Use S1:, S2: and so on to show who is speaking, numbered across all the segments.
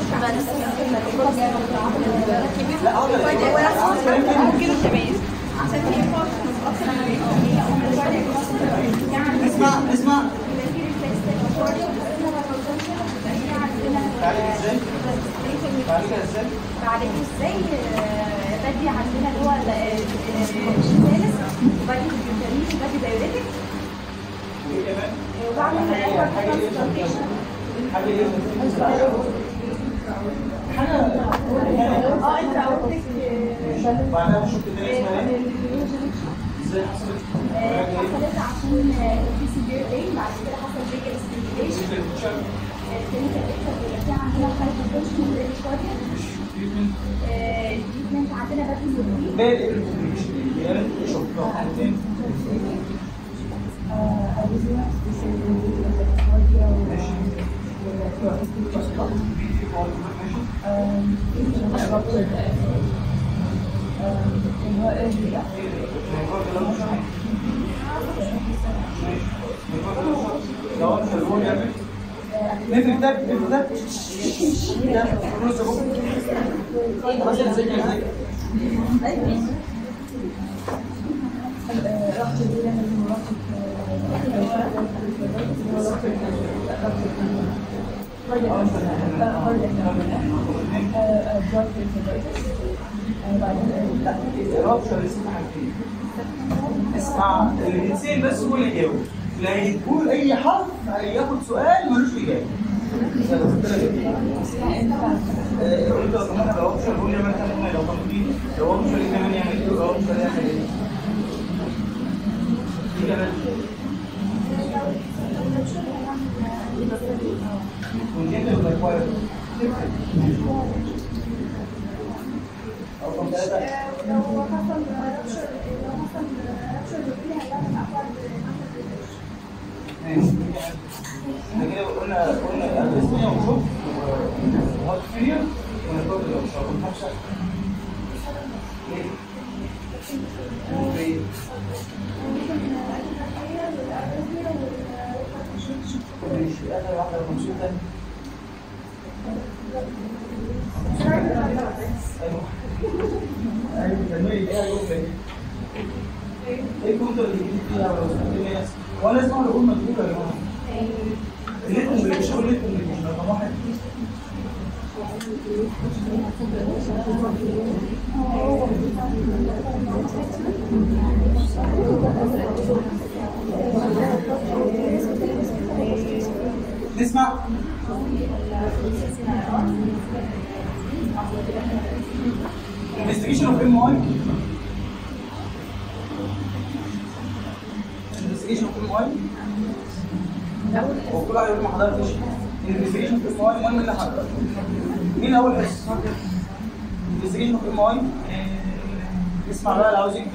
S1: لا هو ممكن التمييز عشان اسمع تعالج ازاي؟
S2: تعالج ازاي؟ بدي عندنا اللي هو الثالث وبدي الفيتامين وبدي دايوريتك وبعمل
S1: حاجه
S2: انت قلت
S1: بعدها شفت الدنيا اسمها ايه؟ ازاي حصلت؟
S2: حصلت عشان في سيفير بين بعد كده حصل فيجا ستيميوليشن الكلينيكال بيكتشر بيبقى في عندنا هايبوتنشن بريشواريا التريتمنت عندنا بدي
S1: نقفل ده
S2: رحت الدولة من المرافق
S1: اسمع اللي بيتسال بس هو اللي يجاوب، لا يقول اي حرف هياخد سؤال ملوش اجابه. انت لو كمان لو اوبشن قول لي مثلا لو كان لو اوبشن كمان يعمل ايه لو اوبشن يعمل ايه؟ دي كمان كونجنتال ولا اكوايرد؟ او كم ثلاثه
S2: لو حصل رابشر
S1: احنا كده قلنا الاسمية وشوف وهات فيديو ونطلب الأوشار ونحشر ليه؟ ماشي آخر واحدة كونسلتنت أيوه تعملي إيه يوم إيه كنت اللي جديد فيها ولا الناس ولا اسمعوا اللي هم مكتوبة يا جماعة الليتم اللي مش هو الليتم اللي مش رقم واحد نسمع investigation of MI investigation of MI هو كل واحد يقول ما حضرتش investigation of MI مهم اللي حضر مين اول حصه investigation of MI اسمع بقى اللي عاوز يكتب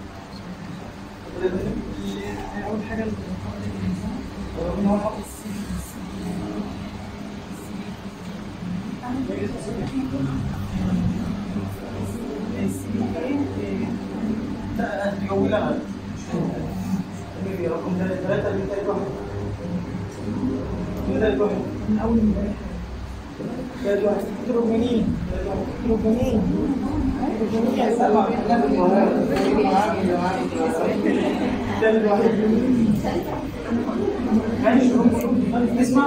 S3: اول حاجه
S1: مين هو الحافظ لا انت جويلة انا رقم 3 من ثالث واحد من ثالث واحد
S3: من اول امبارح
S1: ثالث واحد
S3: روبانين
S1: ثالث واحد ماشي اسمع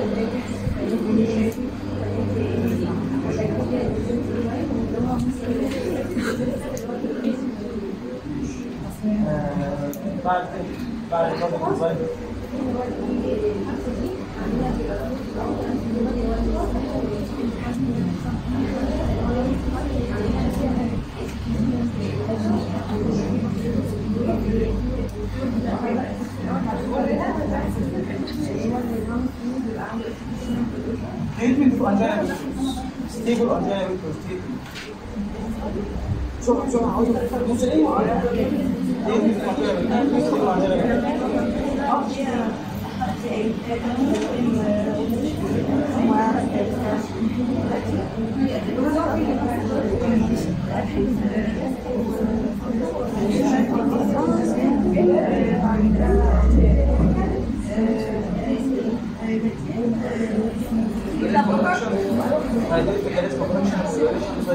S1: بعد الديزاين treatment of angina stable angina شوف عاوز نص ايه هيديك في الجهاز كونفكشن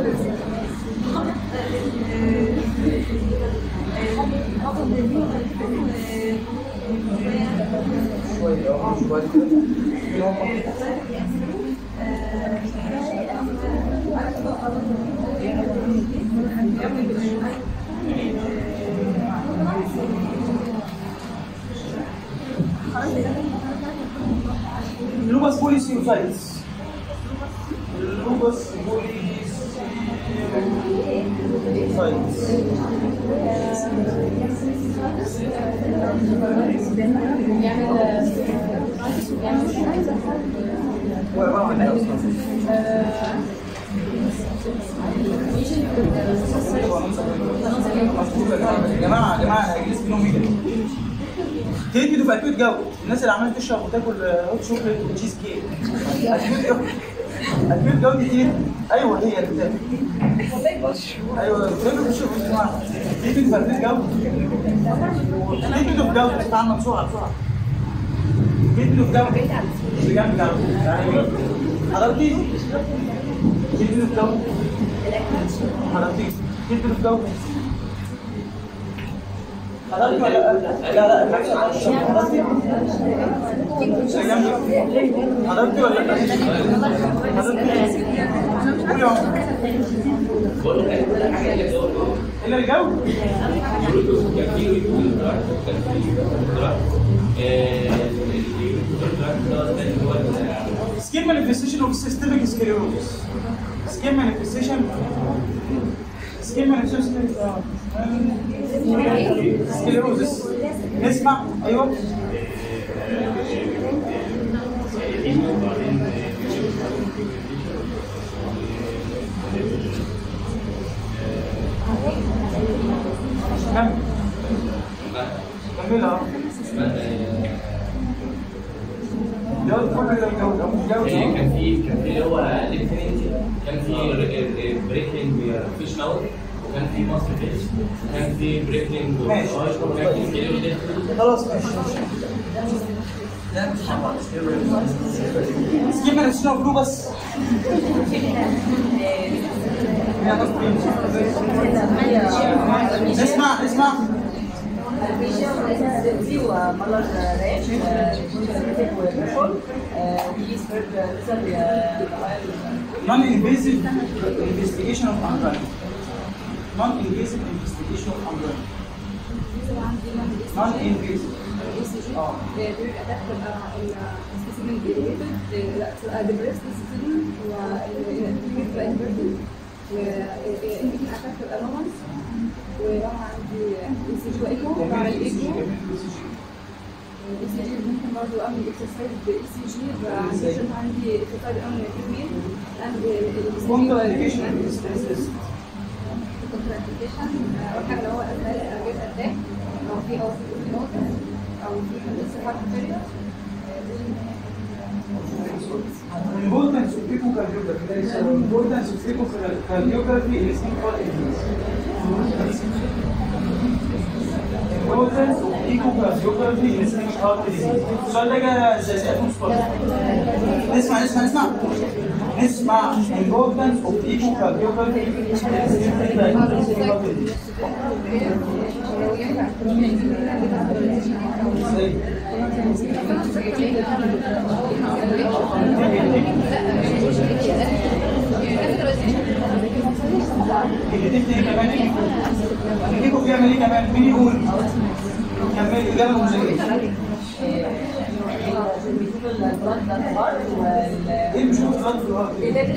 S1: شويه شويه كده لوبس بوليسيوسايتس لوبس يا جماعه انا هجلس منهم ايه؟ تيجي تبقى اكيد جو الناس اللي عماله تشرب وتاكل هوت شوكليت وتشيز كيك اكيد جو كتير. ايوه هي اللي بتاكل ايوه بتاكل بتشرب يا جماعه تيجي تبقى اكيد جو تيجي تبقى جو استنى بسرعه تيجي تبقى جو اللي جنب جو يعني حضرتي تيجي تبقى جو حضرتي تيجي تبقى جو حضرتك ولا لا؟ لا حضرتك حضرتك ولا لا؟ إلا الجو؟ Skin manifestation of systemic sclerosis. Skin manifestation سكليروزس. نسمع ايوه كملها
S4: كان في اللي هو كان في بريكنج فيش ماوث وكان في مصر فيش وكان في بريكنج وكان في
S1: خلاص ماشي سكيما نسينا فلو بس اسمع non-invasive investigation of umbrella. Non-invasive investigation of umbrella. Non-invasive.
S2: ولو عندي ECG وايكو بعمل ايكو ECG ممكن برضه اعمل اكسرسايز ECG عشان عندي انخفاض امن كبير
S1: Contraindication.
S2: كونترانديكيشن اول حاجه اللي هو اجيب اتاك لو في نقطه او في صفات كتير
S1: Importance of echocardiography. There is an importance of echocardiography in skin called disease. Importance of echocardiography in skin called disease. السؤال ده جه زي نسمع importance of echocardiography in skin called disease. الإيكو بيعمل إيه كمان؟ مين يقول؟ كمل إجابة مزيكا. إيه مش البلاد في الهارت؟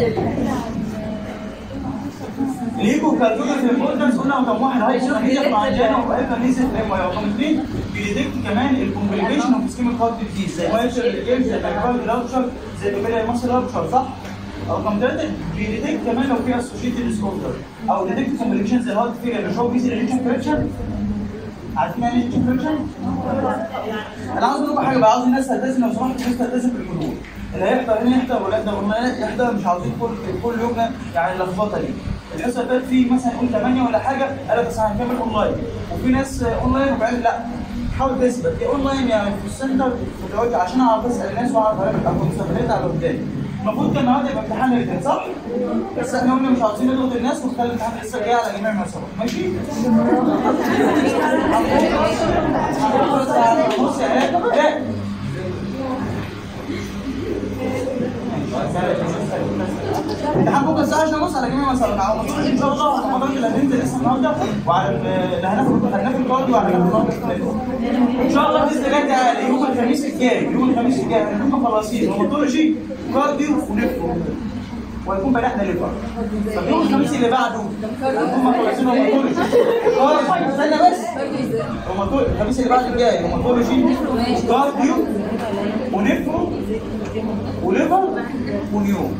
S1: الإيكو كارديوجرافي امبورتنس قلنا رقم واحد هاي معجنة وقلنا نسيت رقم اثنين بيديتكت كمان الكومبليكيشن اوف اسكيميك هارت ديزيز زي مايتر ريجيم زي مايكارد رابتشر زي بيبيليا ماسل رابتشر صح؟ رقم ثلاثة بيديتكت كمان لو في اسوشيتد ديسوردر او ديتكت كومبليكيشن زي الهارت فيلير مش هو بيزيد الريتشن فريكشن؟ عارفين يعني ايه ريتشن فريكشن؟ انا عاوز اقول لكم حاجه بقى عاوز الناس تلتزم لو سمحتوا الناس تلتزم بالحدود اللي هيحضر هنا يحضر ولا يحضر ولا يحضر مش عاوزين كل يوم يعني اللخبطه دي. الحصه اللي فاتت في مثلا يقول 8 ولا حاجه قال لك بس هنكمل اونلاين وفي ناس اونلاين وبعدين لا حاول تثبت يا اونلاين يعني في السنتر وتقعد عشان اعرف اسال الناس واعرف اركب المستقبلات على قدام المفروض كان النهارده يبقى امتحان الاثنين صح؟ بس احنا قلنا مش عاوزين نضغط الناس ونخلي الامتحان الحصه الجايه على جميع المسارات، ماشي؟ بص يا ايه؟ امتحان بكره الساعه 10:30 على جميع المسارات، على مدار ان شاء الله المحاضرات اللي هتنزل لسه النهارده وعلى اللي هناخد الكارديو وعلى النهارده ان شاء الله باذن الله تعالى يوم الخميس الجاي هنكون مخلصين هيماتولوجي كارديو ونفرو وهيكون بدأنا ليفر. طب يوم الخميس اللي بعده هنكون مخلصين هيماتولوجي كارديو، استنى بس الخميس اللي بعد الجاي هيماتولوجي كارديو ونفرو وليفر ونيوم.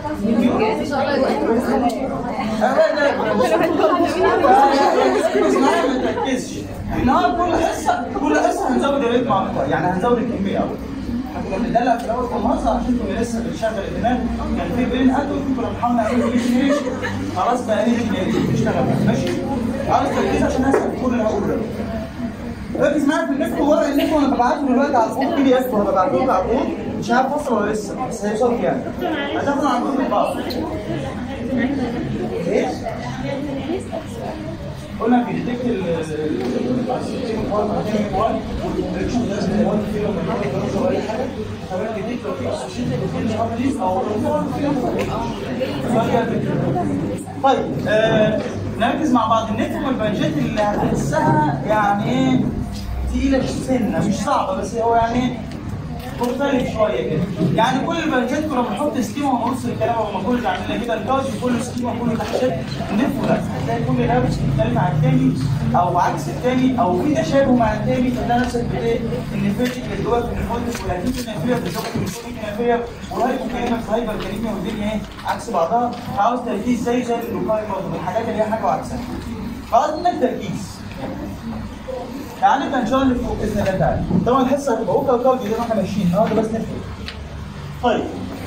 S1: ما تركزش النهارده كل حصه هنزود الريتم اكتر، يعني هنزود الكميه اكتر. احنا كنا بندلع في الاول في المصنع عشان كنا لسه بنشغل الدماغ، كان في بين اتوم كنا بنحاول نعمل ريجنريشن، خلاص بقى ريجنريشن نشتغل ماشي؟ عاوز تركيز عشان هسال كل اللي هقوله ده. ركز معايا في النفط ورق النفط وانا ببعته دلوقتي على الفون PDF وانا ببعته لك على الفون، مش عارف اوصل ولا لسه بس هيوصل يعني. هتاخد على الفون من بعض. ايه؟ قلنا في ديتكت طيب نركز مع بعض. النتف والبنجات اللي هتحسها يعني ايه تقيله سنه، مش صعبه بس هو يعني مختلف شويه كده. يعني كل البنجات كنا بنحط سكيما ونص الكلام وما كناش عاملين كده الكارديو كله سكيما وكله تحشيات. النتف لا، هتلاقي كل لابس مختلف عن الثاني او عكس الثاني او في تشابه مع الثاني، فتلاقي نفسك بايه؟ النفاتيك اللي جواك في النفوتس والاكيد النفيه بالظبط النفوتيك النفيه والهايبر كلمه في هايبر كلمه والدنيا ايه؟ عكس بعضها. عاوز تركيز زي اللوكاي برضه من الحاجات اللي هي حاجه وعكسها. عاوز منك تركيز. تعالى نبدا ان شاء الله نفوق باذن الله تعالى. طبعا الحصه هتبقى اوكا وكارديو زي ما احنا ماشيين النهارده بس نفوق. طيب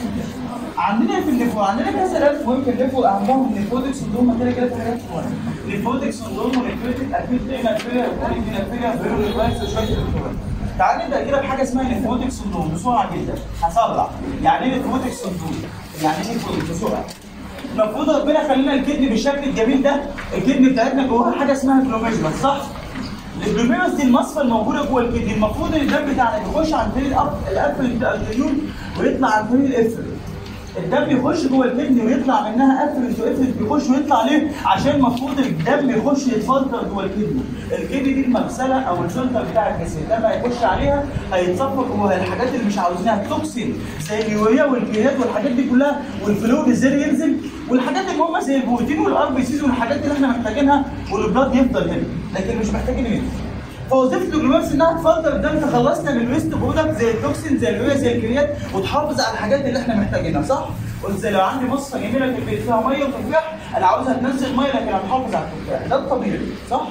S1: عندنا في النفوق عندنا كذا لف مهم في النفوق، اهمهم النيفوتيك سندروم. عندنا كده في حاجات مهمه، نيفوتيك سندروم ونيفوتيك اكيد نيفيه وكونيك نيفيه فيروس وشويه الكترون. تعالى نبدا كده بحاجه اسمها نيفوتيك سندروم بسرعه جدا. هسرع. يعني ايه نيفوتيك سندروم؟ يعني ايه نيفوتيك بسرعه؟ المفروض ربنا خلينا الكدني بالشكل الجميل ده، الكدني بتاعتنا جواها حاجه اسمها جلوميرولس صح؟ الجلوميرولس دي المصفى الموجوده جوه الكدني، المفروض ان الدم بتاعنا بيخش عن طريق القفل الارتريول ويطلع عن طريق الافرن. الدم يخش جوه الكدني ويطلع منها افرنت بيخش ويطلع ليه؟ عشان المفروض الدم يخش يتفلتر جوه الكدني. الكدني دي المغسله او الفلتر بتاع الجسم، الدم هيخش عليها هيتصفى جواها الحاجات اللي مش عاوزينها، التوكسين زي اليوريا والكليات والحاجات دي كلها والفلويد ازاي ينزل، والحاجات المهمه زي البروتين والار بي سيز والحاجات اللي احنا محتاجينها والبلاد يفضل هنا، لكن مش محتاجين هنا. فوظيفه الجلوميرولس انها تفلتر الدم، تخلصنا من الويست برودكت زي التوكسين زي اليوريا زي الكليات وتحافظ على الحاجات اللي احنا محتاجينها صح؟ قلت زي لو عندي مصفى جميله في البيت فيها ميه وتفاح انا عاوزها تنزل ميه لكن هتحافظ على التفاح، ده الطبيعي صح؟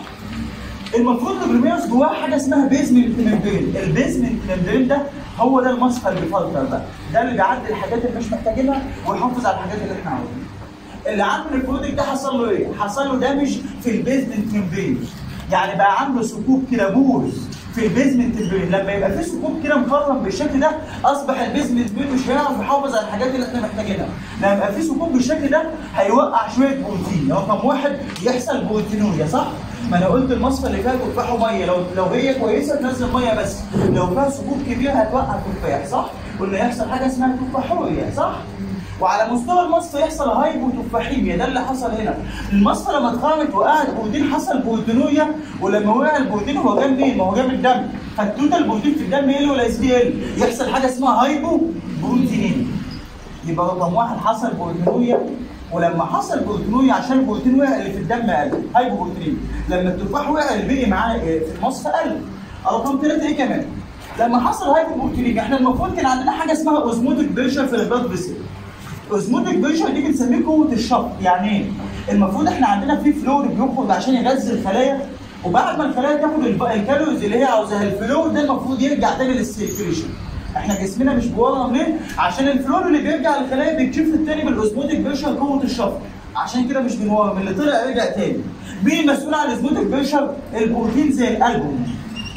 S1: المفروض الجلوميرولس جواها حاجه اسمها بيزمنت ممبرين، البيزمنت ممبرين ده هو ده المصفى اللي بيفلتر بقى، ده اللي بيعدي الحاجات اللي مش محتاجينها ويحافظ على الحاجات اللي احنا عاوزينها. اللي عنده البرودكت ده حصل له ايه؟ حصل له دامج في البيزمنت ممبرين. يعني بقى عنده ثقوب كده بورز في البيزمنت ممبرين، لما يبقى في ثقوب كده مخرم بالشكل ده اصبح البيزمنت ممبرين مش هيعرف يحافظ على الحاجات اللي احنا محتاجينها. لما يبقى في ثقوب بالشكل ده هيوقع شويه بروتين، رقم واحد يحصل بروتينوريا صح؟ ما انا قلت المصفى اللي فيها تفاح وميه، لو هي كويسه تنزل ميه بس، لو فيها ثقوب كبيره هتوقع تفاح صح؟ قلنا يحصل حاجه اسمها تفاحوريا صح؟ وعلى مستوى المصفى يحصل هايبوتفاحيميا، ده اللي حصل هنا. المصفى لما اتخرمت وقعت بروتين حصل بروتينوريا، ولما وقع البروتين هو جاي منين؟ ما هو جاي من الدم، فالتوتال بروتين في الدم يقل ولا يقل؟ يحصل حاجه اسمها هايبوبروتينيميا. يبقى رقم واحد حصل بروتينوريا، ولما حصل بروتينوريا عشان البروتين وقع اللي في الدم قل، هايبوبروتينيميا. لما التفاح وقع اللي بقي معاه في المصفى قل. رقم ثلاثه ايه كمان؟ لما حصل هايبوبروتينيميا احنا المفروض كان عندنا حاجه اسمها اوزموتيك بريشر في البلاد فيسل. اوزموتيك بريشر دي بنسميه قوه الشفط، يعني ايه؟ المفروض احنا عندنا في فلويد بيخرج عشان يغذي الخلايا، وبعد ما الخلايا تاخد الكالوريز اللي هي عاوزاها الفلويد ده المفروض يرجع تاني للسيركيليشن. احنا جسمنا مش بيورم ليه؟ عشان الفلويد اللي بيرجع للخلايا بيتشفط تاني بالاوزموتيك بريشر قوه الشفط، عشان كده مش بنورم، اللي طلع يرجع تاني. مين المسؤول عن الاوزموتيك بريشر؟ البروتين زي الالبومين.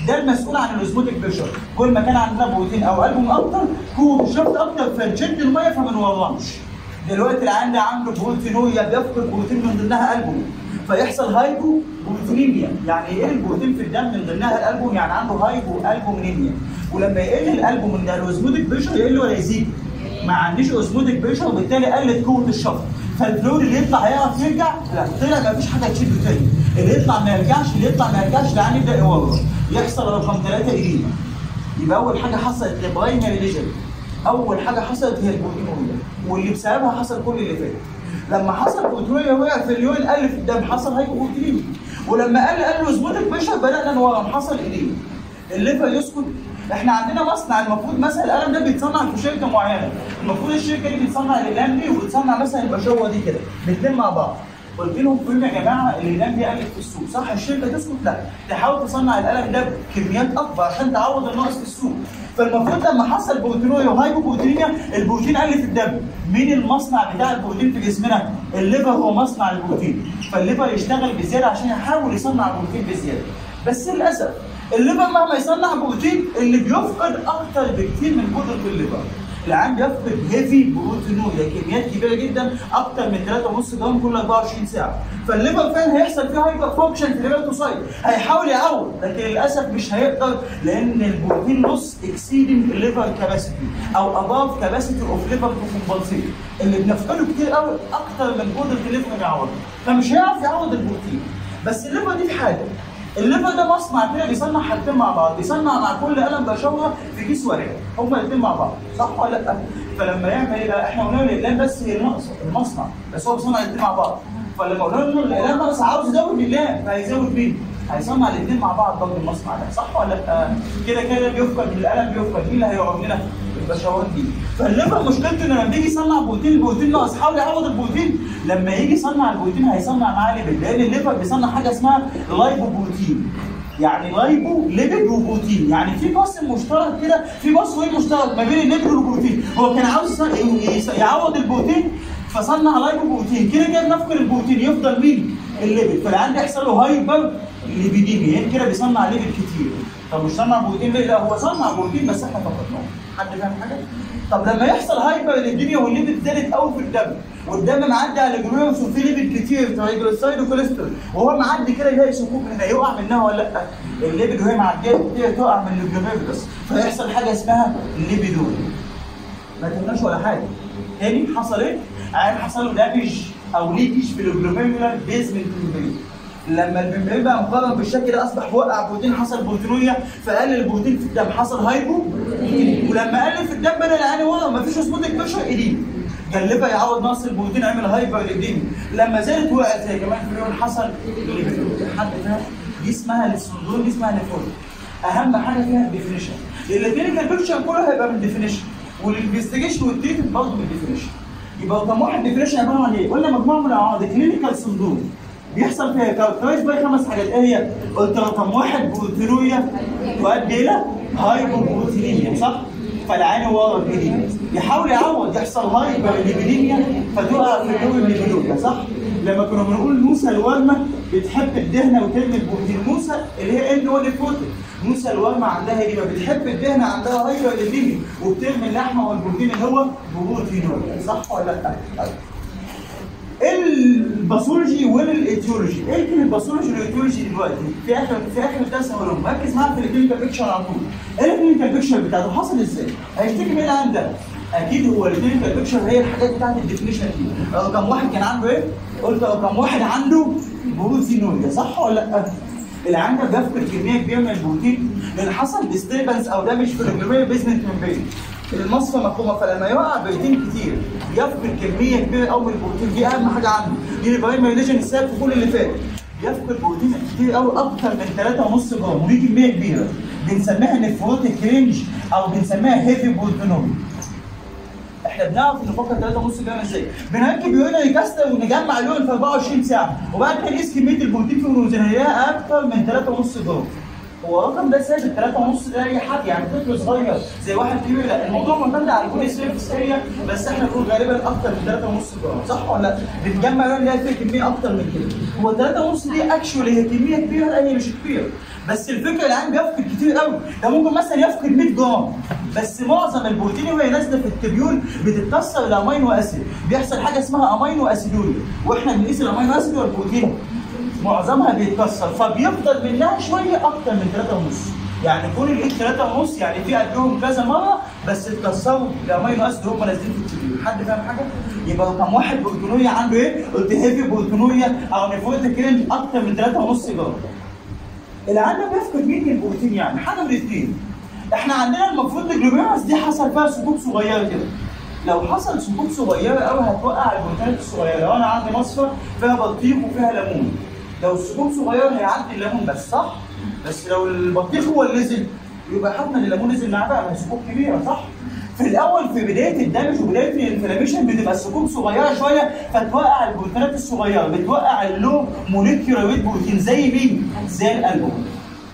S1: ده المسؤول عن الاوزموتيك بريشر. كل ما كان عندنا بروتين او البوم اكتر كون شفت اكتر فنشد الميه فما نورمش. دلوقتي العيان ده عنده بروتينوريا بيفقد بروتين من ضمنها البوم فيحصل هايبو بروتينيميا. يعني ايه البروتين في الدم من ضمنها الالبوم؟ يعني عنده هايبو البومينيميا. ولما يقل الالبوم ده الاوزموتيك بريشر يقل ولا يزيد؟ ما عنديش اوزموتيك بريشر وبالتالي قلت قوه الشفط. فالفلويد اللي يطلع هيعرف يرجع؟ لا، طلع ما فيش حاجه تشده تاني. اللي يطلع ما يرجعش، اللي يطلع ما يرجعش العيان يبدا يورم. يحصل رقم 3 إديمة. يبقى اول حاجه حصلت البرايمري ليجن. اول حاجه حصلت هي البروتينوريا واللي بسببها حصل كل اللي فات. لما حصل بروتينوريا وقع في اليورين قل في الدم حصل هايبوبروتينيميا. ولما قل اوزموتيك بريشر بدانا نورم حصل إديمة. الليفر يسكت. احنا عندنا مصنع المفروض مثلا القلم ده بيتصنع في شركه معينه، المفروض الشركه دي بتصنع الاقلام دي وبتصنع مثلا البشوه دي كده، الاثنين مع بعض. قلت لهم فين يا جماعه الاقلام دي قلت في السوق، صح؟ الشركه تسكت؟ لا، تحاول تصنع القلم ده بكميات اكبر عشان تعوض النقص في السوق. فالمفروض لما حصل بروتينوريا وهايبوبروتينيميا البروتين قل في الدم. مين المصنع بتاع البروتين في جسمنا؟ الليفر هو مصنع البروتين، فالليفر يشتغل بزياده عشان يحاول يصنع بروتين بزياده. بس للاسف الليفر مهما يصنع بروتين اللي بيفقد اكتر بكتير من قدره الليفر. العيان بيفقد هيفي بروتينوريا كميات كبيره جدا اكتر من 3.5 جرام كل 24 ساعه. فالليفر فين هيحصل فيه هايبر فانكشن في الهيباتوسايت، هيحاول يعوض لكن للاسف مش هيقدر لان البروتين لوس اكسيدنج الليفر كاباسيتي او اباف كاباسيتي اوف ليفر تو كومبنسيت. اللي بنفقده كتير قوي اكتر من قدره الليفر يعوض، فمش هيعرف يعوض البروتين. بس الليفر دي في حاجه، الليفر ده مصنع كده بيصنع حاجتين مع بعض، بيصنع مع كل قلم بشوه في كيس واحد، هما الاثنين مع بعض، صح ولا لا؟ فلما يعمل ايه بقى؟ احنا قلنا له الاقلام بس هي الناقصه، المصنع، بس هو بيصنع الاثنين مع بعض. فلما قلنا له الاقلام ناقص عاوز يزود الاقلام، فهيزود مين؟ هيصنع الاثنين مع بعض برضه المصنع ده، صح ولا لا؟ كده كده بيفقد القلم بيفقد، مين اللي هيقعد لنا؟ البشوات دي. فالليفر مشكلته انه لما بيجي يصنع بروتين البروتين ناقص، حاول يعوض البروتين. لما يجي يصنع البروتين هيصنع معاه ليبيد، لان الليفر بيصنع حاجه اسمها لايبوبروتين. يعني لايبو ليبيد وبروتين، يعني في قاسم مشترك كده، في بصوي مشترك ما بين الليبيد والبروتين. هو كان عاوز يعوض البروتين فصنع لايبو بروتين، كده كده بنفقد البروتين يفضل مين؟ الليبيد. فالعيان يحصل له هايبر ليبيديميا، يعني كده بيصنع ليبيد كتير. طب مش صنع بروتين ليه؟ لا هو صنع بروتين بس احنا فقدناه. حد فاهم حاجه؟ طب لما يحصل هايبر ليبيديميا والليبيد زادت قوي في الدم والدم معدي على جلوكوز وفيه ليبيد كتير ترايجليسيرايد وكوليسترول وهو معدي كده يلاقي صكوك هنا، يقع منها ولا لا؟ الليبيد وهي معديه تقع من الجلوكوز فيحصل حاجه اسمها الليبيدول. ما تهمناش ولا حاجه. تاني حصل ايه؟ عيان حصل له دامج او ليكيج في الجلوميرولار بيزمنت ممبرين. لما الممبرين بقى مقارن بالشكل ده اصبح وقع بروتين، حصل بروتينوريا فقلل البروتين في الدم، حصل هايبو. ولما قلل في الدم بدا العيان يورم، مفيش اوزموتيك بريشر إديمة. كان الليفر يعوض نقص البروتين عمل هايبر إديمة. لما زادت وقعت زي كمان في اليوم حصل حد فاهم؟ دي اسمها السندروم، دي اسمها نيفروز. اهم حاجه فيها الديفينيشن. الكلينيكال بيكتشر كله هيبقى من الديفينيشن والانفستيجيشن والتريتمنت برضه من الديفينيشن. يبقى رقم واحد ديفينيشن عباره عن ايه؟ قلنا مجموعه من الاعراض كلينيكال سندروم بيحصل فيها كاركترايز باي 5 حاجات. ايه هي؟ قلت رقم واحد بروتينوريا تؤدي الى هايبوبروتينيميا، صح؟ فالعين ورا الجديد يحاول يعوض، يحصل هايبر ليبيديميا فتقع في الجو الليبيدوكا، صح؟ لما كنا بنقول موسى الورمه بتحب الدهنه وترمي البروتين، موسى اللي هي ان ون بروتين، موسى الورمه عندها ايه؟ بتحب الدهنه عندها هايبر ليبيديميا وبترمي اللحمه والبروتين اللي هو بروتينوريا، صح ولا لا؟ الباثولوجي والايتيولوجي. ايه كلمه الباثولوجي والايتيولوجي دلوقتي؟ في اخر درس هقولهم، ركز معايا في الكلينيكال بيكتشر على طول. ايه الكلينيكال بيكتشر بتاعته؟ حصل ازاي؟ هيشتكي من العين ده. اكيد هو الكلينيكال بيكتشر هي الحاجات بتاعت الديفينيشن دي. رقم واحد كان عنده ايه؟ قلت رقم واحد عنده بروتينوريا، صح ولا لا؟ العين ده بيفقد كميه كبيره من البروتين لان حصل ديستربنس او دامج في الجلوميرولار بيزمنت ممبرين. المصفى مفهومه، فلما يقع بروتين كتير يفقد كميه كبيره قوي من البروتين، دي اهم حاجه عنده، دي البرايمري ليجن السبب في كل اللي فات. يفقد بروتين كتير قوي اكتر من 3.5 جرام ودي كميه كبيره بنسميها نيفروتيك رينج او بنسميها هيفي بروتينوريا. احنا بنعرف نفكر 3.5 جرام ازاي؟ بنركب يورينري كاستر ونجمع اليورين في 24 ساعه وبعد كده نقيس كميه البروتين في الوزن هنلاقيها اكتر من 3.5 جرام. هو الرقم ده ثابت 3.5 ده اي حد يعني طفل صغير زي واحد كبير، لا الموضوع معتمد على البودي سيرفيس اريا، بس احنا بنقول غالبا اكتر من 3.5 جرام، صح ولا لا؟ بتجمع يعني نلاقي فيه كميه اكتر من كده. هو 3.5 دي اكشولي هي كميه كبيره، لا هي مش كبيره، بس الفكره العين بيفقد كتير قوي، ده ممكن مثلا يفقد 100 جرام، بس معظم البروتين وهي نازله في التبيول بتتكسر لامينو اسيد، بيحصل حاجه اسمها امينو اسيدوريا، واحنا بنقيس الامينو اسيد والبروتين معظمها بيتكسر، فبيفضل منها شويه اكتر من 3.5، يعني كون الايد 3.5 يعني في قدهم كذا مره بس اتكسروا الامينو اسيد هم نازلين في التبيول. حد فاهم حاجه؟ يبقى رقم واحد بروتينوريا عنده ايه؟ قلت هيفي بروتينوريا او نيفروتيك رينج اكتر من 3.5 جرام. العيان بيفقد مين البروتين؟ يعني حاجه من الاثنين. احنا عندنا المفروض الجلوميرولس دي حصل فيها ثقوب صغيره كده. لو حصل ثقوب صغيره قوي هتوقع البروتينات الصغيره، لو انا عندي مصفى فيها بطيخ وفيها ليمون، لو الثقوب صغيره هيعدي الليمون بس، صح؟ بس لو البطيخ هو اللي نزل يبقى حتما الليمون نزل معاه بقى، ما هي ثقوب كبيره، صح؟ في الاول في بدايه الدمج وبدايه الانفلاميشن بتبقى الثقوب صغيره شويه فتوقع البروتينات الصغيره، بتوقع اللو موليكيولار ويت بروتين زي مين؟ زي الالبوم.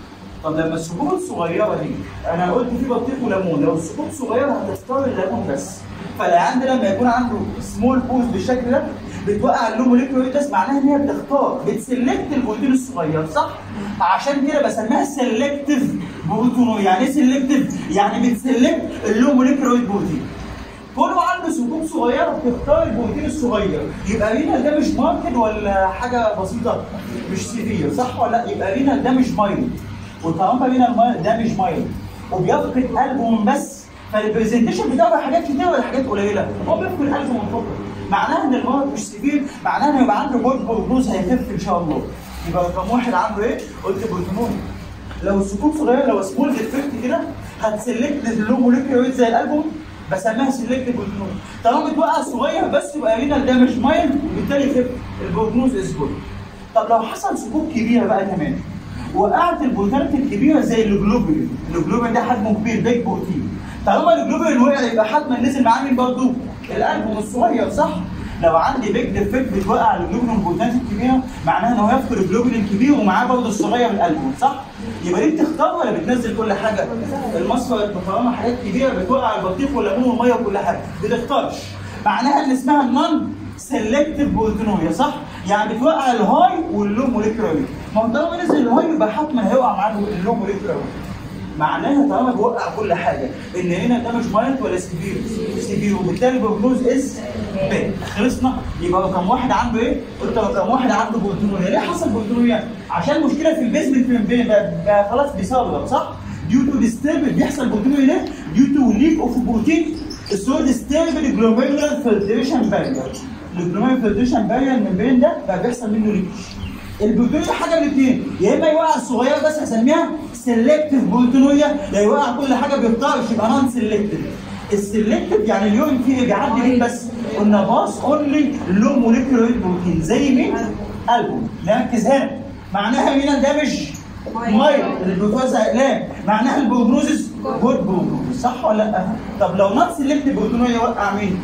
S1: طب لما الثقوب الصغيره دي انا قلت في بطيخ وليمون، لو الثقوب صغيره هتختار الليمون بس، فالعيان ده لما يكون عنده سمول بوز بالشكل ده بتوقع اللو موليكيولار ويت بس، معناها ان هي بتختار بتسلكت البروتين الصغير، صح؟ عشان كده بسميها سيلكتيف بروتينوريا. يعني ايه سيلكتيف؟ يعني بتسلكت اللو موليكيولار ويت بروتين. كونه عنده ثقوب صغيره بتختار البروتين الصغير، يبقى رينال ده مش ماركت ولا حاجه بسيطه؟ مش سيفير، صح ولا لا؟ يبقى رينال ده مش مايلد، وطالما رينال ده مش مايلد وبيفقد قلبهم بس، فالبرزنتيشن بتاعه حاجات كتير ولا حاجات قليله؟ هو بيفقد قلبه فقط، معناها ان المرض مش سيفير، معناها انه يبقى عنده جود بروجنوز هيخف ان شاء الله. يبقى رقم واحد عنده ايه؟ قلت بروتينوريا. لو الثقوب صغيره، لو سمول ديفكت كده هتسلكت اللو موليكيولار ويت زي الالبوم، بسميها سيلكتيف بروتينوريا. طالما بتوقع صغير بس يبقى رينال ده مش مايلد وبالتالي يخف، البروجنوز از جود. طب لو حصل ثقوب كبيره بقى كمان وقعت البروتينات الكبيره زي الجلوبولين، الجلوبولين ده حجمه كبير بيج بروتين، طالما الجلوبولين وقع يبقى حتما نزل معاه مين برضه؟ الالبوم الصغير، صح؟ لو عندي بيج ديفكت بتوقع الجلوبولين والبروتينات الكبيره معناها ان هو يفقد الجلوبولين الكبير ومعاه برضه الصغير الالبوم، صح؟ يبقى دي بتختار ولا بتنزل كل حاجه؟ المصفى طالما حاجات كبيره بتوقع البطيخ والليمون والميه وكل حاجه، ما بتختارش، معناها ان اسمها نون سيلكتيف بروتينوريا، صح؟ يعني بتوقع الهاي واللو موليكيولار ويت، ما هو طالما نزل الهاي يبقى حتما هيوقع معاه اللو موليكيولار ويت. معناها طالما بيوقع كل حاجه ان هنا ده مش مايلد ولا سيفير؟ سيفير، وبالتالي البروجنوز از باد. خلصنا؟ يبقى رقم واحد عنده ايه؟ قلت رقم واحد عنده بروتينوريا. ليه حصل بروتينوريا؟ عشان مشكله في البيزمنت ممبرين بقى خلاص بيصغر، صح؟ ديو تو ديستربل بيحصل بروتينوريا ليه؟ ديو تو ليك اوف بروتين السو ديستربل جلوميرولار فلتريشن بارير. الجلوميرولار فلتريشن بارير الممبرين ده بقى بيحصل منه ليكش. البروتينوريا حاجه من الاثنين، يا اما يوقع الصغير بس هسميها سيلكتيف بروتينوريا، يا يوقع كل حاجه بيختارش يبقى نون سيلكتيف. السيلكتيف يعني اليورين فيه بيعدي مين بس؟ قلنا باص اونلي لو موليكيولار بروتين زي مين؟ البوم. نركز هنا، معناها هنا ده مش مايل اللي بيتوزع اقلام، معناها البروجنوزس جود بروجنوزس، صح ولا لا؟ طب لو نون سيلكتيف بروتينوريا يوقع مين؟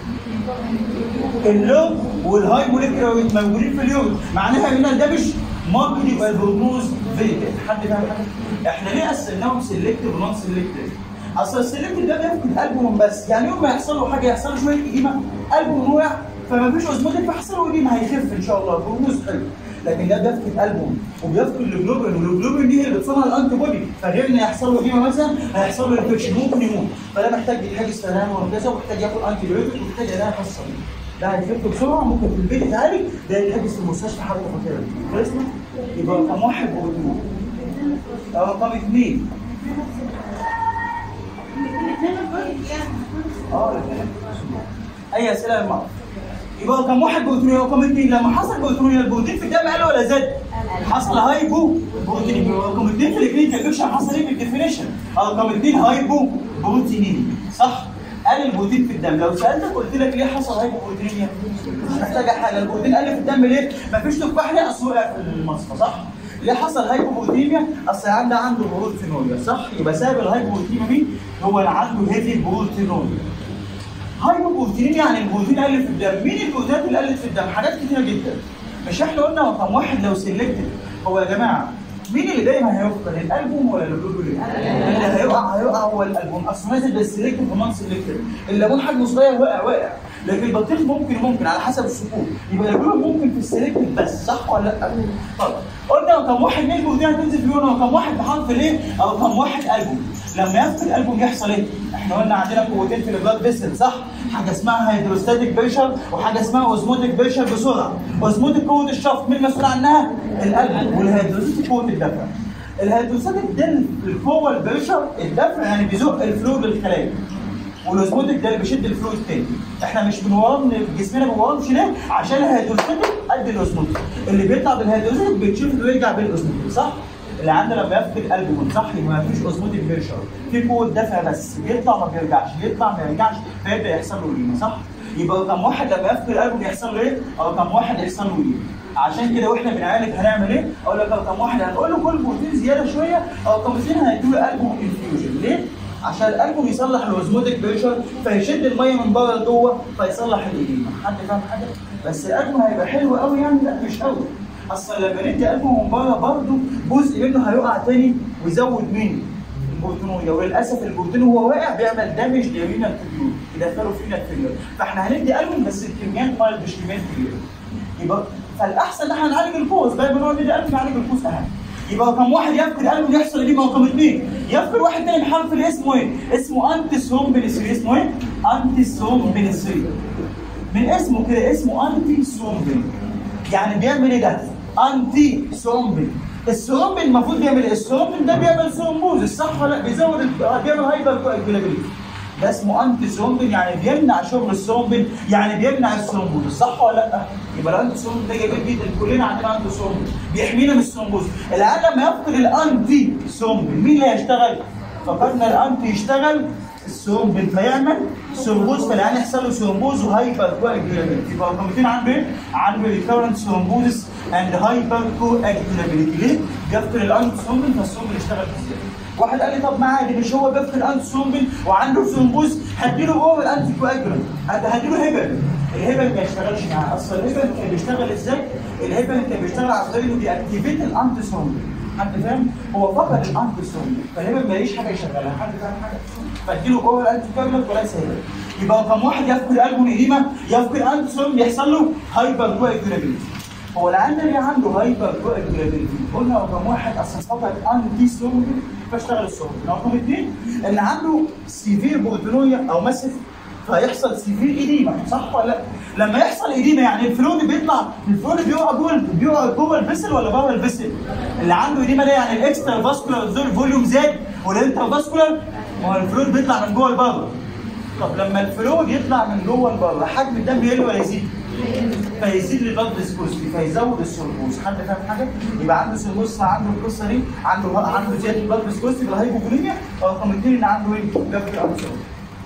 S1: اللو والهاي موليكيولار ويت موجودين في اليورين، معناها هنا ده مش ممكن يبقى البروجنوز فيريتيف. حد فاهم حاجه؟ احنا ليه قسمناهم سيلكتيف ونون سيلكتيف؟ اصل السيلكتيف ده بيفقد قلبهم بس، يعني يوم ما يحصل له حاجه يحصل له شويه اديمه قلبه وقع فما فيش اوزموتيك فيحصل له اديمه هيخف ان شاء الله، البروجنوز حلو. لكن ده بيفقد قلبهم وبيفقد الجلوبولين، والجلوبولين دي اللي بتصنع الانتي بودي، فغير ان يحصل له اديمه مثلا هيحصل له انفكشن ممكن يموت، فده محتاج يتحجز في عنايه مركزه ومحتاج ياخد انتي بيوتيك ومحتاج عنايه خاصه بيه. ده هيخف بسرعه، ممكن في البيت يتعالج، ده يتحجز في المستشفى حاله خطيره. خلصنا؟ يبقى رقم واحد بروتين. رقم اثنين اي اسئله يا جماعه؟ يبقى رقم واحد بروتينوريا. رقم اثنين لما حصل بروتينوريا البروتين في الدم قل ولا زاد؟ حصل هايبو بروتينيميا. رقم اثنين في الكلينيكال بيكشر حصل ايه بالديفينيشن؟ رقم اثنين هايبو بروتينيميا، صح؟ قل البروتين في الدم. لو سالتك قلت لك ليه حصل هايبو بروتينيميا؟ مش محتاجه حاجه، البروتين قل في الدم ليه؟ مفيش تفاح ليه؟ اصل وقع في المصفى، صح؟ ليه حصل هايبوبروتينيميا؟ اصل عنده بروتينوريا، صح؟ يبقى سبب الهايبوبروتينيميا مين؟ هو اللي عنده هيفي بروتينوريا. هايبوبروتينيميا يعني البروتين قل في الدم، مين البروتينات اللي قلت في الدم؟ حاجات كتيره جدا. مش احنا قلنا رقم واحد لو سيلكتيف، هو يا جماعه مين اللي دايما هيفقد الالبوم ولا الجلوبولين؟ اللي هيقع هو الالبوم، اصل نازل بس سيلكتيف ونون سيلكتيف. الليمون حجمه صغير واقع، لكن البطيخ ممكن على حسب السكون، يبقى الجلوبولين ممكن في السيلكتيف بس، صح ولا لا؟ طب قلنا كم واحد منكم دي هتنزل في يوم، وكم واحد بحرف الايه؟ او كم واحد البوم. لما يفقد الالبوم يحصل ايه؟ احنا قلنا عندنا قوتين في البلاد فيسل، صح؟ حاجه اسمها هيدروستاتيك بريشر وحاجه اسمها اوزموتيك بريشر. بسرعه، اوزموتيك قوه الشفط، مين مسؤول عنها؟ القلب. والهيدروستاتيك قوه الدفع. الهيدروستاتيك ده القوه البريشر، الدفع يعني بيزق الفلويد للخلايا. والاوزموتيك ده اللي بيشد الفلويد تاني. احنا مش بنورم جسمنا، ما بنورمش ليه؟ عشان الهيدروستاتيك قد الاوزموتيك، اللي بيطلع بالهيدروستاتيك بيتشفط ويرجع بالاوزموتيك، صح؟ اللي عندنا لما يفقد قلبه صح، يبقى ما فيش اوزموتيك بريشر، في قوه دفع بس، بيطلع ما بيرجعش، يطلع ما يرجعش، فيبدا يحصل له ريما، صح؟ يبقى كم واحد لما يفقد قلبه بيحصل له ايه؟ او كم واحد يحصل له ريما. عشان كده واحنا بنعالج هنعمل ايه؟ اقول لك كم واحد هنقول له كل بروتين زياده شويه، او كم اثنين هيدوا له قلبه انفيوجن، ليه؟ عشان القلب يصلح الاوزموتيك بريشر، فيشد الميه من بره لجوه، فيصلح الاديمه. حد فاهم حاجه؟ بس القلب هيبقى حلو قوي يعني؟ لا مش قوي. اصل لما ندي قلبه من بره برضه جزء منه هيقع تاني ويزود مين؟ البروتينوريا، وللاسف البروتين وهو واقع بيعمل دامج لرينال تيوب، يدخله فينا الفيلر، فاحنا هندي قلبه بس الكميات مايل مش كميات كبيره. يبقى فالاحسن ان احنا نعالج الكوز، بدل ما نقعد ندي قلب نعالج الكوز اهم. يبقى كم واحد يفقد قلبه يحصل ايه؟ رقم اثنين يفقد واحد تاني بحرف اللي اسمه ايه؟ اسمه انتي ثرومبين. اسمه ايه؟ انتي ثرومبين. من اسمه كده، اسمه انتي ثرومبين. يعني بيعمل ايه ده؟ انتي ثرومبين. الثرومبين المفروض بيعمل ايه؟ الثرومبين ده بيعمل ثرومبوزس، صح ولا لا؟ بيعمل هايبر كواجولابيلتي. ده اسمه انتي ثرومبين، يعني بيمنع شغل الثرومبين، يعني بيمنع الثرومبوزس، صح ولا لا؟ يبقى الانتي ثرومبين ده جميل جدا، كلنا عندنا انتي ثرومبين بيحمينا من الثرومبوزس. العيان لما يفقد الانتي ثرومبين مين اللي هيشتغل؟ فكرنا الانتي يشتغل الثرومبين فيعمل ثرومبوز، فالعيان يحصل له ثرومبوز وهايبر كواجولابيلتي. يبقى رقم 2 عنده ايه؟ عنده ريكورنت ثرومبوزس اند هايبر كواجولابيلتي. ليه؟ بيفقد الانتي ثرومبين فالثرومبين يشتغل ازاي؟ واحد قال لي طب ما عادي، مش هو بيفقد انتي ثرومبين وعنده ثرومبوز، هديله هو الانتي كواجولانت، هديله هيبرين. الهيبرين ما يشتغلش معاه، اصلا الهيبرين كان بيشتغل ازاي؟ الهيبرين كان بيشتغل على طريقه انه بيأكتيفيت الانتي ثرومبين. حد فاهم؟ هو فقد الانتي ثرومبين، فالهيبرين ماليش حاجه يشغلها. حد فاهم حاجه؟ فاديله هو الانتي كواجولانت وليس هيبرين. يبقى كم واحد يفقد قلبه اديمه، يفقد انتي ثرومبين يحصل له هايبر كواجولابيلتي. هو العيان اللي عنده هايبر كواجولابيلتي قلنا رقم واحد اصلا فقد انتي ثرومبين فاشتغل الثرومبين. رقم اثنين اللي عنده سيفير بروتينوريا او مسف فيحصل سيفير اديمه، صح ولا لا؟ لما يحصل اديمه يعني الفلويد بيطلع، الفلويد بيقع جوه الفيسل ولا بره الفيسل؟ اللي عنده اديمه ده يعني الاكسترا فاسكولار فوليوم زاد، والانتر فاسكولار ما هو الفلويد بيطلع من جوه لبره. طب لما الفلويد يطلع من جوه لبره حجم الدم يقل ولا يزيد؟ فيزيد البلد فيسكوستي فيزود الثرومبوز. حد فاهم حاجه؟ يبقى عنده ثرومبوز، عنده القصه دي، عنده زياده البلد فيسكوستي بالهايبوفوليميا. رقم 2 ان عنده ايه؟ جفت انسولين.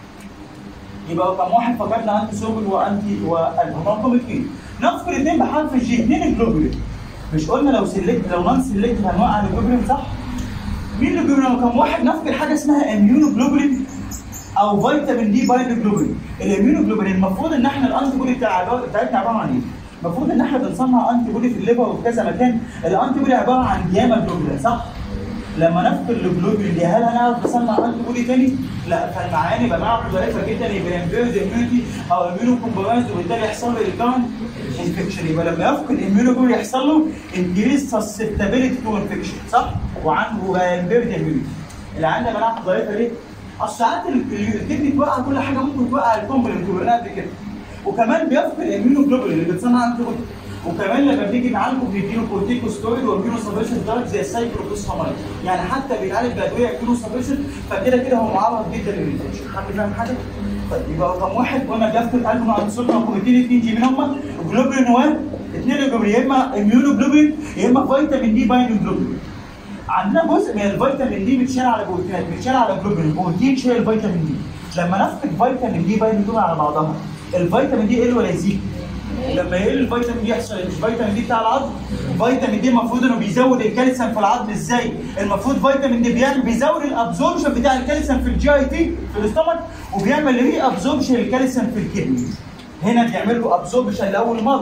S1: يبقى رقم واحد فكرنا انتي ثرومبين وانتي والبوم. رقم 2 نفس الاثنين بحرف الجي، 2 الجلوبولين. مش قلنا لو نون سيلكت هنوقع الجلوبولين، صح؟ مين الجلوبولين؟ رقم واحد نفس حاجه اسمها اميونو جلوبولين او فيتامين دي بايند جلوبولين. الاميونو جلوبولين المفروض ان احنا الانتي بودي بتاعتنا عباره عن ايه؟ المفروض ان احنا بنصنع انتي بودي في الليفر وفي كذا مكان. الانتي بودي عباره عن جاما جلوبولين، صح؟ لما نفقد الجلوبولين دي هل هنعرف نصنع انتي بودي تاني؟ لا، فالمعاني يبقى معاها ضعيفه جدا، يبقى امبيرد اميونيتي او اميونو كومبرايزد، وبالتالي يحصل له الكارنت انفكشن. يبقى لما يفقد الاميونو جلوبولين يحصل له انكريز سسبتابيلتي تو انفكشن، صح؟ وعنده امبيرد اميونيتي. اللي عندنا مناعه ضعيفه ليه؟ اصل ساعات الكدني توقع كل حاجه، ممكن توقع الكومبلمنت اللي قبل كده. وكمان بيفقد الاميونو جلوبولين اللي بتصنع انتي بودي. وكمان لما بنيجي نعالجه بنديله كورتيكوستيرويد واميونو سبريشن دراج زي السايكلوفوسفامايد، يعني حتى بيتعالج بادويه اميونو سبريشن، فكده هو معرض جدا للانفكشن. حد فاهم حاجه؟ طيب يبقى رقم واحد قلنا جافه القلب مع انسولين. رقم 2 جي مين هم؟ جلوبولين اثنين الجلوبولين، يا اما اميونو جلوبولين يا اما فيتامين دي بايند جلوبولين. عندنا جزء من الفيتامين دي بيتشال على بروتينات، بيتشال على جلوبولين، بروتين شايل الفيتامين دي. لما نفقد فيتامين دي بايند جلوبولين على بعضها، الفيتامين دي يقل ولا يزيد؟ لما يقل الفيتامين دي يحصل مش فيتامين دي بتاع العظم. الفيتامين دي المفروض انه بيزود الكالسيوم في العظم. ازاي؟ المفروض فيتامين دي بيزود الابزوربشن بتاع الكالسيوم في الجي اي تي في الاستومك، وبيعمل ري ابزوربشن للكالسيوم في الكدني. هنا بيعمل له ابزوربشن لاول مره.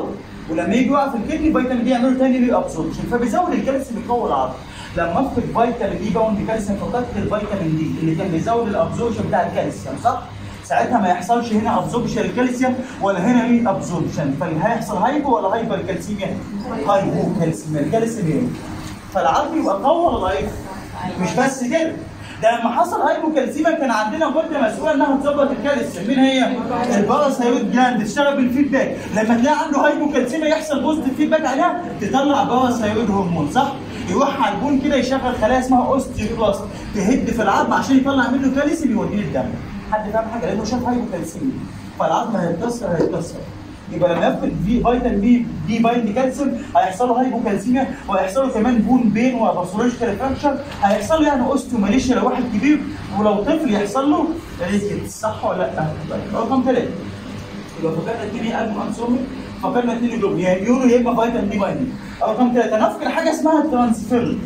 S1: ولما يجي يقع في الكدني فيتامين دي يعملوا تاني ري ابسوربشن، فبيزود الكالسيوم يقوي العظم. لما افقد فيتامين دي باوند كالسيوم فقدت الفيتامين دي اللي كان بيزود الابسوربشن بتاع الكالسيوم، صح؟ ساعتها ما يحصلش هنا ابزوربشن الكالسيوم ولا هنا ري ابزوربشن، فهيحصل هايبو ولا هايبر كالسيميا؟ هايبو كالسيميا، الكالسيوم ايه؟ فالعظم يبقى قوي ولا ضعيف؟ مش بس كده، ده لما حصل هايبوكالسيميا كان عندنا غده مسؤوله انها تظبط الكالسيوم، مين هي؟ الباراثايرويد جلاند تشتغل بالفيدباك، لما تلاقي عنده هايبوكالسيميا يحصل بوزيتيف فيدباك عليها تطلع باراثايرويد هرمون، صح؟ يروح على البون كده يشغل خلايا اسمها اوستيوبلاست تهد في العظم عشان يطلع منه كالسيوم يوديه الدم. حد فاهم حاجه؟ لانه شاف هايبوكالسيميا فالعظم هيتكسر. يبقى لما يفقد فيتامين دي بايند كالسيوم هيحصل له هايبوكالسيميا وهيحصل له كمان بون بين وباثولوجيكال فراكشر، هيحصل له يعني اوستيوماليشيا لو واحد كبير، ولو طفل يحصل له ريكيتس، صح ولا لا؟ رقم 3 يبقى فقدنا 2 قلب انسومي، فقدنا 2 جلوب يا يورو يا اما فيتامين دي بايند. رقم 3 نفقد حاجه اسمها الترانسفيرين.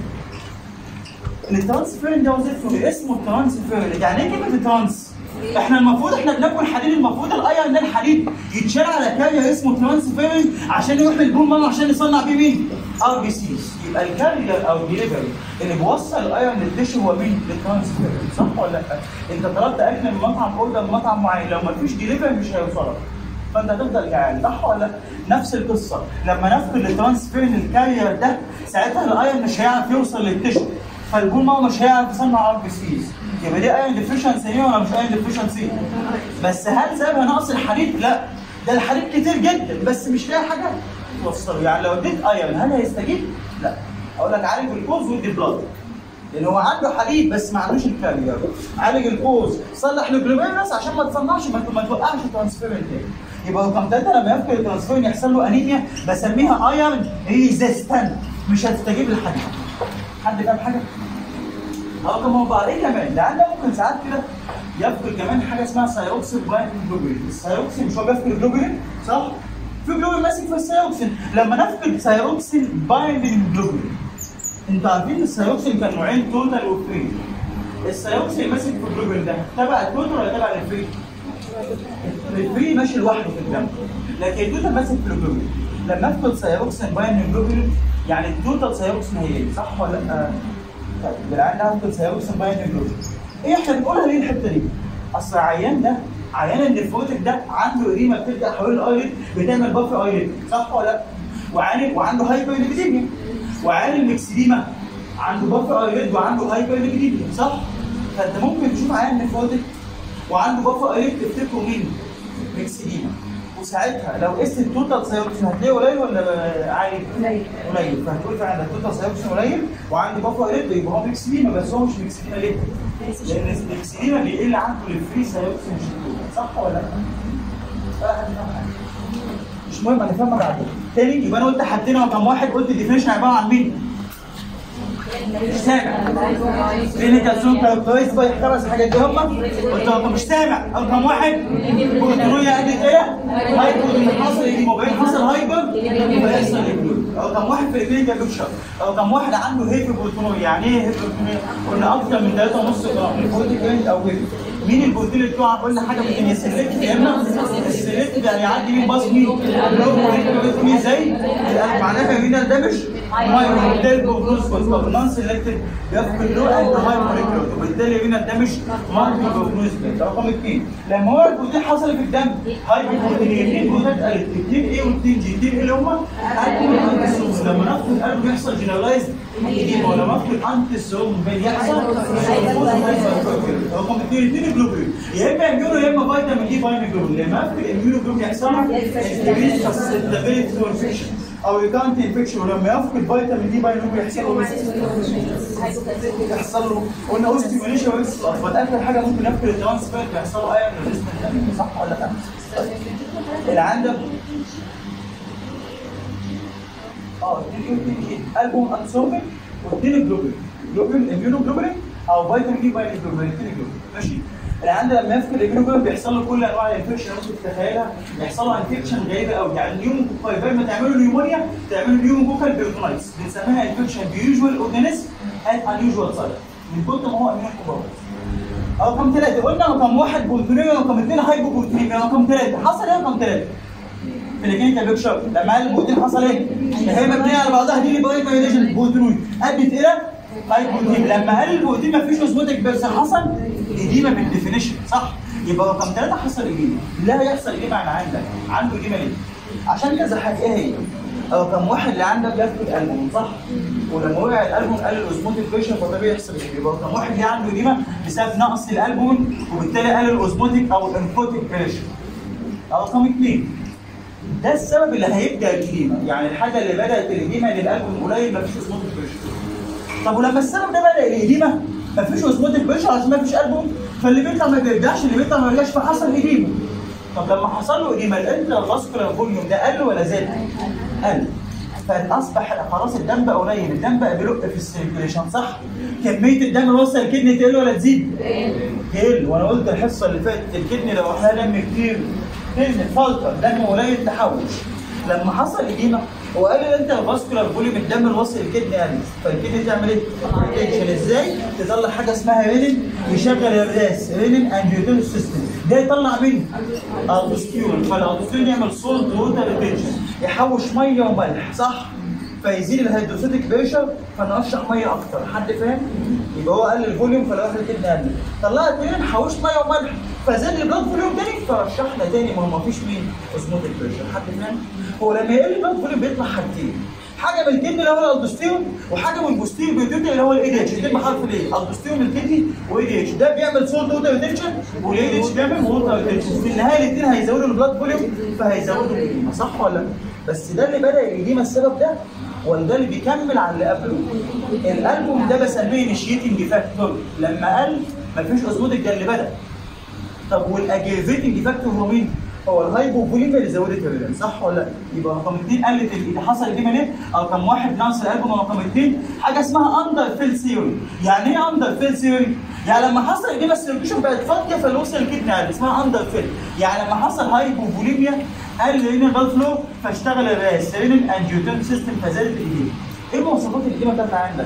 S1: الترانسفيرين ده وظيفته اسمه الترانسفيرين، يعني ايه كلمه الترانس؟ احنا بناكل حديد، المفروض الايرون ده الحديد يتشال على كارير اسمه ترانسفيرين عشان يروح للبون مانو عشان يصنع بيه مين؟ ار بي سيز. يبقى الكارير او الدليفري اللي بيوصل الايرون للتشو هو مين؟ الترانسفيرين، صح ولا لا؟ انت طلبت اكل من مطعم اوردر من مطعم معين، لو ما فيش دليفري مش هيوصلك، فانت هتفضل جعان، صح ولا لا؟ نفس القصه، لما نفقد الترانسفيرين الكارير ده ساعتها الايرون مش هيعرف يوصل للتشو، فالبون مانو مش هيعرف يصنع ار بي سيز. يبقى دي ايرون ديفيشنسي ولا مش ايرون ديفيشنسي؟ بس هل سببها نقص الحديد؟ لا، ده الحديد كتير جدا بس مش لاقي حاجه توصله، يعني لو اديت ايرون هل هيستجيب؟ لا. اقول لك عالج الكوز وادي بلاد، لان هو عنده حديد بس ما عندوش الكارير. عالج الكوز، صلح الجلوبيرس عشان ما تصنعش ما توقعش الترانسفيرين تاني. يبقى رقم 3 لما يفقد الترانسفيرين يحصل له انيميا، بسميها ايرون ريزيستنت، مش هتستجيب للحديد. حد فاهم حاجه؟ رقم 4 ايه كمان؟ ده عندنا ممكن ساعات كده يفقد كمان حاجه اسمها سايروكسين بايندنج جلوبولين. السايروكسين مش هو بيفقد الجلوبولين؟ صح؟ في جلوبولين ماسك في السايروكسين، لما نفقد سايروكسين بايندنج جلوبولين، انتوا عارفين السايروكسين كان نوعين توتال وفري. السايروكسين ماسك في الجلوبولين ده تبع التوتال ولا تبع الفري؟ الفري ماشي لوحده في الدم، لكن التوتال ماسك في الجلوبولين. لما افقد سايروكسين بايندنج جلوبولين يعني التوتال سايروكسين هي دي، صح ولا لا؟ طيب العيان ده هفقد سايروكسين بايندنج جلوبولين. ايه احنا بنقولها ليه الحته دي؟ اصل العيان ده عيان النفروتك ده عنده اريما بتبدا حوالين الايلid بتعمل بافر ايلid، صح ولا لا؟ وعنده هايبر ليبيديميا. وعيان المكسديما عنده بافر ايلid وعنده هايبر ليبيديميا، صح؟ فانت ممكن تشوف عيان نفروتك وعنده بافر ايلid تفتكروا مين؟ مكسديما. وساعتها لو قست التوتال سايروكسين هتلاقيه قليل ولا عالي؟ قليل، فهتقول فعلا التوتال سايروكسين قليل وعندي بافر ايلid يبقى هو مكسديما، بس هو مش مكسديما ليه؟ لان المكسديما بيقل عنده الفري سايروكسين مش التوتال، صح ولا لا؟ مش مهم هنفهمها بعدين. تاني يبقى انا قلت حاجتين، رقم 1 قلت الديفينيشن عباره عن مين؟ مش سامع. كلينيكال سون كاركترايز باي 5 حاجات دي هم؟ قلت رقم مش سامع. رقم 1 بروتينوريا قد ايه؟ هايبر حصل هيموجلوبين، حصل هايبر يبقى يحصل هيموجلوبين. رقم 1 في الكلينيكال بيكشر. رقم 1 عنده هيفي بروتينوريا، يعني ايه هيفي بروتينوريا؟ قلنا اكثر من 3.5 جرام البروتين او هيفي. مين البروتين اللي بتوع؟ قلنا حاجه ممكن يسلكت يا اما السلكت يعني يعدي مين باص مين؟ مين زي القلب، معناه فاهمين ده مش مايكرو بروتوز نون سيلكتد يفقد له اند هاي موليكيول، وبالتالي هنا ده مش مايكرو بروتوز. رقم 2 لما هو البروتين حصل في الدم هاي بروتين، اثنين بروتين قلت 2 ايه و2 جي، 2 اللي هم انتي، لما نفقد القلب بيحصل جنرالايز ايديما، ولما نفقد انتيسوم بيحصل. رقم 2 جلوبولين، يا اما اميونو يا اما فيتامين دي بايند جلوبولين. لما افقد اميونو جلوبولين يحصل انفكشن او ريكانت انفكشن، ولما يفقد فيتامين دي بايند جلوبولين يحصل له قلنا اوستيوماليشيا ويكس الاطفال. اخر حاجه ممكن يفقد الترانسفير بيحصل له ايرون ريزيستنت، صح ولا لا؟ اللي عندك البوم انسوربين واثنين جلوبولين اميونو جلوبولين او فيتامين دي بايند جلوبولين، اثنين جلوبولين، ماشي. اللي عندنا لما يفقد الجلوبولين بيحصل له كل انواع الانفكشن ممكن تتخيلها، بيحصل له انفكشن غريبه قوي، يعني النيوموكوكاي بدل ما تعملوا نيومونيا تعملوا نيوموكوكال بيرتونايتس، بنسميها انفكشن بيوجوال اورجانيزم ات انيوجوال سايت من كتر ما هو اميونوكوكاي. رقم 3 قلنا رقم 1 بروتينيميا، رقم 2 هايبوبروتينيميا، رقم 3 حصل ايه؟ رقم 3 في الكلينيكال بيكشر لما قال البروتين حصل ايه؟ هي مبنيه على بعضها دي اللي بقى فايديشن بروتينويد ادت الى هايبوتين. لما قال البروتين ما فيش اوزموتيك بس حصل اديمه بالديفينيشن صح؟ يبقى رقم 3 حصل اديمه. لا يحصل اديمه عندك عنده اديمه ليه؟ عشان كذا حاجه. ايه هي؟ رقم 1 اللي عندك يفقد البوم صح؟ ولما وقع الالبوم قل الاوزموتيك بريشر فطبيعي يحصل اديمه. يبقى رقم 1 اللي عنده اديمه بسبب نقص الالبوم وبالتالي قل الاوزموتيك او الانفوتيك بريشر. رقم 2 ده السبب اللي هيبدا الاديمه، يعني الحاجه اللي بدات الاديمه للالبوم قليل مفيش اوزموتيك بريشر. طب ولما السبب ده بدا الاديمه مفيش اوزموتيك بريشر عشان مفيش البوم فاللي بيطلع ما بيرجعش، اللي بيطلع ما بيرجعش فحصل اديمه. طب لما حصل له اديمه الانترافاسكولار فوليوم ده قل ولا زاد؟ قل. فاصبح خلاص الدم بقى قليل، الدم بقى بيلق في السيركيليشن صح؟ كميه الدم اللي وصل الكدني تقل ولا تزيد؟ تقل. وانا قلت الحصه اللي فاتت الكدني لو احنا دم كتير فلتر دم قليل تحوش. لما حصل اديمه وقال الانترافاسكولار فوليوم الدم اللي وصل الكدني قل، فالكدني تعمل ايه؟ ريتنشن. ازاي؟ تطلع حاجه اسمها رينين يشغل الراس رينين انجيوتنسين سيستم، ده يطلع مين؟ الدوستيرون. فالالدوستيرون يعمل سولت ووتر ريتنشن يحوش ميه وملح صح؟ فيزيد الهيدروسيتيك بريشر فنرشح ميه اكتر. حد فاهم؟ يبقى هو قل الفوليوم فالراس الكدني قل، طلعت رينين حوش ميه وملح فزاد البلاد فوليوم تاني فرشحنا تاني. ما هو مفيش مين؟ اوزموتيك بريشر. حد فاهم؟ هو لما يقل البلاد فوليوم بيطلع حاجتين، حاجه من الكدني اللي هو الالدوستيرون وحاجه من البوستيريور بيوتيريال اللي هو الاي دي اتش. الاثنين بحرف الايه؟ الالدوستيرون من الكدني واي دي اتش، ده بيعمل سولت ووتر ريتنشن والاي دي اتش بيعمل ووتر ريتنشن. في النهايه الاثنين هيزودوا البلاد فوليوم فهيزودوا الاديمه صح ولا لا؟ بس ده اللي بدا الاديمه السبب ده ولا ده اللي بيكمل على اللي قبله؟ الالبوم ده بسميه انيشيتنج فاكتور، لما قل مفيش اوزموتيك ده اللي بدا. طب والاجريفيتنج فاكتور هو مين؟ هو الهايبوفوليميا اللي زودت الريلان صح ولا لا؟ يبقى رقم 2 قلت اللي حصل اديمه ليه؟ رقم 1 نقص الالبوم، ورقم 2 حاجه اسمها اندر فيل ثيوري. يعني ايه اندر فيل ثيوري؟ يعني لما حصل اديمه السيركيشن بقت فاضيه فاللي وصل الكدني قل، اسمها اندر فيل. يعني لما حصل هايبوفوليميا قل رينين بلاد فلو فاشتغل الراس رينين انجيوتنسين سيستم فزادت الاديمه. ايه مواصفات الاديمه بتاعتها عندك؟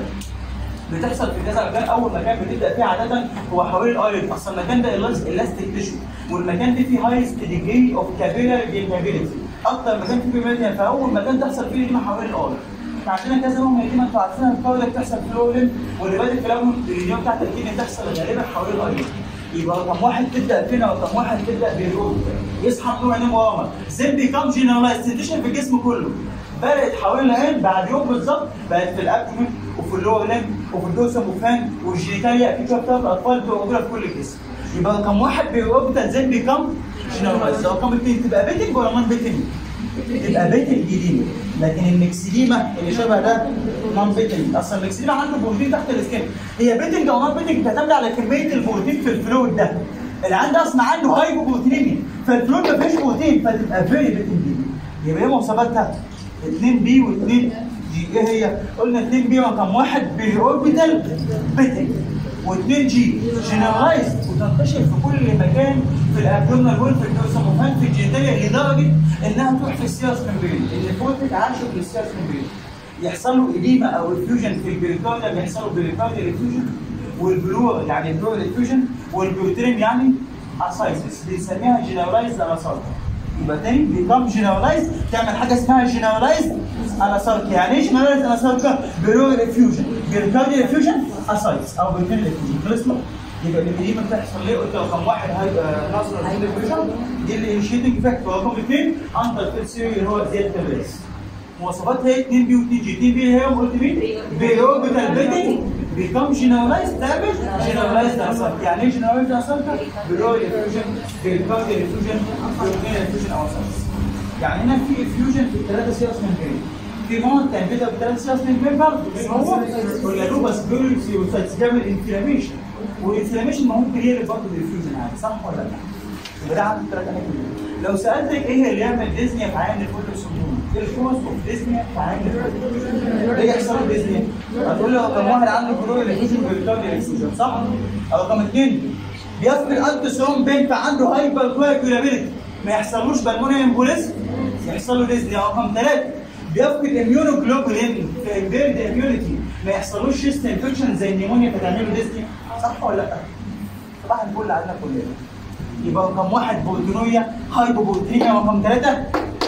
S1: بتحصل في كذا مكان. اول مكان بتبدا فيه عاده هو حوالي الايريد، اصل المكان ده الاستيك تيشو والمكان ده فيه هايست ديجري اوف كابيلاري ديلمابيلتي، اكتر مكان فيه بيميلتي. فاول مكان تحصل فيه الاديمه حوالي الايريد. عندنا كذا نوع من الاديمه انتوا عارفينها، الكاردياك بتحصل في الاولين واللي بادئ في الاول الاديمه بتاعت الكدني بتحصل غالبا حوالي الايريد. يبقى رقم 1 تبدا فين؟ رقم 1 تبدا بالروت، يصحى من ينام ورا زين بيكام جنرالايزيشن في الجسم كله. بدات حوالي العين بعد يوم بالظبط بقت في الابدومين وفي اللور ليمب وفي الدوسم وفان والجينيتاليا اكيد شفتها في الاطفال بتبقى موجوده في كل الجسم. يبقى رقم 1 بيربط زين بيكام جنرالايز. رقم 2 تبقى بيتنج ولا نون بيتنج؟ تبقى بيتنج جديده. لكن المكسديما اللي شبه ده نون بيتنج. اصلا المكسديما عنده بروتين تحت السكين، هي بيتنج او نون بيتنج بتعتمد على كميه البروتين في الفلويد ده. اللي عنده اصلا عنده هايبوبروتينيميا فالفلويد ما فيهوش بروتين فتبقى فيري بيتنج. يبقى ايه مواصفاتها؟ 2 بي و2 جي. ايه هي؟ قلنا 2 بي رقم 1 بي اوربيتال بيتنج، و2 جي جنرالايزد وتنتشر في كل مكان في الابدومينال وول في الدوسم وفان في الجينيتاليا لدرجه انها تروح في السيرس ممبرين. النيفروتيك عاشق للسيرس ممبرين يحصل له اديمه او افيوجن في البريكارديا، بيحصل له بريكارديال افيوجن والبلور يعني بلور افيوجن والبيوترين يعني اسايسس بنسميها جنرالايزد اناسارك. يبقى تاني بيكام جنرالايزد تعمل حاجه اسمها جنرالايزد اناسارك. يعني ايه جنرالايزد اناسارك؟ بلور افيوجن بريكارديال افيوجن اسايتس او بيوترين افيوجن. خلصنا؟ يبقى الاديمه بتحصل ليه؟ قلت رقم 1 ناصر الفيوجن دي الانيشيتنج فاكتور، رقم 2 اندر فيل ثيوري اللي هو زياده الراس. مواصفاتها هي 2 بي و2 جي. 2 بي هي قلت مين؟ بيوربيتال بيتنج بيكام جنرالايزد تعمل جنرالايزد اناسارك. يعني ايه جنرالايزد اناسارك؟ بلور افيوجن بريكارديال افيوجن بيوترين افيوجن او اسايتس. يعني هنا في افيوجن في الثلاثه سيرس ممبرين. في مرض كان بيبدا بالثلاث سيرس ممبرين برضه هو ولا لوباس بيريوسايتس بيعمل انفلاميشن، والانفلاميشن ما ممكن يقلب برضه بالافيوجن عادي صح ولا لا؟ يبقى ده عنده ثلاث اماكن. لو سالتك ايه اللي يعمل ديزنيا في عين الفوتو سموم؟ الكوز اوف ديزنيا في عين الفوتو. ليه يحصل ديزنيا؟ هتقول لي رقم 1 عنده كلور الافيوجن بالكارديال افيوجن صح؟ رقم 2 بيفقد التوسيروم بين فعنده هايبر كواكيولابيلتي ما يحصلوش بالمونيا امبوليزم يحصل له ديزنيا. رقم 3 بيفقد اميونوجلوبولين في امبيرد اميونيتي ما يحصلوش شيست انفكشن زي النيمونيا فتعمل له ديزنيا صح ولا لا؟ صباح الفل علينا كلنا. يبقى رقم 1 بروتينويا هايبوبروتينيا، رقم 3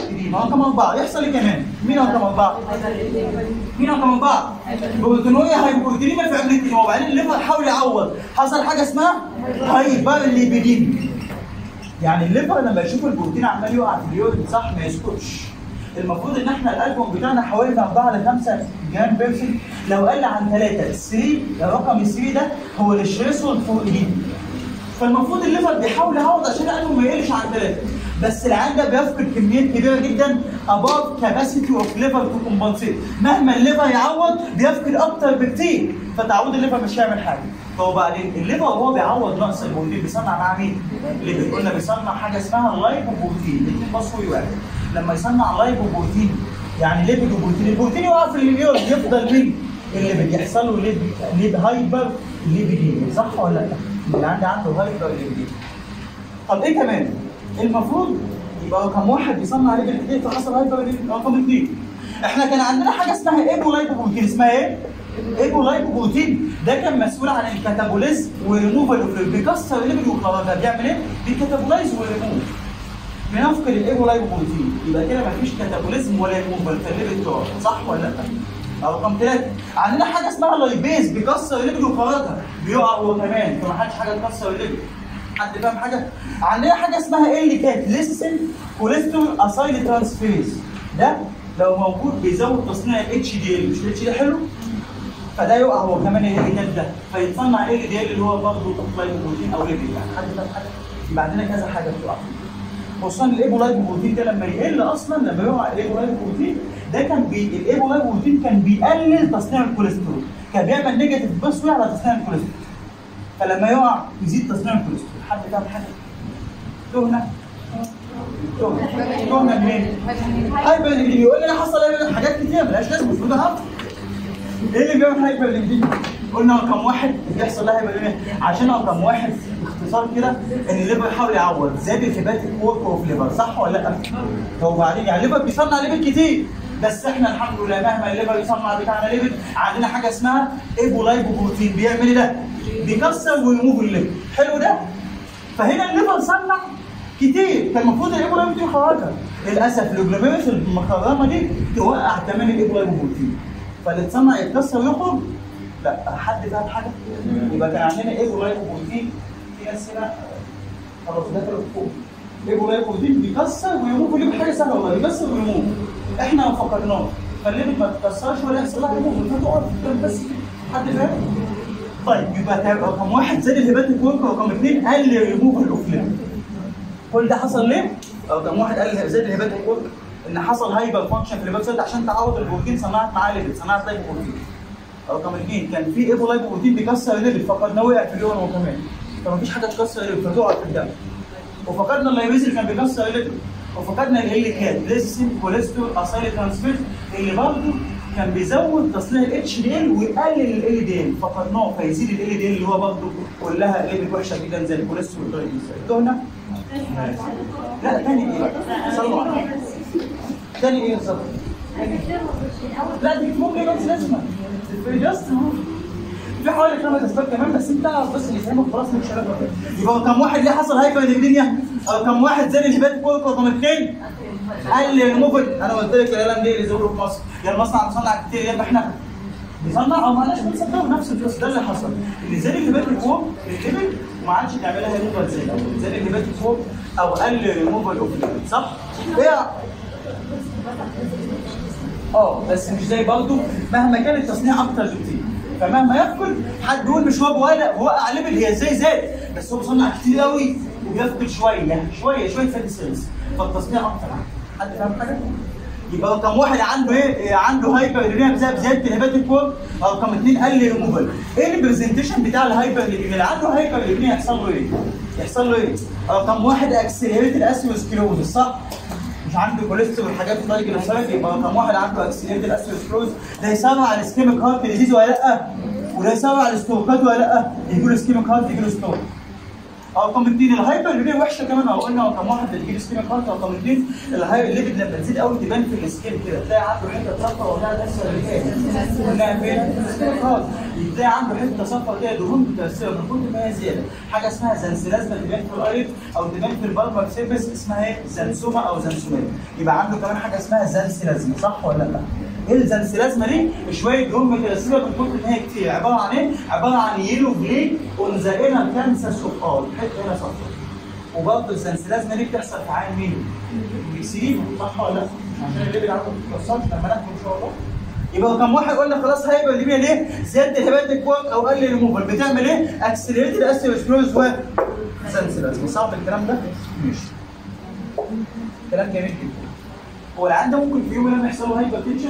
S1: 3 ما هو رقم 4 يحصل ايه كمان؟ مين رقم 4؟ مين رقم 4؟ بروتينوريا هايبوبروتينيميا في ابنتين وبعدين الليفر حاول يعوض حصل حاجه اسمها هايبرليبيديميا. يعني الليفر لما يشوف البروتين عمال يقع في اليورين صح ما يسكتش. المفروض ان احنا الالبوم بتاعنا حوالي من 4 ل 5 جرام بيرسنت، لو قل عن 3 3 الرقم 3 ده هو الثريشولد فور ايدين. فالمفروض الليفر بيحاول يعوض عشان الالبوم ما يقلش عن 3، بس العيان ده بيفقد كميات كبيره جدا above capacity of liver to compensate. مهما الليفر يعوض بيفقد اكتر بكتير، فتعويض الليفر مش هيعمل حاجه. وبعدين الليفر وهو بيعوض نقص البروتين بيصنع مع مين؟ الليفر. قلنا بيصنع حاجه اسمها اللايبوبروتين، الاثنين فوسفوري واحد. لما يصنع اللايبوبروتين يعني ليبيد وبروتين، البروتين يقع في الليبيول يفضل مين؟ الليبيد يحصل له هايبر ليبيديميا صح ولا لا؟ اللي عنده هايبر ليبيديميا. طب ايه كمان؟ المفروض يبقى رقم 1 بيصنع ليبيد كتير فحصل هايبر ليبيديميا. رقم 2 احنا كان عندنا حاجه اسمها ايبولايبوبروتين، اسمها ايه؟ ايبولايبوبروتين ده كان مسؤول عن الكاتابوليزم وريموفال اوف الليبيد، بيكسر الليبيد ويخرجها. بيعمل ايه؟ بيكاتابولايز وريموف. بنفقد الايبولايبوبروتين يبقى كده مفيش كاتابوليزم ولا ريموفال فالليبيد تقع صح ولا لا؟ رقم 3 عندنا حاجه اسمها اللايبيز بيكسر الليبيد ويخرجها، بيقع هو كمان فما حدش حاجه تكسر الليبيد. حد فاهم حاجه؟ عندنا حاجه اسمها ال كات ليسن كوليسترول اسايل ترانسفيريز، ده لو موجود بيزود تصنيع الاتش دي ال، مش الاتش دي حلو؟ فده يقع هو كمان ال كات ده فيتصنع ال دي ال اللي هو برضه لايبوبروتين او ليبيد. يعني حد فاهم حاجه؟ يبقى عندنا كذا حاجه بتقع، خصوصا الايبولايبوبروتين ده لما يقل اصلا لما يقع الايبولايبوبروتين ده كان الايبولايبوبروتين كان بيقلل تصنيع الكوليسترول، كان بيعمل نيجاتيف بوزيتيف على تصنيع الكوليسترول، فلما يقع يزيد تصنيع الكوليسترول. حد فاهم حاجه؟ تهنا منين؟ هايبر ليبيديميا. يقول لي انا حصل حاجات كتير مالهاش لازمه المفروض اعرف. ايه اللي بيعمل هايبر ليبيديميا؟ قلنا رقم 1 بيحصل لها هايبر ليبيديميا عشان رقم 1 باختصار كده ان الليفر يحاول يعوض زاد الهيباتيك ورك اوف ليفر صح ولا لا؟ وبعدين يعني الليفر بيصنع ليبيد كتير، بس احنا الحمد لله مهما الليفر يصنع بتاعنا ليبيد عندنا حاجه اسمها ايبولايبوبروتين بيعمل ايه ده؟ بيكسر ويموف الليبيد. حلو ده؟ فهنا الليفر صنع كتير كان المفروض الايبولايبوبروتين يخرجها، للاسف الجلوميرولس المخرمه دي توقع كمان الايبولايبوبروتين فاللي اتصنع يتكسر ويخرج. لا حد فاهم حاجه؟ يبقى كان عندنا ايبولايبوبروتين في ناس هنا خلاص دخلوا فوق. ايبولايبوبروتين بيكسر ويموف الليبيد، حاجه سهله والله بيكسر ويموف. احنا لو فكرناه فالليبيد ما تتكسرش ولا يحصل لها ريموف فتقعد بس. حد فاهم؟ طيب يبقى رقم 1 زاد الهيباتيك ورك، رقم 2 قل ريموف الاوف ليبيد. كل ده حصل ليه؟ رقم 1 قال زاد الهيباتيك ورك ان حصل هايبر فانكشن في الليبيد عشان تعوض البروتين صنعت معاه ليبيد، صنعت لايبوبروتين. رقم 2 كان في ايبولايبوبروتين بيكسر الليبيد فقدنا وقع في اليورين هو كمان، فمفيش حاجه تكسر الليبيد فتقع في الدم. وفقدنا اللايبيز اللي كان بيكسر الليبيد، وفقدنا ال كات ليسن كوليسترول اسايل ترانسفير اللي برضه كان بيزود تصنيع الاتش دي ال ويقلل ال دي ال، فقدناه فيزيد ال دي ال اللي هو برضه كلها ليبيد وحشه جدا زي الكوليسترول والترايجليسيرايد. تهنا؟ لا تاني ايه؟ صلوا على النبي. تاني ايه بالظبط؟ لا دي ممكن بس لازمه جاست في حوالي 5 اسباب كمان بس انت اعرف بس اللي فاهمه خلاص مش عارف. يبقى رقم 1 ليه حصل هايبر ليبيديميا؟ رقم 1 زاد الهيباتيك ورك، رقم 2 قل ريموفل. انا قلت لك الالم دي اللي زودوا في مصر، يعني المصنع بيصنع كتير يبقى احنا بيصنع او ما عادش بنصدقه نفس القصه. ده اللي حصل اللي زاد الهيباتيك ورك للليبيد وما عادش تعملها ريموفال زي الاول، زاد الهيباتيك ورك او قل ريموفال اوف الليبيد صح؟ ايه بس مش زي برضه مهما كان التصنيع اكتر بكتير، فمهما يفقد حد يقول مش هو بوقع ليبيد هي ازاي زاد، بس هو بيصنع كتير قوي وبيفقد شويه فاتي سيلز فالتصنيع اكتر. حد فاهم حاجه؟ يبقى رقم 1 عنده ايه؟ عنده هايبر ليبيديميا بسبب زياده الهيباتيك ورك، رقم 2 قل ريموفال. ايه البرزنتيشن بتاع الهايبر ليبيديميا؟ اللي عنده هايبر ليبيديميا يحصل له ايه؟ يحصل له ايه؟ رقم 1 اكسلريتد اسيوسكلوزس صح؟ مش عنده كوليسترول والحاجات الترايجليسيرايد، يبقى رقم 1 عنده اكسلريتد اسيوسكلوز. ده يسرع الاسكيميك هارت ديزيز ولا لا؟ وده يسرع الستروكات ولا لا؟ يجي له اسكيميك هارت يجي له ستروك. رقم 2 الهايبرليبيا وحشه كمان، او قلنا رقم 1 بتجيب اسكيميك هارت. رقم 2 الهايبرليبيد لما تزيد قوي تبان في السكين كده، تلاقي عنده حته صفرا وده الاسفل اللي فات قلنا فين؟ في السكيميك هارت، تلاقي عنده حته صفرا كده دهون متاثره من كتر ما هي زياده، حاجه اسمها زنسلازما تبان في الايريد او تبان في البالمر سيرفيس اسمها ايه؟ زنسوما او زنسومات. يبقى عنده كمان حاجه اسمها زنسلازما، صح ولا لا؟ ايه الزنسلازما دي؟ شويه دهون متاثره من كتر ما هي كتير، عباره عن ايه؟ عباره عن يلو بليك اون ذا انر كانسس اوف اول، حته هنا صفرا. وبرضه الزنسلازما دي بتحصل في عين مين؟ الاكسليما، صح ولا لا؟ عشان الليبل عنده ما بتتكسرش لما ناكل ان شاء الله. يبقى رقم 1 قلنا خلاص هايبرليبيا ليه؟ زياده الهيباتيك ورك او قل ريموفال، بتعمل ايه؟ اكسلريتد اسيروسكلوز وزنسلازما. صعب الكلام ده؟ ماشي. كلام جميل جدا. هو العيان ده ممكن في يوم لما يحصل له هايبر تنشن؟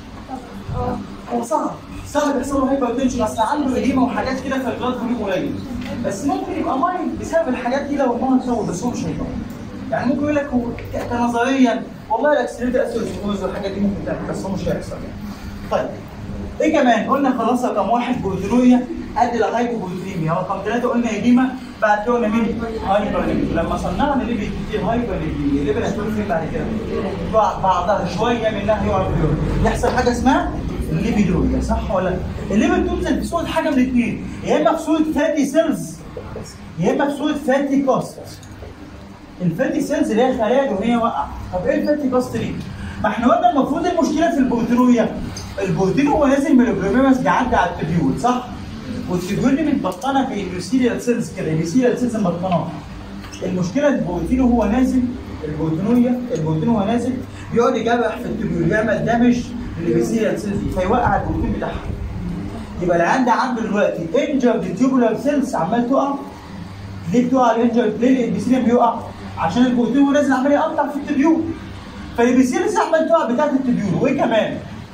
S1: هو صعب يحصل له هايبر تنشن، اصل عنده اديمه وحاجات كده في البلاد فوليوم قليل. بس ممكن يبقى مايل بسبب الحاجات دي لو المرض طول، بس هو مش هيطول. يعني ممكن يقول لك هو كنظريا والله الاكسلريتد اسيروسكلوز والحاجات دي ممكن تعمل، بس هو مش هيحصل يعني. طيب ايه كمان؟ قلنا خلاص رقم 1 بروتينوريا ادي لهايبوبروتينيميا، رقم 3 قلنا اديمه، بعد كده قلنا مين؟ هايبرليبيا. لما صنعنا ليبيد كتير هايبرليبيا، الليبيد هتقول فين بعد كده؟ بعضها شويه منها يقع بيور، يحصل حاجه اسمها الليبيدوريا، صح ولا لا؟ الليبيد تنزل في صوره حاجه من الاثنين، يا اما في صوره فاتي سيلز يا اما في صوره فاتي كاست. الفاتي سيلز اللي هي خلايا دهنيه واقعه. طب ايه الفاتي كاست دي؟ ما احنا قلنا المفروض المشكله في البروتينوريا، البروتين هو نازل من الجلوميرس بيعدي على التبيول، صح؟ والتبيول دي متبطنه باليوسيليال سيلز كده، اليوسيليال سيلز مبطناها. المشكله البروتين وهو نازل، البروتين وهو نازل بيقعد يجرح في التبيول، يعمل دامج لليوسيليال سيلز فيوقع البروتين بتاعها. يبقى العيان ده عنده دلوقتي انجرد تيوبولار سيلز عمال تقع. ليه بتقع الانجرد؟ ليه الابيثيليوم بيقع؟ عشان البروتين وهو نازل عمال يقطع في التبيول. فالابيثيليوم عمال تقع بتاعت التبيول، وايه كمان؟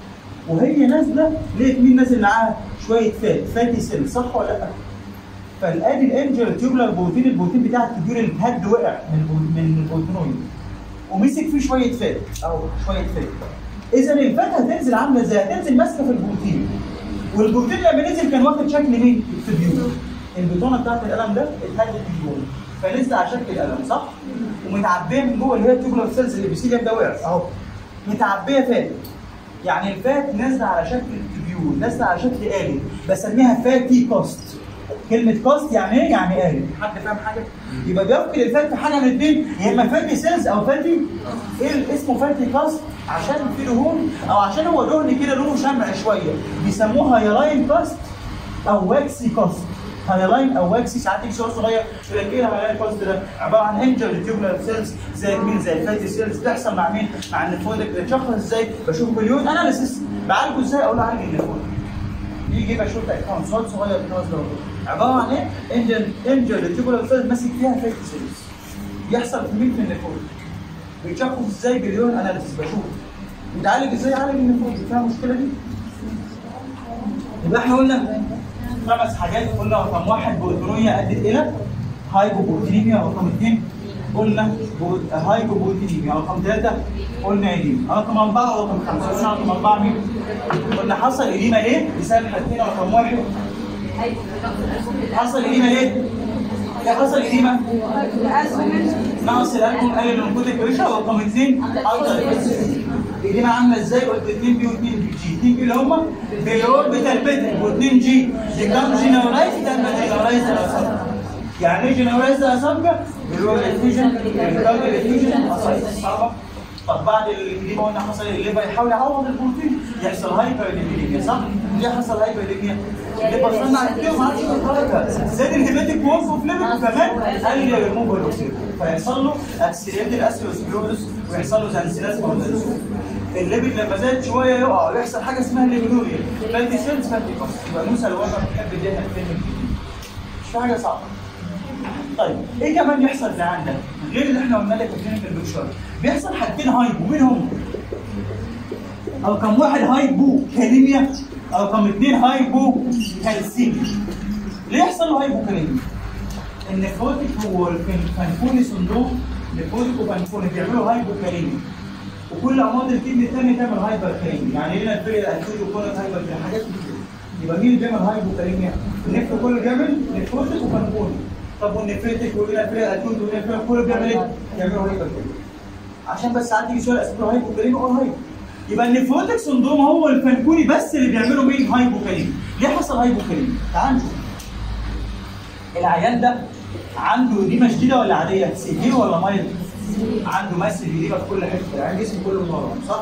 S1: وهي نازله لقيت مين نازل معاها؟ شويه فاتي سيل، صح ولا لا؟ فالادي الانجر تيوبولار بروتين، البروتين بتاع التبيول الهد وقع من البروتينويد ومسك فيه شويه فات او شويه فات. اذا الفات هتنزل عامله ازاي؟ هتنزل ماسكه في البروتين، والبروتين لما نزل كان واخد شكل مين؟ التبيول. البطانه بتاعت القلم ده اتهدت التبيول فنزل على شكل القلم، صح؟ ومتعبيه من جوه اللي هي التيوبولار سيلز اللي الابيثيليوم ده وقع اهو، متعبيه فات. يعني الفات نازله على شكل التبيول، نازله على شكل آلي، بسميها فاتي كاست. كلمة كاست يعني ايه؟ يعني آلي. حد فاهم حاجة؟ يبقى بيفقد الفات في حاجة من الاثنين، يا اما فاتي سيلز أو فاتي. ايه اسمه فاتي كاست؟ عشان فيه دهون أو عشان هو دهن كده لونه شمع شوية، بيسموها هايلاين كاست أو واكسي كاست. هايلاين أو واكسي، ساعات يجي سؤال صغير يقول لك ايه الهايلاين كاست ده؟ عبارة عن انجر تيوبولار سيلز زي مين؟ زي الفاتي سيلز، بتحصل مع مين؟ مع النفرودك. بتشخص ازاي؟ بشوف مليون اناليسيس، بعالجه ازاي؟ اقول له عالج النفرودك. يجي يبقى شورت اكونت سؤال صغير في 5 دقايق، عباره عن ايه؟ انجر تيوبولار سيلز ماسك فيها فاتي سيلز. يحصل في مين؟ في النفرودك. بيتشخص ازاي؟ مليون اناليسيس بشوف. بيتعالج ازاي؟ عالج النفرودك. فاهم المشكله دي؟ يبقى احنا قلنا 5 حاجات. قلنا رقم 1 بروتينوريا ادت الى هايبوبروتينيميا، رقم 2 قلنا هايبوبروتينيميا، رقم 3 قلنا اديمه، رقم 4 ورقم 5. قلنا رقم 4 مين؟ قلنا حصل اديمه ليه؟ بسبب حاجتين. رقم 1 حصل اديمه ليه؟ ليه حصل اديمه؟ نقص الالكول قلل النيكوتيك بريشر. رقم 2 الاديمه عامله ازاي؟ قلت 2 بي و2 بي جي. 2 بي اللي هم بيور بتالبيتك، و2 جي ديكام جينرالايز جينرالايز اسامبا. يعني ايه جينرالايز اسامبا؟ بيور افيوجن ريكارد افيوجن اسايتس. طب بعد الاديمه قلنا حصل الليفر يحاول يعوض البروتين، يحصل هايبرليبيميا، صح؟ ليه حصل هايبرليبيميا؟ الليفر صنع كتير ما عادش يتحرك، زاد الهيباتيك وورك اوف ليفر، وكمان قلل الريموفال اوكسيد، فيحصل له اكسيليتد اسيروسكلوروس ويحصل له زنسلازما وزنسوما. الليبيد لما زاد شويه يقع ويحصل حاجه اسمها ليبيدوريا، فاتي سيلز فاتي كاست. يبقى موسى الوفا بتحب تديها الفيلم مش في حاجه صعبه. طيب ايه كمان يحصل في عندك غير اللي احنا قلنا لك في البكشر؟ بيحصل حاجتين هايبو، مين هم؟ رقم 1 هايبو كاليميا، رقم 2 هايبو كالسيميا. ليه يحصل له هايبو كاليميا؟ النفروتيك والفانفوني سندروم، نفروتيك وفانفوني بيعملوا هايبو كاليميا، وكل امراض الكدني الثانيه تعمل هايبر كاليميا. يعني هنا الفرق الاكيوت وكل هايبر حاجات كتير. يبقى مين اللي بيعمل هايبو كاليميا؟ النفرو كله بيعمل نفروتيك وفانفوني. طب والنفريتك والانفريا اكيد والانفريا كله بيعمل ايه؟ بيعملوا هايبوكاليميا. عشان بس ساعات يجي سؤال اسمه هايبوكاليميا او هايبو. يبقى النفروتك سندروم هو الفانكوني بس اللي بيعملوا مين؟ هايبوكاليميا. ليه حصل هايبوكاليميا؟ تعال نشوف. العيان ده عنده اديمه شديده ولا عاديه؟ سيفير ولا مايلد؟ عنده ماسل اديمه في كل حته، يعني جسمه كله منورم صح؟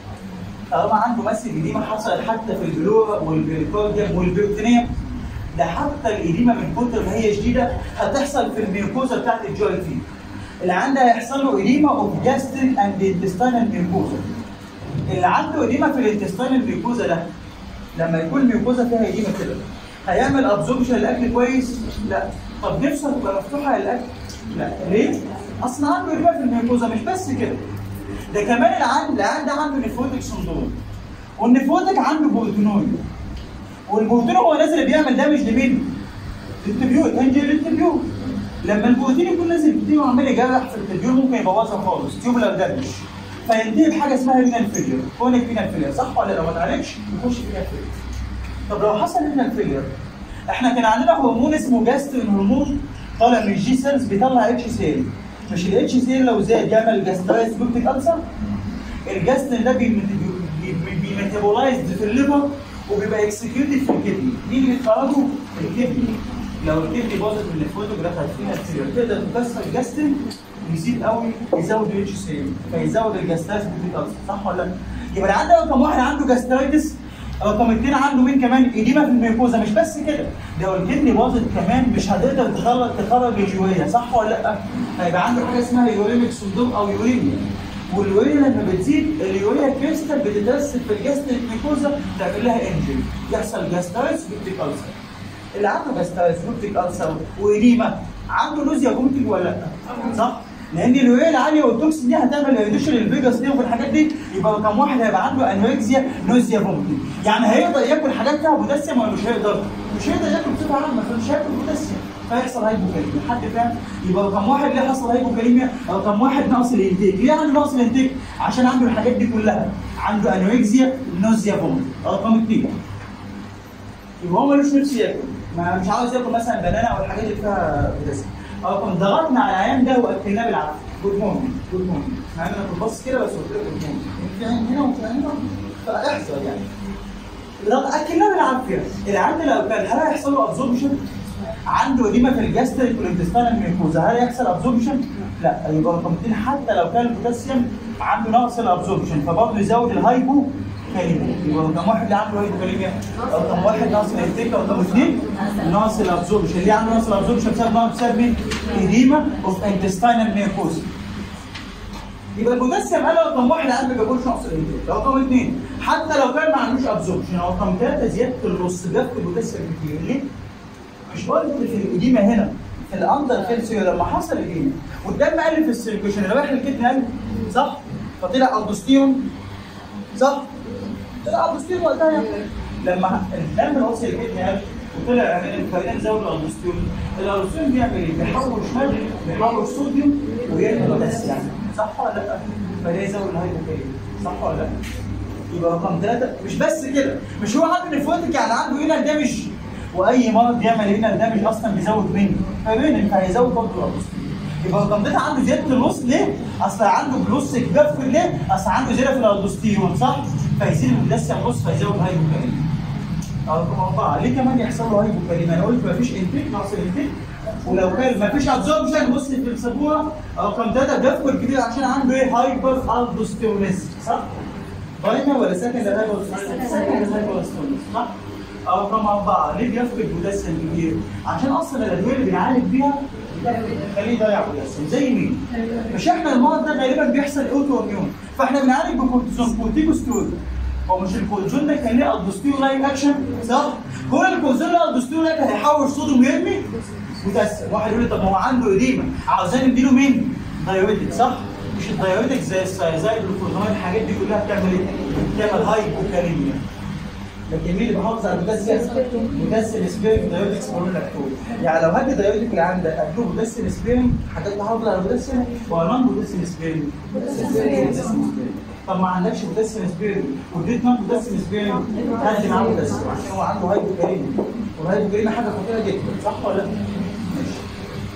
S1: طالما عنده ماسل اديمه حصلت حتى في البلورا والبريكارديوم والبيوتينيوم، ده حتى الاديمه من كتر ما هي شديده هتحصل في الميوكوزا بتاعت الجوينت فيه. العيان ده هيحصل له اديمه اوف جاستريك اند انتستينال ميوكوزا. اللي عنده اديمه في الانتستينال ميوكوزا ده لما يكون الميوكوزا فيها اديمه كده هيعمل ابزوربشن للاكل كويس؟ لا. طب نفسه تبقى مفتوحه للاكل؟ لا. ليه؟ اصلا عنده اديمه في الميوكوزا. مش بس كده، ده كمان العيان ده عنده نفروتك سندروم، والنفروتك عنده بورتونويد، والبروتين هو نازل بيعمل دامج لمين؟ للتبيوت، هنجي للتبيوت. لما البروتين يكون نازل كتير وعمال يجرح في التبيوت ممكن يبوظها خالص، تيوبولار دامج. فينتهي بحاجه اسمها رينال فيلير، كونيك رينال فيلير، صح ولا لو ما اتعالجش يخش في رينال فيلير. طب لو حصل رينال فيلير، احنا كان عندنا هرمون اسمه جاسترين هرمون طالع من الجي سيلز بيطلع اتش سيل. مش الاتش سيل لو زاد يعمل جاسترايتس بيبتيك ألسر؟ الجاسترين ده بيميتابولايزد في الليفر وبيبقى اكسكيوتد في الكدني. مين اللي بيتخرجوا؟ الكدني. لو الكدني باظت من الفوتوجراف هتفينا السيريال تقدر تكسر الجاسترين ويزيد قوي يزود الاتش سي فيزود الجاسترايتس بيبتيك ألسر، صح ولا لا؟ يبقى اللي عنده رقم واحد عنده جاسترايتس، رقم اثنين عنده مين كمان؟ اديمه في الميوكوزا. مش بس كده، لو الكدني باظت كمان مش هتقدر تخرج اليوريا، صح ولا لا؟ هيبقى عنده حاجه اسمها يوريميك سندروم او يوريميا. واليوريا لما بتزيد اليوريا كريستال بتترسب في الجاستريك ميكوزا تعمل لها انجري، يحصل جاسترايتس بيبتيك ألسر. اللي عنده جاسترايتس بيبتيك ألسر وإديمة عنده نوزيا فوميتنج ولا لا؟ صح؟ لأن اليوريا العالية والتوكسين دي هتعمل ريديوشن للفيجاس دي والحاجات دي، يبقى رقم واحد هيبقى عنده انوركسيا نوزيا فوميتنج. يعني هيقدر ياكل حاجات فيها بوتاسيوم ولا مش هيقدر؟ مش هيقدر ياكل بصفة عامة، فمش هياكل بوتاسيوم. فيحصل هايبوكاليميا. حد فاهم؟ يبقى رقم واحد ليه حصل هايبوكاليميا؟ رقم واحد نقص الانتاج. ليه عنده نقص الانتاج؟ عشان عنده الحاجات دي كلها، عنده انوركسيا نوزيا فوميتنج. رقم اثنين يبقى هو ملوش نفس ياكل، مش عاوز ياكل مثلا بنانا او الحاجات اللي فيها بوتاسيوم. رقم ضغطنا على العيان ده واكلناه بالعافيه. جود مورنينج جود مورنينج، مع ان انا كنت باصص كده بس قلت له جود مورنينج. في عين هنا وفي عين هنا فاحذر يعني. اكلناه بالعافيه. العيان ده لو كان هل هيحصل له ابزوربشن؟ عنده اديمه في الجاستريك والانتستينال ميوكوزا، هل يحصل ابزوربشن؟ لا. يبقى رقم اثنين حتى لو كان البوتاسيوم عنده نقص الابزوربشن فبرضه يزود الهايبو كاليميا. يبقى رقم واحد اللي عنده هايبوكاليميا، رقم واحد نقص الانتاج، رقم اثنين نقص الابزوربشن. اللي عنده نقص الابزوربشن بسبب مين؟ اديمه اوف انتستينال ميوكوزا. يبقى البوتاسيوم قال رقم واحد عنده ما بياكلش نقص الانتاج. رقم اثنين حتى لو كان ما عندوش ابزوربشن. رقم ثلاثه زياده النص جابت البوتاسيوم كتير. ليه؟ مش برضه في الاديمه هنا في الاندر كالسيوم لما حصل اديمه والدم قل في السيركيشن اللي رايح للكدني قل، صح؟ فطلع الدوستيرون، صح؟ طلع الدوستيرون وقتها يعني. لما الدم وصل للكدني قل وطلع الفريق زود الالدوستيرون، الالدوستيرون بيعمل ايه؟ بيحول شمال بيحول صوديوم ويرمي بوتاسيوم، صح ولا لا؟ فده يزود الهايبوكاليميا، صح ولا لا؟ يبقى رقم ثلاثه. مش بس كده، مش هو عنده نفروتك يعني عنده هنا دامج، واي مرض يعمل هنا الدامج اصلا بيزود مين؟ فبين فهيزود برضه الالدوستيرون. يبقى رقم ثلاثه عنده زياده النص. ليه؟ اصل عنده بلوس كباف. ليه؟ اصل عنده زياده في الالدوستيرون، صح؟ فيزيد البوتاسيوم نص فيزود هايبوكاليميا. رقم اربعه ليه كمان يحصل له هايبوكاليميا؟ انا قلت مفيش انتاج نقص الانتاج، ولو كان مفيش ابزوربشن بص في السبوره. رقم ثلاثه بيفقد كتير عشان عنده ايه؟ هايبر الدوستيرونيزم، صح؟ باينه ولا سكند هايبر؟ سكند هايبر صح؟ رقم اربعه ليه بيفقد بوتاسيوم كتير؟ عشان اصلا الادويه اللي بنعالج بيها خليه يضيع بوتاسيوم. زي مين؟ مش احنا المرض ده غالبا بيحصل اوتو اميون، فاحنا بنعالج بكورتيزون كورتيكوستيرويد. هو مش الكورتيزون ده كان ليه الدوستيرون لايك اكشن، صح؟ كل الكورتيزون له الدوستيرون لايك هيحول صوديوم ويرمي بوتاسيوم. واحد يقول لي طب ما هو عنده اديمه عاوزين نديله مين؟ دايوريتك، صح؟ مش الدايوريتك زي السايزايد والفورمال الحاجات دي كلها بتعمل ايه؟ بتعمل هايبوكاليميا. لكن مين اللي بيحافظ على البوتاسيوم؟ بوتاسيوم سبيرم دايوريتك سبوروناكتول. يعني لو هدي دايوريتك اللي عندك ادوه بوتاسيوم سبيرم حاجات تحافظ على البوتاسيوم ولا نون بوتاسيوم سبيرم؟ طب ما عندكش بوتاسيوم سبيرم واديت نون بوتاسيوم سبيرم هدي معاه بوتاسيوم عشان هو عنده هايبوكاليميا. والهايبوكاليميا حاجه خطيره جدا، صح ولا لا؟ ماشي.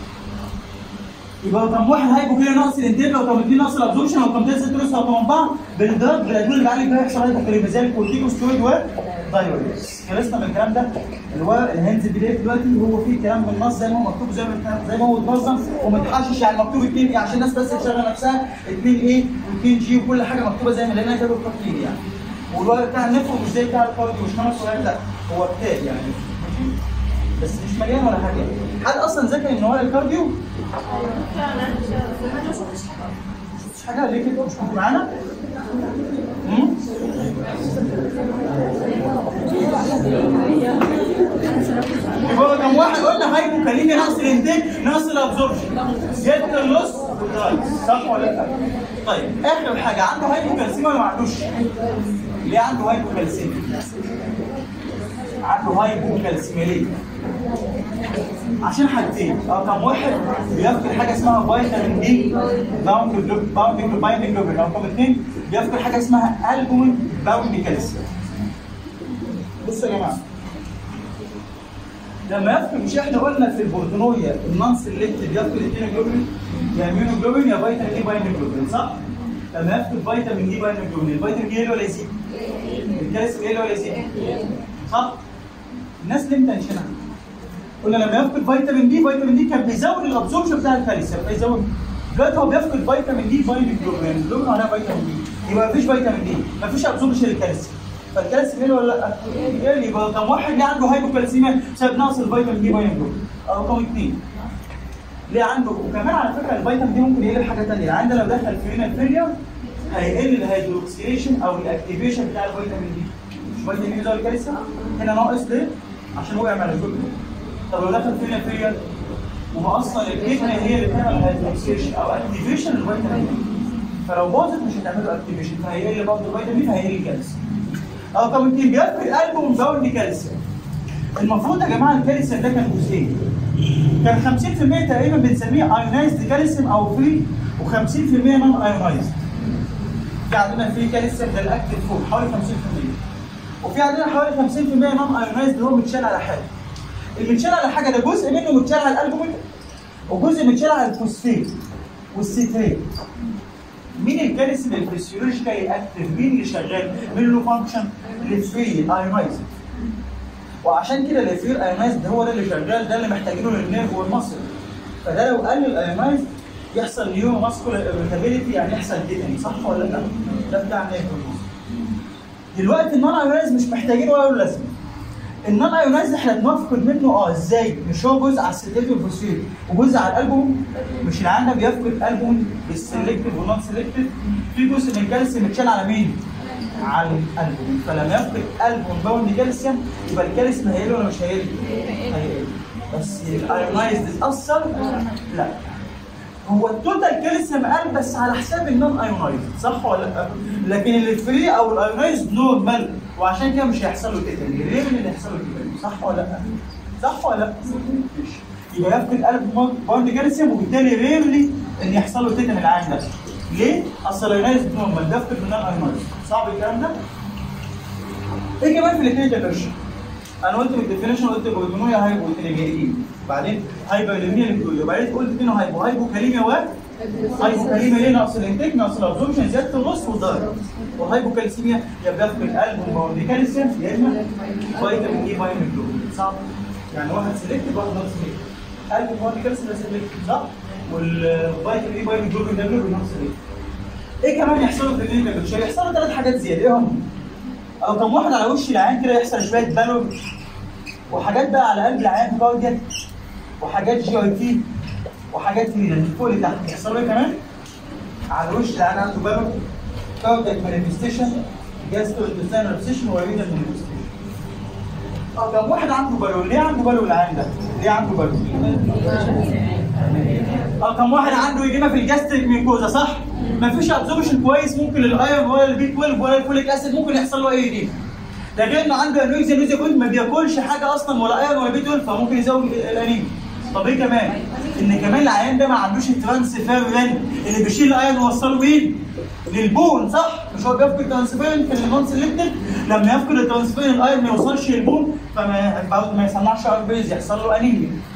S1: يبقى رقم 1 هايبوكاليميا ناقص الانتاج، رقم 2 ناقص الابزوربشن، رقم 3 ستريس، رقم 4 بالدرج بالادويه اللي بعالج بيها يحصل هايبوكاليميا زي الكورتيكوستيرويد ودايوريتكس. خلصنا من الكلام ده اللي هو الهاندز بي دي اف. دلوقتي هو في كلام بالنص زي ما هو مكتوب، زي ما هو متنظم ومتحشش، يعني مكتوب 2 ايه عشان الناس بس تشغل نفسها، 2 ايه و2 جي وكل حاجه مكتوبه زي ما لقيناها كده بالتقليد يعني. والورق بتاع النفر مش زي بتاع الكارديو مش 5 ورقات، لا هو كتاب يعني بس مش مليان ولا حاجه. حد اصلا ذاكر ان هو الكارديو؟ مش حاجه ليه كده مش موجود معانا؟ يبقى رقم 1 قلنا هايبوكاليميا ناقص الانتاج ناقص الابزوربشن زياده اللص والدايت، صح ولا لا؟ طيب اخر حاجه عنده هايبوكالسيميا ولا ما عندوش؟ ليه عنده هايبوكالسيميا؟ عنده هايبوكالسيميا ليه؟ عشان حاجتين، رقم 1 بيفقد حاجه اسمها فيتامين دي باوندنج جلوبين، رقم 2 بيفقد حاجه اسمها البومين باوندنج كالسيوم. بصوا يا جماعه، لما يفقد مش احنا قلنا في البورتونويا النون سيلكتيف يفقد 2 جلوبين، يا اميونو جلوبين يا فيتامين دي بايندنج جلوبين، صح؟ لما يفقد فيتامين دي بايندنج جلوبين، الفيتامين دي ايه ولا يزيد؟ الكالسيوم ايه ولا يزيد؟ صح؟ الناس ليه متنشنه؟ قلنا لما يفقد فيتامين دي كان بيزود الابزوربشن بتاع الكالسيوم، فيزود. دلوقتي هو بيفقد فيتامين دي بايندنج جلوبين، الجلوبين معناها فيتامين دي، يبقى مفيش فيتامين دي، مفيش ابزوربشن للكالسيوم. فالكالسيوم ايه ولا لا؟ ايه؟ يبقى رقم 1 ليه عنده هايبوكالسيميا بسبب نقص الفيتامين دي بايندنج جلوبين. رقم 2 ليه عنده، وكمان على فكره الفيتامين دي ممكن يقلب حاجه ثانيه، العيان ده لو دخل في رينال فيلير هيقل الهيدروكسيليشن او الاكتيفيشن بتاع الفيتامين دي. مش فيتامين دي زي الكالسيوم هنا ناقص ليه؟ عشان هو يعمل الجلوكوز. طب لو دخل فينا فيا وما اصلا الكدنه هي اللي بتعمل هيدروكسيشن او اكتيفيشن للفيتامين دي، فلو باظت مش هتعمل له اكتيفيشن فهيقل برضه الفيتامين فهيقل الكالسيوم. رقم 2 بيفقد البوم باوند كالسيوم. المفروض يا جماعه الكالسيوم ده كان جزئين، كان 50% تقريبا بنسميه ايونايزد كالسيوم او فري و50% نون ايونايزد. في عندنا فري كالسيوم ده الاكتف فوق حوالي 50%، وفي عندنا حوالي 50% نون ايونايزد اللي هو متشال على حاجه. المتشال على حاجه ده جزء منه متشال على الالبومين وجزء متشال على الفوسفيت والستريت. مين الكالسيوم الفسيولوجيكالي اكتف؟ مين اللي شغال؟ مين له فانكشن؟ الفري ايونايزد. وعشان كده الفري ايونايزد هو ده اللي شغال، ده اللي محتاجينه للنيرف والمصل. فده لو قل الايونايزد يحصل نيورو ماسكولار اريتابيلتي، يعني يحصل تيتاني، صح ولا لا؟ ده بتاع النيرف والمصل. دلوقتي النون ايونايزد مش محتاجينه ولا له لازمه. النون ايونايزد احنا بنفقد منه ازاي؟ مش هو جزء على الستيت والفوسفيت وجزء على الالبوم؟ مش اللي عندنا بيفقد البوم بالسلكتيف والنون سلكتيف؟ في جزء من الكالسيوم اتشال على مين؟ على الالبوم. فلما يفقد البوم باوند كالسيوم يبقى الكالسيوم هيقل ولا مش هيقل؟ هيقل. بس الايونايزد اتاثر؟ لا. هو التوتال كالسيوم قل بس على حساب النون ايونايزد، صح ولا لا؟ لكن الفري او الايونايزد نورمال، وعشان كده مش هيحصل له تيتاني. ليه اللي هيحصل له تيتاني؟ صح ولا لا؟ صح ولا لا؟ ماشي. يبقى يفقد قلب باوند كالسيوم وبالتالي ريرلي ان يحصل له تيتاني العام ده. ليه؟ اصل الايونايزد نورمال بيفقد من الايونايزد. صعب الكلام ده؟ ايه كمان في الاثنين يا باشا؟ انا قلت بالديفينيشن قلت بورتونويا هايبوكاليميا، بعدين هايبرليميا للكليه، وبعدين قلت اثنين هايبوكاليميا هايبوكاليميا ليه؟ نقص الانتاج، نقص الابزوربشن، زياده النص والضرر. وهايبوكالسيميا يا بيفقد القلب والباوند كالسيوم يا اما فيتامين دي بايندنج جلوبين. صعب؟ يعني واحد سيلكتيف واحد نون سيلكتيف. قلب والباوند كالسيوم ده سيلكتيف صح؟ والفيتامين دي بايندنج جلوبين ده جلوبين نون سيلكتيف. ايه كمان يحصل له في الكلينيكال بيكتشر؟ يحصل له 3 حاجات زياده، ايه هم؟ رقم 1 على وش العيان كده يحصل شويه بالون، وحاجات بقى على قلب العيان كاردياك، وحاجات جي اي تي، وحاجات من فوق لتحت. يحصل له كمان على وش العيان عنده بالون، كاردياك مانيفستيشن، جاسترو انتستينال اوبسيشن، ورينال مانيفستيشن. رقم 1 عنده بالون، ليه عنده بالون العيان ده؟ ليه عنده بالون؟ رقم 1 عنده إديمة في الجاستريك ميكوزا، صح؟ مفيش ابزوربشن كويس ممكن للايرون ولا البي 12 ولا الفوليك اسيد، ممكن يحصل له اي إديمة. ده غير انه عنده انوكسيا كنت ما بياكلش حاجه اصلا ولا ايرون ولا بي 12 فممكن يزود الانيميا. طب ايه كمان؟ ان كمان العيان ده ما عندوش الترانسفيرين اللي بيشيل الايرون ويوصله مين؟ للبون، صح؟ مش هو بيفقد الترانسفيرين في النون سيلكتيف؟ لما يفقد الترانسفيرين الايرون ما يوصلش للبون فما برضه ما يصنعش ار بيز، يحصل له انيميا.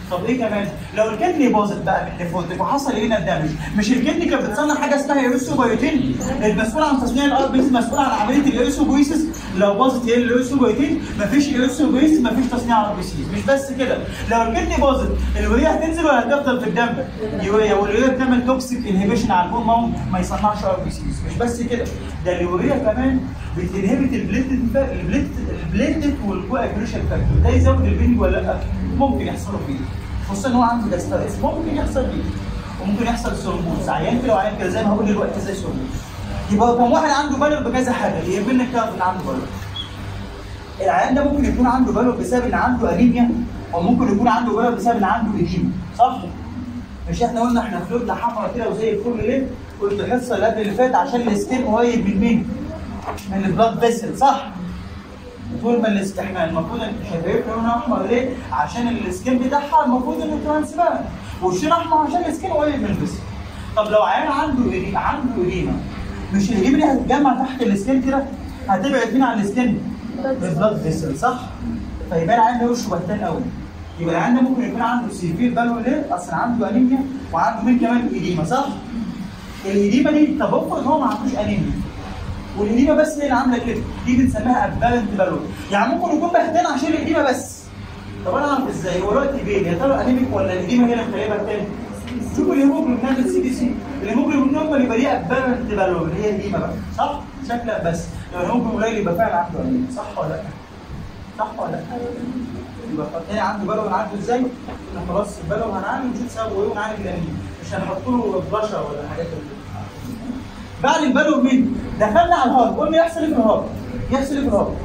S1: طب ايه كمان؟ لو الكدني باظت بقى من نيفروتيك وحصل هنا الدمج، مش الكدني كانت بتصنع حاجه اسمها ايروسوبايوتين المسؤول عن تصنيع الار بي سي، مسؤول عن عمليه الايروسوبويسيس. لو باظت هي الايروسوبايوتين مفيش ايروسوبويسيس، مفيش تصنيع ار بي سي. مش بس كده، لو الكدني باظت اليوريا هتنزل ولا هتفضل في الدم؟ يوريا، واليوريا بتعمل توكسيك انهبيشن على البون ماونت ما يصنعش ار بي سي. مش بس كده، ده اليوريا كمان بتنهبت البليتد والكواجوليشن فاكتور، ده يزود البنج ولا لا؟ ممكن يحصل فيه، خصوصا ان هو عنده جاستريس ممكن يحصل فيه، وممكن يحصل ثرومبوز عيان كده وعيان كده زي ما هقول دلوقتي ازاي ثرومبوز. يبقى كم واحد عنده بالور بكذا حاجه يهمنا تعرف ان عنده بالور. العيان ده ممكن يكون عنده بالور بسبب ان عنده انيميا، او ممكن يكون عنده بالور بسبب ان عنده ايديما، صح؟ مش احنا قلنا احنا فلوتنا حمرا كده وزي الفل ليه؟ قلت الحصه اللي قبل اللي فاتت عشان السكين قريب من مين؟ من البلاد فيسل، صح؟ طول ما الاستحمال المفروض ان شفايفنا لونها احمر ليه؟ عشان السكين بتاعها المفروض انه ترانسبيرنت، والشين احمر عشان السكين قريب من الفيسل. طب لو عيان عنده ايديما، مش الايديما دي هتتجمع تحت السكين كده؟ هتبعد مين عن السكين؟ البلاد فيسل، صح؟ فيبقى العيان ده وشه بهتان قوي. يبقى العيان ده ممكن يكون عنده سيفير بالو ليه؟ اصل عنده انيميا وعنده مين كمان؟ ايديما، صح؟ الايديما دي طب افرض هو ما عندوش انيميا والإديمة بس هي اللي عامله كده، دي بنسميها ابالنت بالون. يعني ممكن يكون بهتان عشان الإديمة بس. طب انا اعرف ازاي؟ هو دلوقتي بين يا ترى انيميك ولا الإديمة هي اللي مخليه بهتان؟ شوفوا الهيموجلوبين نازل سي بي سي، الهيموجلوبين نورمال يبقى ليه ابالنت بالون اللي هي الإديمة بقى، صح؟ شكلها بس، لو الهيموجلوبين قليل يبقى فعلا عنده انيميا، صح ولا لا؟ صح ولا لا؟ يبقى الثاني عنده بالون عنده ازاي؟ احنا خلاص البالون هنعالج ونشوف سببه ايه ونعالج الانيميا، مش هنحط له بلاشر ولا حاجات كده. بعد البالو مين؟ دخلنا على الهارت، قلنا يحصل ايه في الهارت؟ يحصل ايه في الهارت؟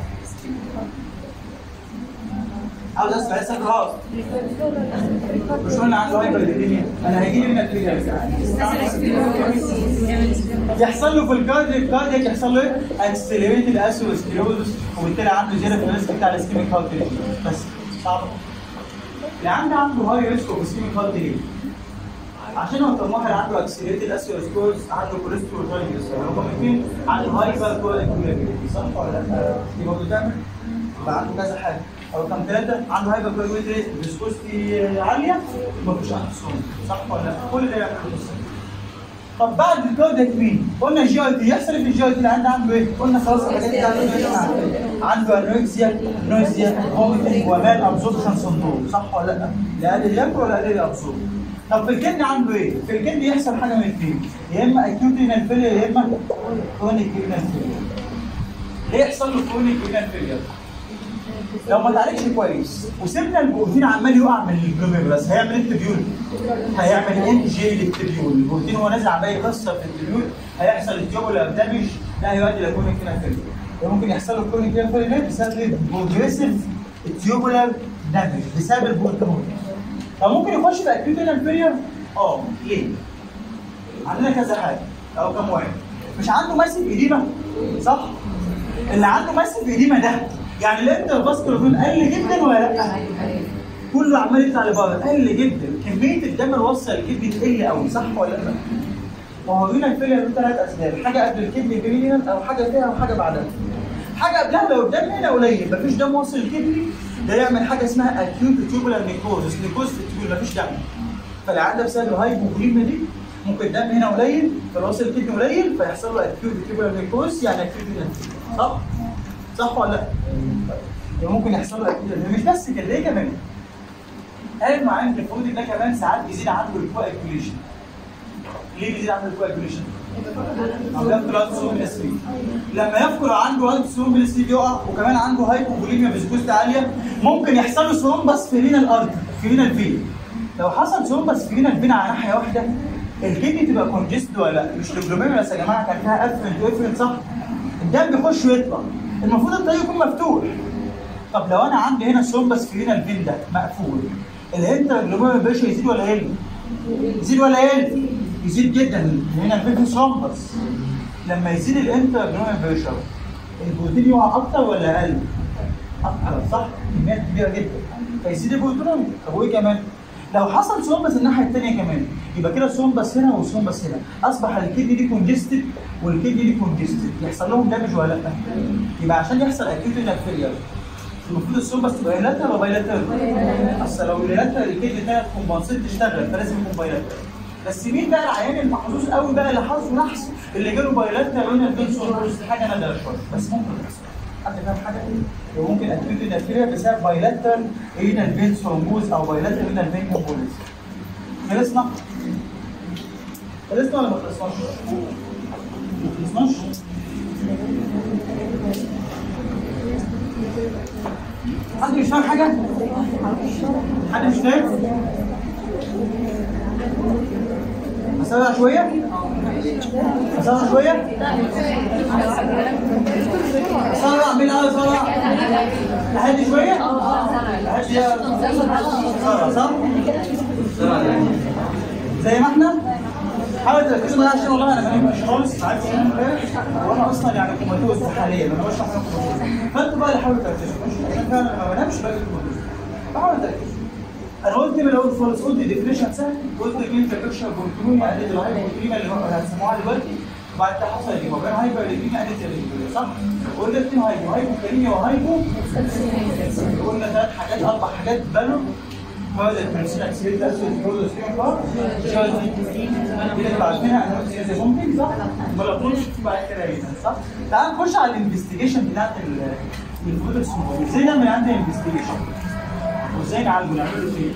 S1: عاوز اسمع يحصل في الهارت. مش قلنا عنده هايبرليبيديميا؟ انا هيجي لي من الفيجر. يحصل له في الكاردياك يحصل له ايه؟ اكسلريتد اثيروسكليروزس، وبالتالي عنده زياده في الريسك بتاع الاسكيميك هارت ريت. بس صعب. اللي عنده هاي ريسك اوف اسكيميك هارت ريت عشان هو كم واحد عنده اكسلريتد اثيروسكليروز، عنده كوليسترول هاي، رقم 2 عنده هايبر كوليسترول، صح ولا لا؟ دي برضه تعمل يبقى عنده كذا حاجه. رقم 3 عنده هايبر كوليسترول فيسكوستي عاليه، مفيش عنده سون، صح ولا لا؟ كل ده يعمل قصه. طب بعد الكاردياك مين؟ قلنا الجي اي تي، يحصل في الجي اي تي اللي عنده ايه؟ قلنا خلاص الحاجات دي عنده انوركسيا، نويزيا، فوميتنج، ومال ابزوربشن سندروم، صح ولا لا؟ لا قادر ياكل ولا قادر يابزورب. طب في الكدني عنده ايه؟ في الكدني يحصل حاجه من الاثنين، يا اما اكيوت رينال فيلير يا اما كرونيك رينال فيلير. ليه يحصل له كرونيك رينال فيلير؟ لو ما اتعالجش كويس وسيبنا البروتين عمال يقع من الجلوميرولس هيعمل ايه التبيول؟ هيعمل ان جي للتبيول، البروتين هو نازل عمال يكسر في التبيول هيحصل التيوبولار دامج، ده هيؤدي لكرونيك رينال فيلير. ممكن يحصل له كرونيك رينال فيلير بسبب بروجريسيف التيوبولار دامج بسبب البروتين. طب ممكن يخش في اكيوت رينال فيلير؟ ليه؟ عندنا كذا حاجه او كم واحد. مش عنده ماسيف ايديما، صح؟ اللي عنده ماسيف ايديما ده يعني الانترفاسكولار قل جدا ولا لا؟ كله عمال يطلع لبره، قل جدا، كميه الدم الوصل للكدني تقل قوي، صح ولا لا؟ ما هو رينال فيلير له 3 اسباب، حاجه قبل الكدني برينال او حاجه فيها او حاجه بعدها. حاجه قبلها لو الدم هنا قليل مفيش دم واصل للكدني، ده يعمل حاجه اسمها اكيوت تيوبولار نيكروزس، نيكروز في التيوبول مفيش دم. فالعيان ده بسبب الهايبوكليميا دي ممكن الدم هنا قليل فالواصل للكدني قليل فيحصل له اكيوت تيوبولار نيكروز، يعني اكيوت رينال فيلير، صح؟ صح ولا لا؟ يبقى ممكن يحصل له اكيوت. مش بس كده، ليه كمان؟ قال معايا في الفود ده كمان ساعات بيزيد عنده الكواجوليشن. ليه بيزيد عنده الكواجوليشن؟ بيفقد الانسولين من السرير. لما يفقد عنده انسولين من السرير يقع، وكمان عنده هايبوفوليميا فيسكوستي عاليه، ممكن يحصل له ثرومبس في رينال ارتري، في رينال فين. لو حصل ثرومبس في رينال فين على ناحيه واحده، الكدني تبقى كونجست ولا لا؟ مش الجلوميرولس يا جماعه كان فيها افرنت صح؟ الدم بيخش ويطلع، المفروض الطريق يكون مفتوح. طب لو انا عندي هنا ثرومبس في رينال فين ده مقفول، الانتر جلوميرولار بريشر يزيد ولا يقل؟ يزيد ولا يقل؟ يزيد جدا، هنا في ثرومبس. لما يزيد الانتر جلوميرولار بريشر البروتين يقع اكتر ولا اقل؟ اكتر، صح؟ كميات كبيره جدا فيزيد البروتين. طب وايه كمان؟ لو حصل ثرومبس الناحيه الثانيه كمان يبقى كده ثرومبس هنا وثرومبس هنا، اصبح الكدني دي كونجستد والكدني دي كونجستد، يحصل لهم دامج ولا لا؟ يبقى عشان يحصل اكيوت رينال فيلير المفروض السومبس تبقى يونيلاترال ولا بايلاترال؟ اصل لو يونيلاترال الكدني بتاعت كومبنسيت تشتغل فلازم يكون بايلاترال. بس مين بقى العيان المحظوظ قوي بقى اللي حظه نحس اللي جاله بايلاترال رينال فين ثرومبوزس؟ حاجه نادره شويه بس ممكن تحصل. حد فاهم حاجه؟ وممكن اكيد النافيريا بسبب بايلاترال رينال فين ثرومبوز او بايلاترال رينال فين امبوليز. خلصنا؟ خلصنا ولا ما خلصناش؟ ما خلصناش؟ حد مش فاهم حاجة؟ حد مش فاهم؟ أسرع شوية؟ أسرع شوية؟ أسرع مين قال أسرع؟ أهدي شوية؟ أهدي أسرع صح؟ زي ما احنا حاول تركزوا معايا عشان والله انا ما بنامش خالص عارف وانا اصلا يعني كوماتوز حاليا انا بشرح لكم كوماتوز فانتوا بقى اللي حاولوا تركزوا عشان فعلا ما بنامش باجي كوماتوز فحاولوا تركزوا. انا قلت من الاول خالص قلت ديفينيشن سهل قلت كلينيكال بيكشر بروتونيا قالت الهايبوكليميا اللي هتسمعوها دلوقتي وبعد كده حصل ايه؟ وبين هايبرليميا قالت الهايبو صح؟ قلنا اثنين هايبوكليميا وهايبو قلنا ثلاث حاجات اربع حاجات بالو هذا البرسين اكسيد اسيد برودوس كيميكال كده تبقى عارفينها انا بس ممكن صح؟ ما لقطوش بعد كده هنا صح؟ تعال نخش على الانفستيجيشن بتاعت البرودكتس ازاي نعمل عندنا انفستيجيشن وازاي نعالجه نعمله فين؟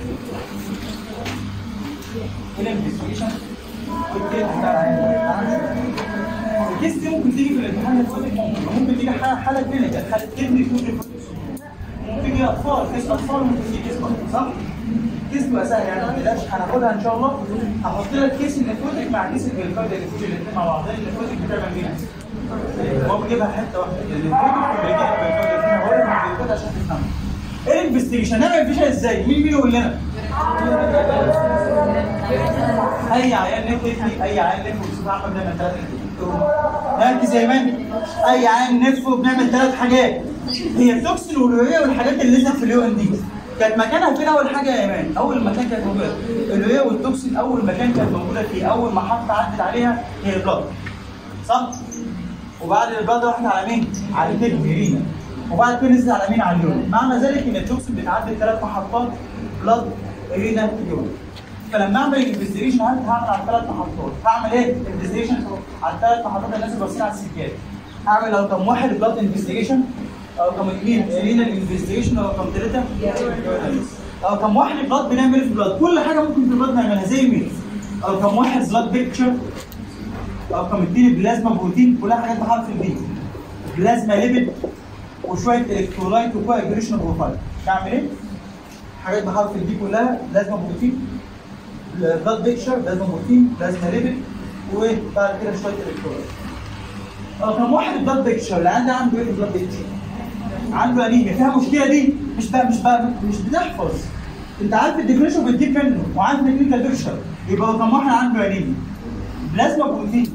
S1: هنا الانفستيجيشن والكيس بتاع الكيس دي ممكن تيجي في الامتحان ممكن تيجي حاله كلينيكال حاله كدني ممكن تيجي اطفال كيس اطفال ممكن تيجي كيس صح؟ كيس بقى سهل يعني ما تقلقش هناخدها ان شاء الله هحط لك كيس النيفوتيك مع كيس الجلوكوز الاثنين مع بعض النيفوتيك بتعمل مين؟ هو بيجيبها حته واحده النيفوتيك بيجيبها الجلوكوز الاثنين هقول لك الجلوكوز عشان تفهمها. ايه الانفستيجيشن؟ نعمل انفستيجيشن ازاي؟ مين يقول لنا؟ اي عيان نفسه اي عيان نفسه بصفه عامه بنعمل ثلاث حاجات. ركز يا ايمان اي عيان نفسه بنعمل ثلاث حاجات هي التوكسين واليوريا والحاجات اللي لسه في اليو ان دي. كانت مكانها فين اول حاجه يا ايمان؟ اول مكان كانت موجوده اليوريا والتوكسين اول مكان كانت موجوده فيه اول محطه عدت عليها هي البلاد صح؟ وبعد البلاد راحت على مين؟ على الكدني رينا وبعد كده نزل على مين؟ على اليورين. معنى ذلك ان التوكسين بتعدي ثلاث محطات بلاد رينا يورين. فلما اعمل انفستيجيشن هعمل على ثلاث محطات. هعمل ايه؟ انفستيجيشن على الثلاث محطات الناس اللي باصين على السكات. هعمل رقم واحد بلاد انفستيجيشن رقم اثنين رينال انفستيجيشن رقم ثلاثه رقم واحد بلاد بنعمل في البلاد كل حاجه ممكن في البلاد نعملها زي مين؟ رقم واحد بلاد بيكتشر رقم اثنين بلازما بروتين كلها حاجات بحرف البي بلازما ليبيد وشويه الكترولايت وكواجوليشن بروفايل. نعمل ايه؟ حاجات بحرف البي كلها بلازما بروتين بلاد بيكتشر بلازما بروتين بلازما ليبيد وبعد كده شويه الكترولايت. رقم واحد البلاد بيكتشر اللي عنده ايه البلاد بيكتشر؟ عنده انيميا فيها مشكله دي مش بتحفظ انت عارف الديفينيشن بتجيب منه وعارف الكلينيكال بيكتشر يبقى رقم واحد عنده انيميا بلازما بروتين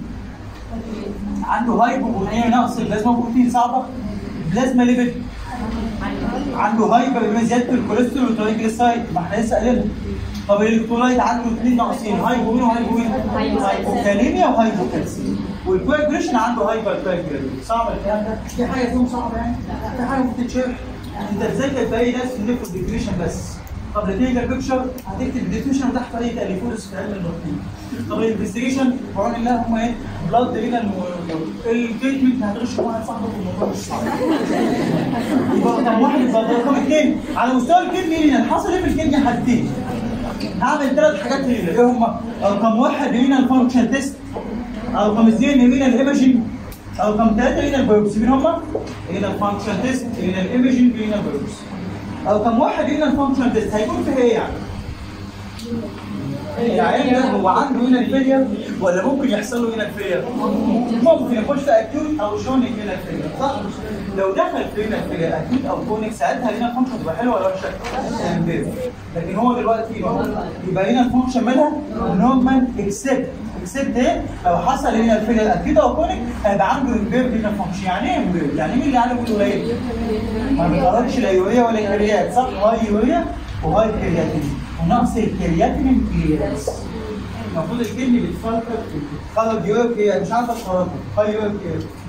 S1: عنده هايبوبروتينيا نقص البلازما بروتين صعبه بلازما ليبيد عنده هايبر زياده الكوليسترول والترايجليسرايد ما احنا لسه قايلينها. طب الالكترولايت عنده اثنين ناقصين هايبومين هايبوكاليميا وهايبوكالسيميا والكواجوليشن عنده هايبر كواجوليشن. صعب الكلام ده؟ في حاجه فيهم صعبه يعني؟ في حاجه ممكن تتشرح؟ انت بتذاكر في اي درس ناخد ديفينيشن بس. طب الكلينيكال بيكتشر هتكتب الديفينيشن تحت اي تاليفونس في علم البطنيه. طب الانفستيجيشن بعون الله هم ايه؟ بلاد رينال التريتمنت هتغش واحد صاحبك والموضوع مش صعب. يبقى رقم واحد رقم اثنين على مستوى الكدني رينال حصل ايه في الكدني؟ حاجتين. هعمل ثلاث حاجات رينال ايه هم؟ رقم واحد رينال فانكشن تيست رقم اثنين رينال ايمجنج رقم ثلاثه رينال بايوبسي. مين هم؟ رينال فانكشن تيست رينال ايمجنج رينال بايوبسي. رقم واحد رينال فانكشن تيست هيكون في ايه يعني؟ العيان ده هو عنده رينال فيلير ولا ممكن يحصل له رينال فيلير؟ ممكن يخش في اكيوت او شونيك رينال فيلير صح؟ لو دخل في رينال فيلير اكيوت او كرونيك ساعتها رينال فانكشن تبقى حلوه ولا وحشه؟ لكن هو دلوقتي يبقى رينال فانكشن منها نورمال اكسبت ايه؟ لو حصل رينال فيلير اكيوت او كرونيك هيبقى عنده امبير رينال فانكشن. يعني ايه امبير؟ يعني مين اللي عنده قليل؟ ما بيخرجش لا يوريا ولا كريات صح؟ هاي يوريا وهاي كرياتين ونقص الكرياتين كليرنس. المفروض الكدني بتخرج يوريا مش عارفه تخرجه هاي يوريا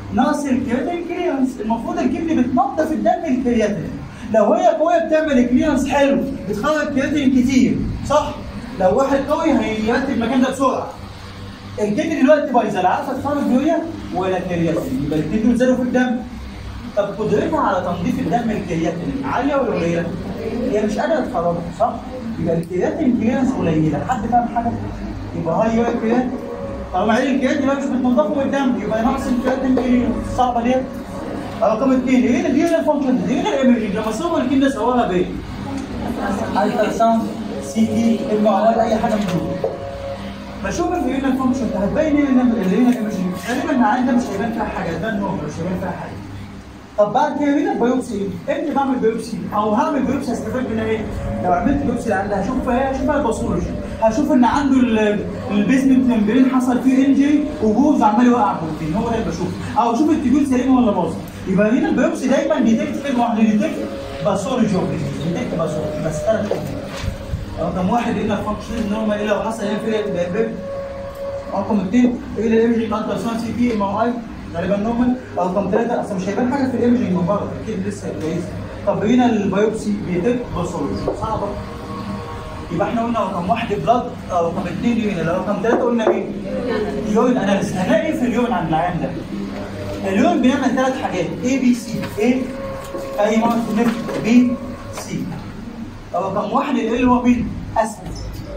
S1: نقص الكرياتين كليرنس. المفروض الكبد بتنظف الدم الكرياتين. لو هي قويه بتعمل كليرنس حلو، بتخرج كرياتين كتير، صح؟ لو واحد قوي هيرتب المكان ده بسرعه. الكبد دلوقتي بايظه، لا عارفه تخرج يوريا ولا كرياتين، يبقى الاثنين دول زادوا في الدم. طب قدرتها على تنظيف الدم الكرياتين عاليه ولا قليله؟ هي مش قادره تخرجها، صح؟ يبقى الكرياتين كليرنس قليله. حد فاهم حاجه؟ يبقى هاي يوريا كرياتين. طالما عين الكرياتين يبقى مش بتنضفه من الدم، يبقى نقص الكرياتين كليرنس. صعبه دي. رقم 2 ايه دي الفانكشن دي الايمجنج. لما صوروا الكلمه صورها بايه؟ الترا ساوند، سي تي، المعمل، اي حاجه من دول. بشوف الهيومن فانكشن هتبين ايه الهيومن ايمجنج. غالبا العين ده مش هيبان فيها حاجه، ده النورمال مش هيبان فيها حاجه. طب بعد كده هنا البيوبسي امتى بعمل بيوبسي؟ او هعمل بيوبسي هستفاد منها ايه؟ لو عملت بيوبسي اللي عندها هشوف ايه؟ هشوف الباثولوجي، هشوف ان عنده البيزمنت ممبرين حصل فيه انجري وبوظ عمال يوقع بروتين، هو ده اللي بشوفه. او اشوف التيبول سليمه ولا باظت. يبقى هنا البيوبسي دايما ديتكت كلمه واحده، ديتكت باثولوجي اوف ديزيز، ديتكت باثولوجي بس 3 كلمات. رقم 1 هنا الفانكشن نورمال، لو حصل هنا في رقم 2 ايه الايمجنج التراساوند سي تي ام ار اي غالبا نورمال. رقم 3 اصل مش هيبان حاجه في الايمجنج من بره، اكيد لسه كويسه. طب هنا البيوبسي بيتك باثولوجي صعبه. يبقى احنا قلنا رقم 1 بلاد، رقم 2 يورين، رقم 3 قلنا مين؟ يورين اناليسيس. هنلاقي في اليورين عند العيان ده اليورين بيعمل 3 حاجات اي بي سي. ايه؟ اي مرض في النفس. بي سي. رقم 1 اللي هو مين؟ اسيد.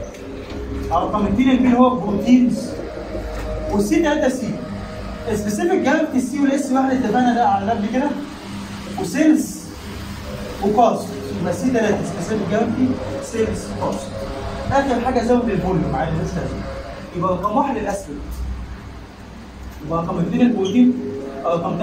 S1: رقم 2 اللي هو بروتينز. والسي 3 سي. سبيسيفيك جرافيتي السي والاس واحد اتفقنا ده على قبل كده. وسيلز وكاست. يبقى سي 3 سبيسيفيك جرافيتي، سيلز، كاست. اخر حاجه زود الفوليوم عادي مش لازم. يبقى رقم 1 الاسيد. يبقى رقم 2 البروتين. رقم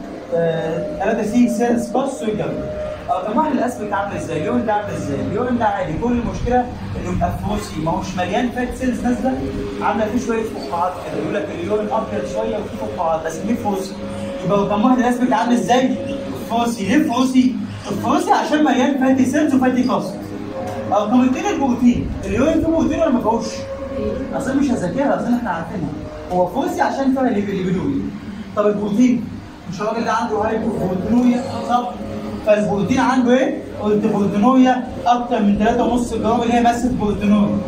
S1: 3 سي سيلز، كاست، وجرافيتي. رقم 1 الاسبكت عامل ازاي؟ اليورين ده عامل ازاي؟ اليورين ده عادي، كل المشكله انه يبقى فروسي، ما هوش مليان فات سيلز نازله عامله فيه شويه فقاعات كده، يقول لك اليورين ابيض شويه وفيه فقاعات بسميه فروسي. يبقى رقم 1 الاسبكت عامل ازاي؟ فروسي. ليه فروسي؟ الفروسي عشان مليان فاتي سيلز وفاتي كاست. رقم 2 البروتين، اليورين فيه بروتين ولا ما فيهوش؟ اصل مش هذاكرها، اصل احنا عارفينها. هو فروسي عشان فيها ليبيدومين. طب البروتين مش الراجل ده عنده هايبوبروتينوريا، صح؟ فالبروتين عنده ايه؟ قلت بروتينوريا اكتر من 3.5 جرام اللي هي ماسه بروتينوريا.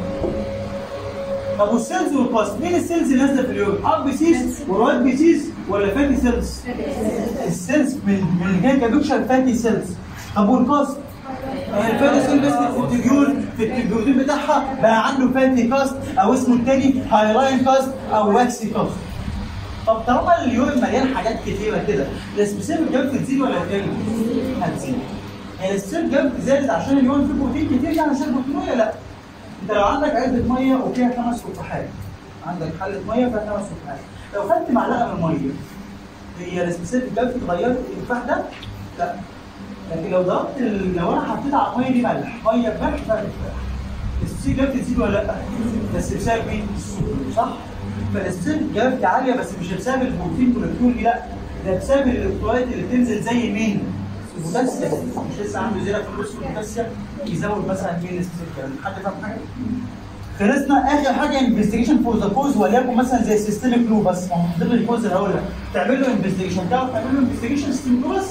S1: طب والسيلز والكاست، مين السيلز اللي نازله في اليورين؟ ار بي سيز والوايت بي سيز ولا فاتي سيلز؟ السيلز من اللي جاي كبيكشر فاتي سيلز. طب والكاست؟ الفاتي سيل بس في التبيوتين بتاعها بقى عنده فاتي كاست او اسمه الثاني هايلاين كاست او واكسي كاست. طب طالما اليورين مليان حاجات كتيره كده، السبيسيفيك جرافيتي تزيد ولا تقل؟ هتزيد. هي السبيسيفيك جرافيتي زادت عشان اليورين فيه بروتين كتير يعني عشان البروتينوريا؟ لا. انت لو عندك علبه ميه وفيها 5 تفاحات، عندك حله ميه فيها 5 تفاحات، لو خدت معلقه من الميه هي السبيسيفيك جرافيتي اتغيرت التفاح ده؟ لا. لكن لو ضربت لو انا حطيت على الميه دي ملح، ميه بملح فرق تفاح. السبيسيفيك جرافيتي تزيد ولا لا؟ بس بسبب مين؟ السكر، صح؟ فالسبيسيفيك جرافيتي عاليه بس مش بسبب البروتين مولكيول دي، لا، ده بسبب الالكترولايت اللي بتنزل زي مين؟ البوتاسيوم. مش لسه عنده زياده في الفوسفور والبوتاسيوم يزود مثلا مين السبيسيفيك جرافيتي؟ حد فاهم حاجه؟ خلصنا. اخر حاجه انفستيجيشن فور ذا كوز، وليكن مثلا زي سيستميك لوبس، ما هو من ضمن الكوز اللي هقول لك تعمل له انفستيجيشن. تعرف تعمل له انفستيجيشن سيستميك لوبس؟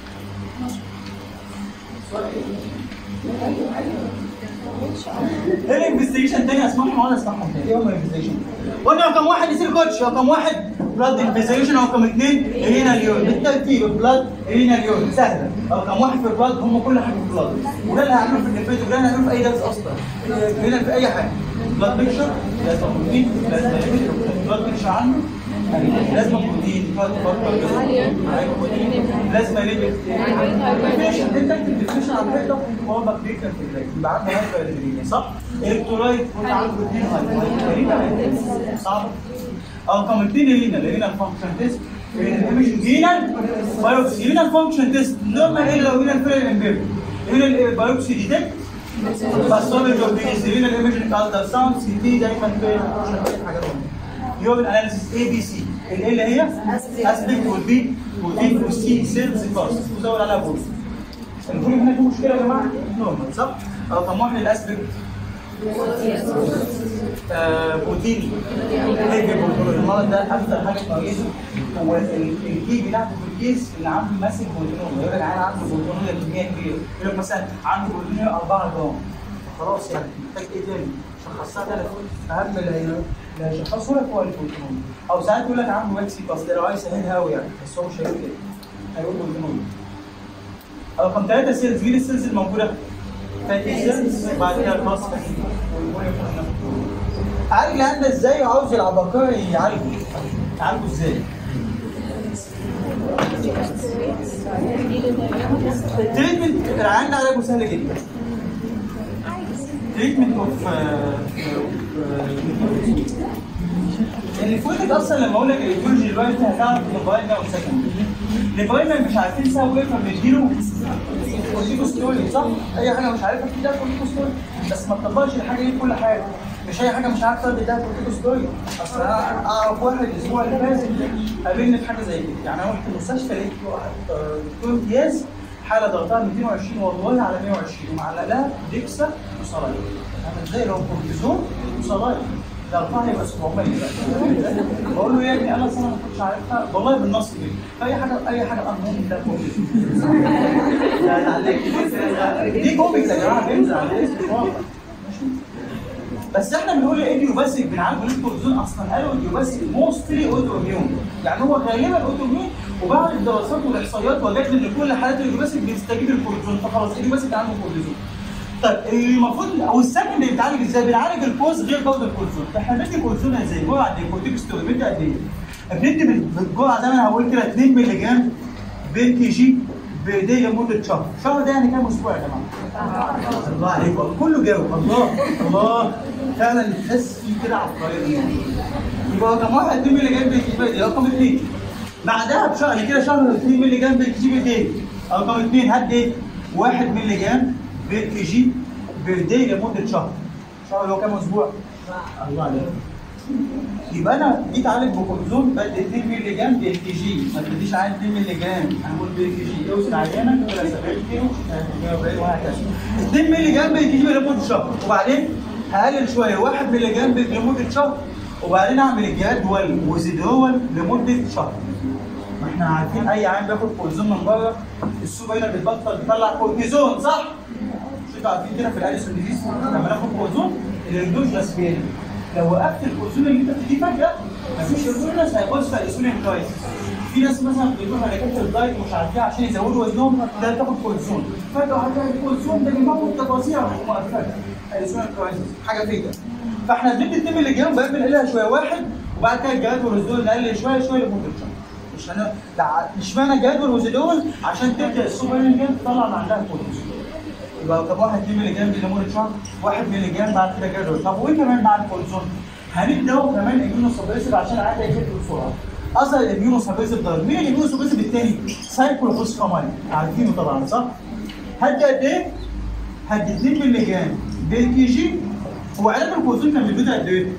S1: ايه الانفستيجيشن تاني؟ اسمعهم ولا اسمعهم تاني؟ ايه هم الانفستيجيشن؟ قلنا رقم 1 يصير كوتش، رقم 1 بلاد انفستيجيشن، رقم 2 هنا اليورين بالترتيب، بلاد هنا اليورين سهله. رقم 1 في البلاد هم كل حاجه في البلاد، وده اللي هعمله في النفاذ وده اللي هعمله في اي درس اصلا. هنا في اي حاجه بلاد بيكشر لازم بروتين، لازم بلاد بيكشر عنه لازم بروتين، لازم ليبيد. انت تكتب ديفينيشن على الحته وهو بيكتب في البلاك يبقى عندنا هايبر، صح؟ الكترولايت قلنا عنده 2 هايبر صعب. رقم 2 هنا الفانكشن تيست، هنا بايوبسي، هنا الفانكشن تيست نورمال. ايه لو هنا الفرق الامبيريك، هنا البايوبسي ديتكت باثولوجي اوف ديزيز، هنا الايمجنج الترا ساوند سي تي دايما في حاجات يورين اناليسيس اي بي سي. الايه اللي هي اسبكت والبي والبي والسي سيلز كاست وزود عليها فوليوم. الفوليوم هنا في مشكله يا جماعه؟ نورمال، صح؟ رقم 1 الاسبكت بروتيني هيفي بروتين. المرض ده اكتر حاجه تميزه هو الكي بتاعته في الكيس اللي عنده ماسك بروتينوم. يقول لك انا عنده بروتينوم كميه كبيره، يقول لك مثلا عنده بروتينوم 4 جرام، خلاص يعني محتاج ايه تاني؟ شخصها ده اهم اللي هيشخصه لك هو البروتينوم. او ساعات يقول لك عنده ماكسي باس، ده لو عايز يسهلها قوي يعني، بس هو مش هيقول كده، هيقول بروتينوم. رقم 3 سيلز، مين السيلز الموجوده؟ فاتي سيلز، بعد كده الباص عالج العيان ده ازاي وعاوز العباقرة يعالجه؟ يعالجه ازاي؟ التريتمنت العيان ده علاجه سهل جدا. تريتمنت اوف الفويتك اصلا لما اقول لك الايديولوجي دلوقتي هتعرف الموبايل ده وسكن. الموبايل مش عارفين سبب ايه فبنديله كورتيكوستيرويد صح؟ اي حاجه مش عارفها تديها كورتيكوستيرويد، بس ما تطبقش الحاجه دي كل حاجه. مش اي حاجه مش عارف تديها كورتيكوستيرويد. اصل انا اعرف واحد الاسبوع اللي فات قابلني في حاجه زي كده، يعني انا رحت المستشفى لقيت دكتور امتياز حاله ضغطها 220 والله على 120 ومعلق لها ديكسا وصلايد. انا ازاي لو كورتيزون وصلايد ضغطها يبقى 700 بقول له يا ابني انا اصلا ما كنتش عارفها والله بالنص كده. فاي حاجه ممكن ده كورتيزون. دي كوميكس يا جماعه بينزل على الاسم بس احنا بنقول ايديوباثيك بنعالجه الكورتيزون. اصلا قالوا ايديوباثيك موستلي اوتو اميون، يعني هو غالبا اوتو اميون، وبعد الدراسات والاحصائيات وجدت ان كل حالات الايديوباثيك بتستجيب للكورتيزون، فخلاص ايديوباثيك عنده كورتيزون. طيب المفروض او السكند اللي بيتعالج ازاي؟ بنعالج الكوز غير جوده الكورتيزون. احنا بندي كورتيزون ازاي؟ جرعه الكورتيكوستيرويد بندي قد ايه؟ بندي بالجرعه زي ما انا هقول كده 2 مللي جرام بير كي جي بايديه لمده شهر. شهر ده يعني كام اسبوع يا جماعه؟ الله عليكم كله جاوب. الله فعلا تحس في كده عبقريه. يبقى رقم 1 2 مللي جرام بير كي جي بايديه. رقم 2 بعدها بشهر كده شهر 2 مللي جرام بير كي جي بايديه. رقم 2 هدي ايه؟ 1 مللي جرام بير كي جي بايديه لمده شهر. شهر اللي هو كام اسبوع؟ الله عليك. يبقى انا جيت اعالج بكورتيزون بدي 2 مللي جرام بير كي جي، ما تديش عين 2 مللي جرام هنقول بير كي جي، اوصل عيانه ولا 70 كيلو 140 وهكذا. 2 مللي جرام بير كي جي لمده شهر، وبعدين هقلل شويه 1 مللي جرام لمده شهر، وبعدين اعمل الجدول وزيدرول لمده شهر. ما احنا عارفين اي عين بياخد كورتيزون من بره السوق هنا بتبطل تطلع كورتيزون صح؟ مش انتوا عارفين كده في الاليسون ديزيز لما ناخد كورتيزون الاندوجينس بيري لو وقفت الكورتيزون اللي انت بتديه فجاه مفيش اندوجينس هيبص في الانسولين كويس. في ناس مثلا بيروحوا لدكاتره الدايت ومش عارفين عشان يزودوا وزنهم ده تاخد كورتيزون، فجاه هتلاقي الكورتيزون ده بيموت تفاصيل ومؤثرات الانسولين كويس حاجه فيك. فاحنا بندي 2 مللي جرام بقى بنقللها شويه واحد، وبعد كده الجدول والزيدول نقلل شويه لمده شهر. مش انا اشمعنى الجدول والزيدول؟ عشان تبدا السوبر جرام تطلع اللي عندها كورتيزون. يبقى طب 1 2 مللي جرام لمده شهر، 1 مللي جرام بعد كده جدول. طب وايه كمان بعد الكورتيزون؟ هنديه كمان اميونوسبريسيف عشان العيان يخف بسرعه. اصلا الاميونوسبريسيف ده مين الاميونوسبريسيف الثاني؟ سايكلوفوسفامايد عارفينه طبعا صح؟ هدي قد ايه؟ هدي 2 مللي جرام بير كي جي. هو علاج الكورتيزون كان بيدوده قد ايه؟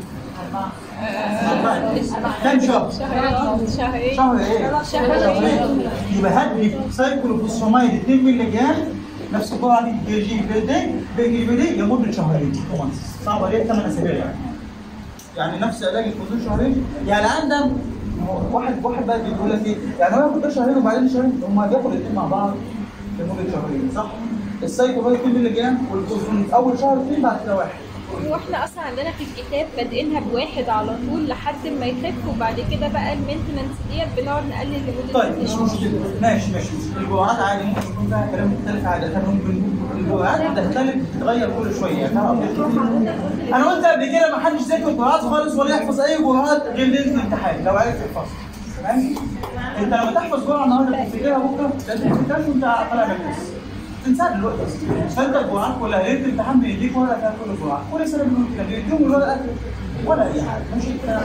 S1: كام شهر؟
S2: شهرين.
S1: شهر ايه؟ شهرين. يبقى هدي سايكلوفوسفامايد 2 مللي جرام نفس الجرعه دي بير جي بير دي لمده شهرين. صعبه ليه؟ 8 اسابيع يعني نفس علاج الكورتيزون شهرين. يعني عندنا واحد بقى بيقول لك ايه؟ يعني هو ياخد شهرين وبعدين شهرين، هم بياخدوا الاثنين مع بعض لمده شهرين صح؟ السايكلوفوسفامايد 2 مللي جرام والكورتيزون اول شهر 2 بعد كده 1.
S2: واحنا اصلا عندنا في الكتاب بادئينها بواحد على طول لحد ما يخف، وبعد كده بقى المينتنس ديت بنقعد نقلل لمده
S1: طيب مش مشكله ماشي الجرعات عادي ممكن يكون فيها كلام مختلف عادي. احنا ممكن الجرعات بتختلف بتتغير كل شويه. انا قلت قبل كده ما حدش يذاكر الجرعات خالص ولا يحفظ اي جرعات غير ليله الامتحان لو عرفت الفصل تمام. انت لما تحفظ جرعه النهارده تفتكرها بكره تفتكرها وانت طالع من الكلاس تنساها دلوقتي اصلا. فانت الجرعات كلها ليله الامتحان بيديك ورقه فيها كل الجرعات، كل سنه بيقولوا كده بيديهم الورقه ولا اي حاجه مش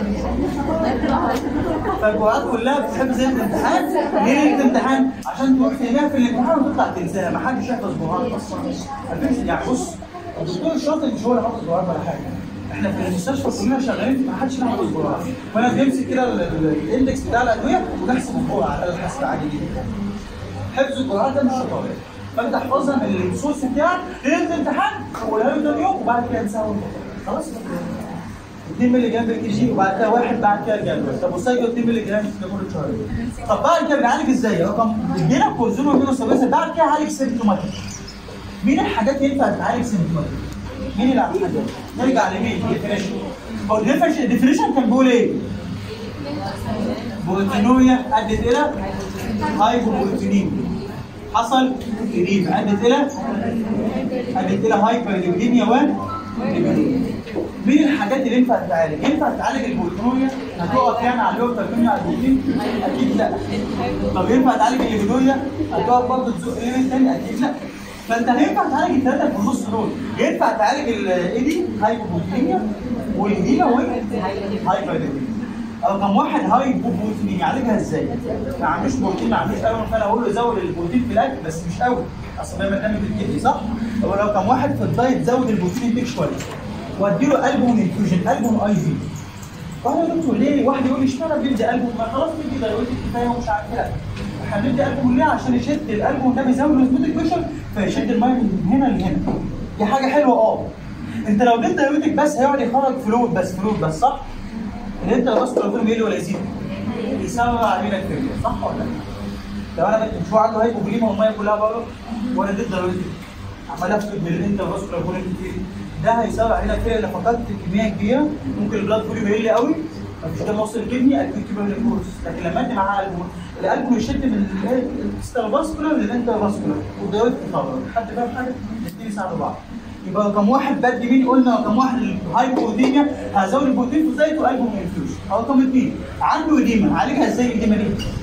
S1: فالجرعات كلها بتحب زي الامتحان. ليه الامتحان؟ عشان تروح تلاقيها في الامتحان وتطلع تنساها. ما حدش يحفظ جرعات اصلا. يعني بص الدكتور الشاطر مش هو اللي حافظ جرعات ولا حاجه. احنا في المستشفى كلنا شغالين ما حدش يحفظ جرعات، وانا بمسك كده الاندكس بتاع الادويه ونحسب الجرعه على الحسب عادي جدا. حفظ الجرعات ده مش شطاره. فانت احفظها من السورس بتاعك ليله الامتحان وقولها له تاني يوم وبعد كده انساها خلاص. 2 مللي جرام بي جي وبعد كده واحد بعد كده الجدول. طب والسايكل 2 مللي جرام ده كل شهر. طب بعد كده بنعالج ازاي؟ رقم ادينا كورتيزون ومينوسابيسل بعد كده عالج سيمتوماتيك. مين الحاجات ينفع تتعالج سيمتوماتيك؟ مين اللي عمل حاجات؟ نرجع لمين؟ ديفينيشن. هو الديفينيشن كان بيقول ايه؟ بروتينوريا ادت الى هايبوبروتينيميا. حصل إديمة ادت الى هايبرليبيديميا وليبيديميا. مين الحاجات اللي ينفع تتعالج؟ ينفع تعالج البروتينوريا؟ هتقف يعني على الليفر على البروتين؟ اكيد لا. طب ينفع تعالج الليبيدوريا؟ هتقف برضه تزق ليفل تاني؟ اكيد لا. فانت هينفع تعالج الثلاثه في النص دول، ينفع تعالج الايدي هايبوبروتينيميا والإديمة والهايبرليبيديميا. رقم واحد هايبوبروتينيميا يعالجها ازاي؟ ما عندوش بروتين ما عندوش قوي، فانا اقول له زود البروتين في الاكل بس مش قوي، اصل ده مكان في الكدني صح؟ هو رقم واحد في الدايت زود البروتين انتاج شويه. واديله البوم انفيوجن، البوم اي في. واحد يا دكتور ليه؟ واحد يقول لي اشمعنى بندي البوم؟ ما خلاص بندي دايوتيك كفايه ومش عارف كده. احنا بندي البوم ليه؟ عشان يشد الالبوم ده بيزود الاسموتيك بريشر فيشد الميه من هنا لهنا. دي حاجه حلوه انت لو اديت دايوتيك بس هيقعد يخرج فلويد بس صح؟ انت بس تقول يقل ولا يزيد؟ يسمع علينا الفيلم صح ولا لا؟ لو انا مش هو عنده هايبوبوليميا والميه كلها بره وانا اديت دايوتيك عمال افقد من الانترفاسكولار فوليوم كتير، ده هيسبب علينا فعلا لو فقدت كميه كبيره ممكن البلاد فوليوم يقل قوي مفيش دم وصل الكدني اكيد كبير للكورس. لكن لما ادي معاه القلب يشد من الاكسترافاسكولار للانترفاسكولار والدايوتيك يخرج. حد فاهم حاجه؟ الاثنين يساعدوا بعض. يبقى رقم واحد بدي مين؟ قلنا رقم واحد الهايبوبروتينيا هزود البروتين في زيت والبوم انفيوجن. رقم اثنين عنده اديمه عالجها ازاي الاديمه دي؟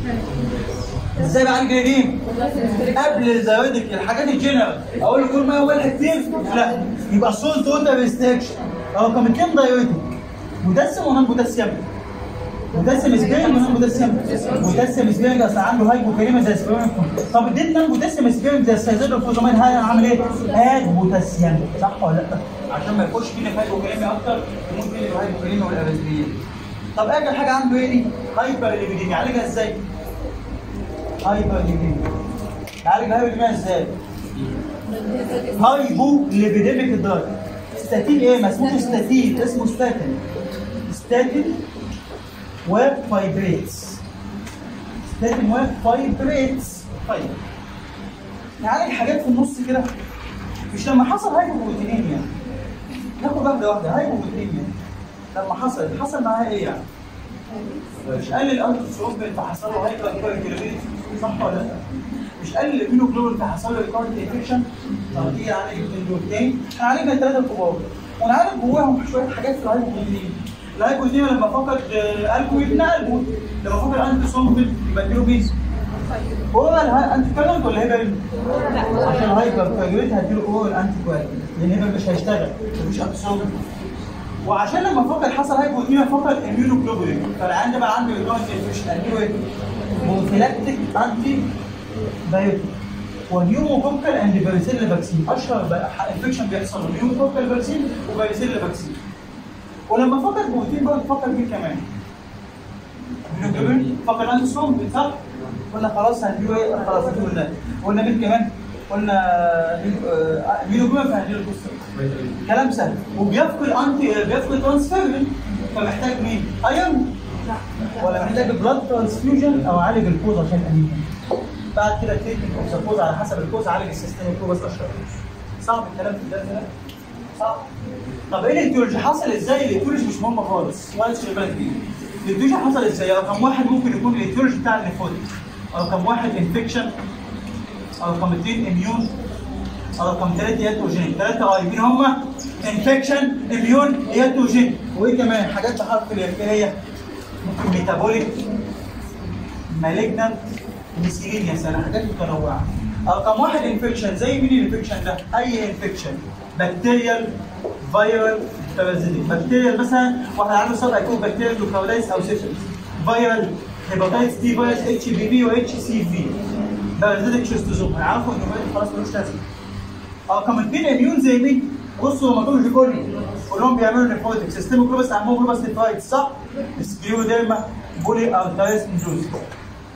S1: ازاي بعالج الاديمه؟ قبل الدايوتيك الحاجات الجنرال اقول له كل ما هو كتير؟ لا يبقى سولت ووتر ريستريكشن. رقم اثنين دايوتيك بوتاسيوم ونون بوتاسيوم. بوتاسيوم سبيرنج ونون بوتاسيوم. بوتاسيوم سبيرنج اصل عنده هايبوكاليميا زي سبيرنج. طب اديت نون بوتاسيوم سبيرنج زي السايزيدوفوزامين هعمل ايه؟ اد بوتاسيوم صح ولا لا؟ عشان ما يخش فينا هايبوكاليميا اكتر وممكن يبقى هايبوكاليميا والاريثميا. طب اجل حاجه عنده ايه دي؟ هايبرليبيديميا يعالجها ازاي؟ هايبرليبيديميا يعالج الهايبرليبيديميا ازاي؟ هايبوليبيديميك دراج. ستاتين ايه؟ ما اسموش ستاتين اسمه ستاتين وفايبريتس. طيب نعالج حاجات في النص كده. مش لما حصل هايبوبروتينيميا ناخد واحده هايبوبروتينيميا لما حصل معاها ايه يعني؟ مش قلل الالتروسرومبين فحصل له هايبركواليتي صح ولا لا؟ مش قلل الاميونوجلوبين فحصل له ريكارد انفكشن. طب دي عالج الاثنين دول تاني. هنعالجها الثلاثه الكبار ونعالج جواهم شويه حاجات في الهايبوبروتينيميا. الهايبوبروتينيميا لما فقد الكو يبنى قلبه، لما فقد الانتروسرومبين يبقى اديله مين؟ اورال انتي كوالنت ولا هيبرين؟ لا عشان هايبر كوالنت هديله اورال انتي كوالنت لان هيبر مش هيشتغل مفيش انتروسرومبين. وعشان لما فقد حصل هايبوبروتينيميا فقد اميونوجلوبولين فالعيان ده بقى عنده ريكارد انفكشن اديله بروفيلاكتيك انتي بايوتيك ونيوموكوكال اند فاريسيلا فاكسين. اشهر انفكشن بيحصل نيوموكوكال فاكسين وفاريسيلا فاكسين. ولما فقد بروتين برضه فقد مين كمان؟ اميونوجلوبولين فقد انتروسرومبين صح؟ قلنا خلاص هنديله ايه؟ خلاص قلنا مين كمان؟ قلنا اميونوجلوبولين فهنديله البوستر. كلام سهل. بيفقد ترانسفيرين فمحتاج مين؟ ايرون ولا محتاج بلاد ترانسفيوجن او عالج الكوز عشان انيميا. بعد كده تريتمنت اوف ذا كوز على حسب الكوز عالج السيستم الكوز اشهر. صعب الكلام في ده صعب. طب ايه الاتيولوجي؟ حصل ازاي؟ الاتيولوجي مش مهم خالص ولا تشغل بالك بيه. الاتيولوجي حصل ازاي؟ رقم واحد ممكن يكون الاتيولوجي بتاع النيفوتيك. رقم واحد انفكشن. رقم اثنين اميون. رقم ثلاثة ياتوجين. ثلاثة مين هم؟ انفكشن، اميون، ياتوجين. وايه كمان؟ حاجات بحرف الياء هي ممكن ميتابوليك، مالجنانت، ميسيلينيوس يعني حاجات متنوعة. رقم واحد انفكشن زي مين الانفكشن ده؟ أي انفكشن بكتيريال، فيرال، بارازيتيك. بكتيريال مثلا واحد عنده سب هيكون بكتيريال لوكالايز أو سيفلس. فيرال هيباتايتس تي فيروس اتش بي في واتش سي في. بارازيتيك شيستوزوم هيعرفوا انه خلاص ملوش لازمة. رقم اثنين اميون زي مين؟ بصوا هما كلهم بيعملوا نيفروتيك. سيستم كلوبس عمهم كلوبس نيفرايتس صح؟ سكليوديرما، بولي ارترايتس انجوزيس.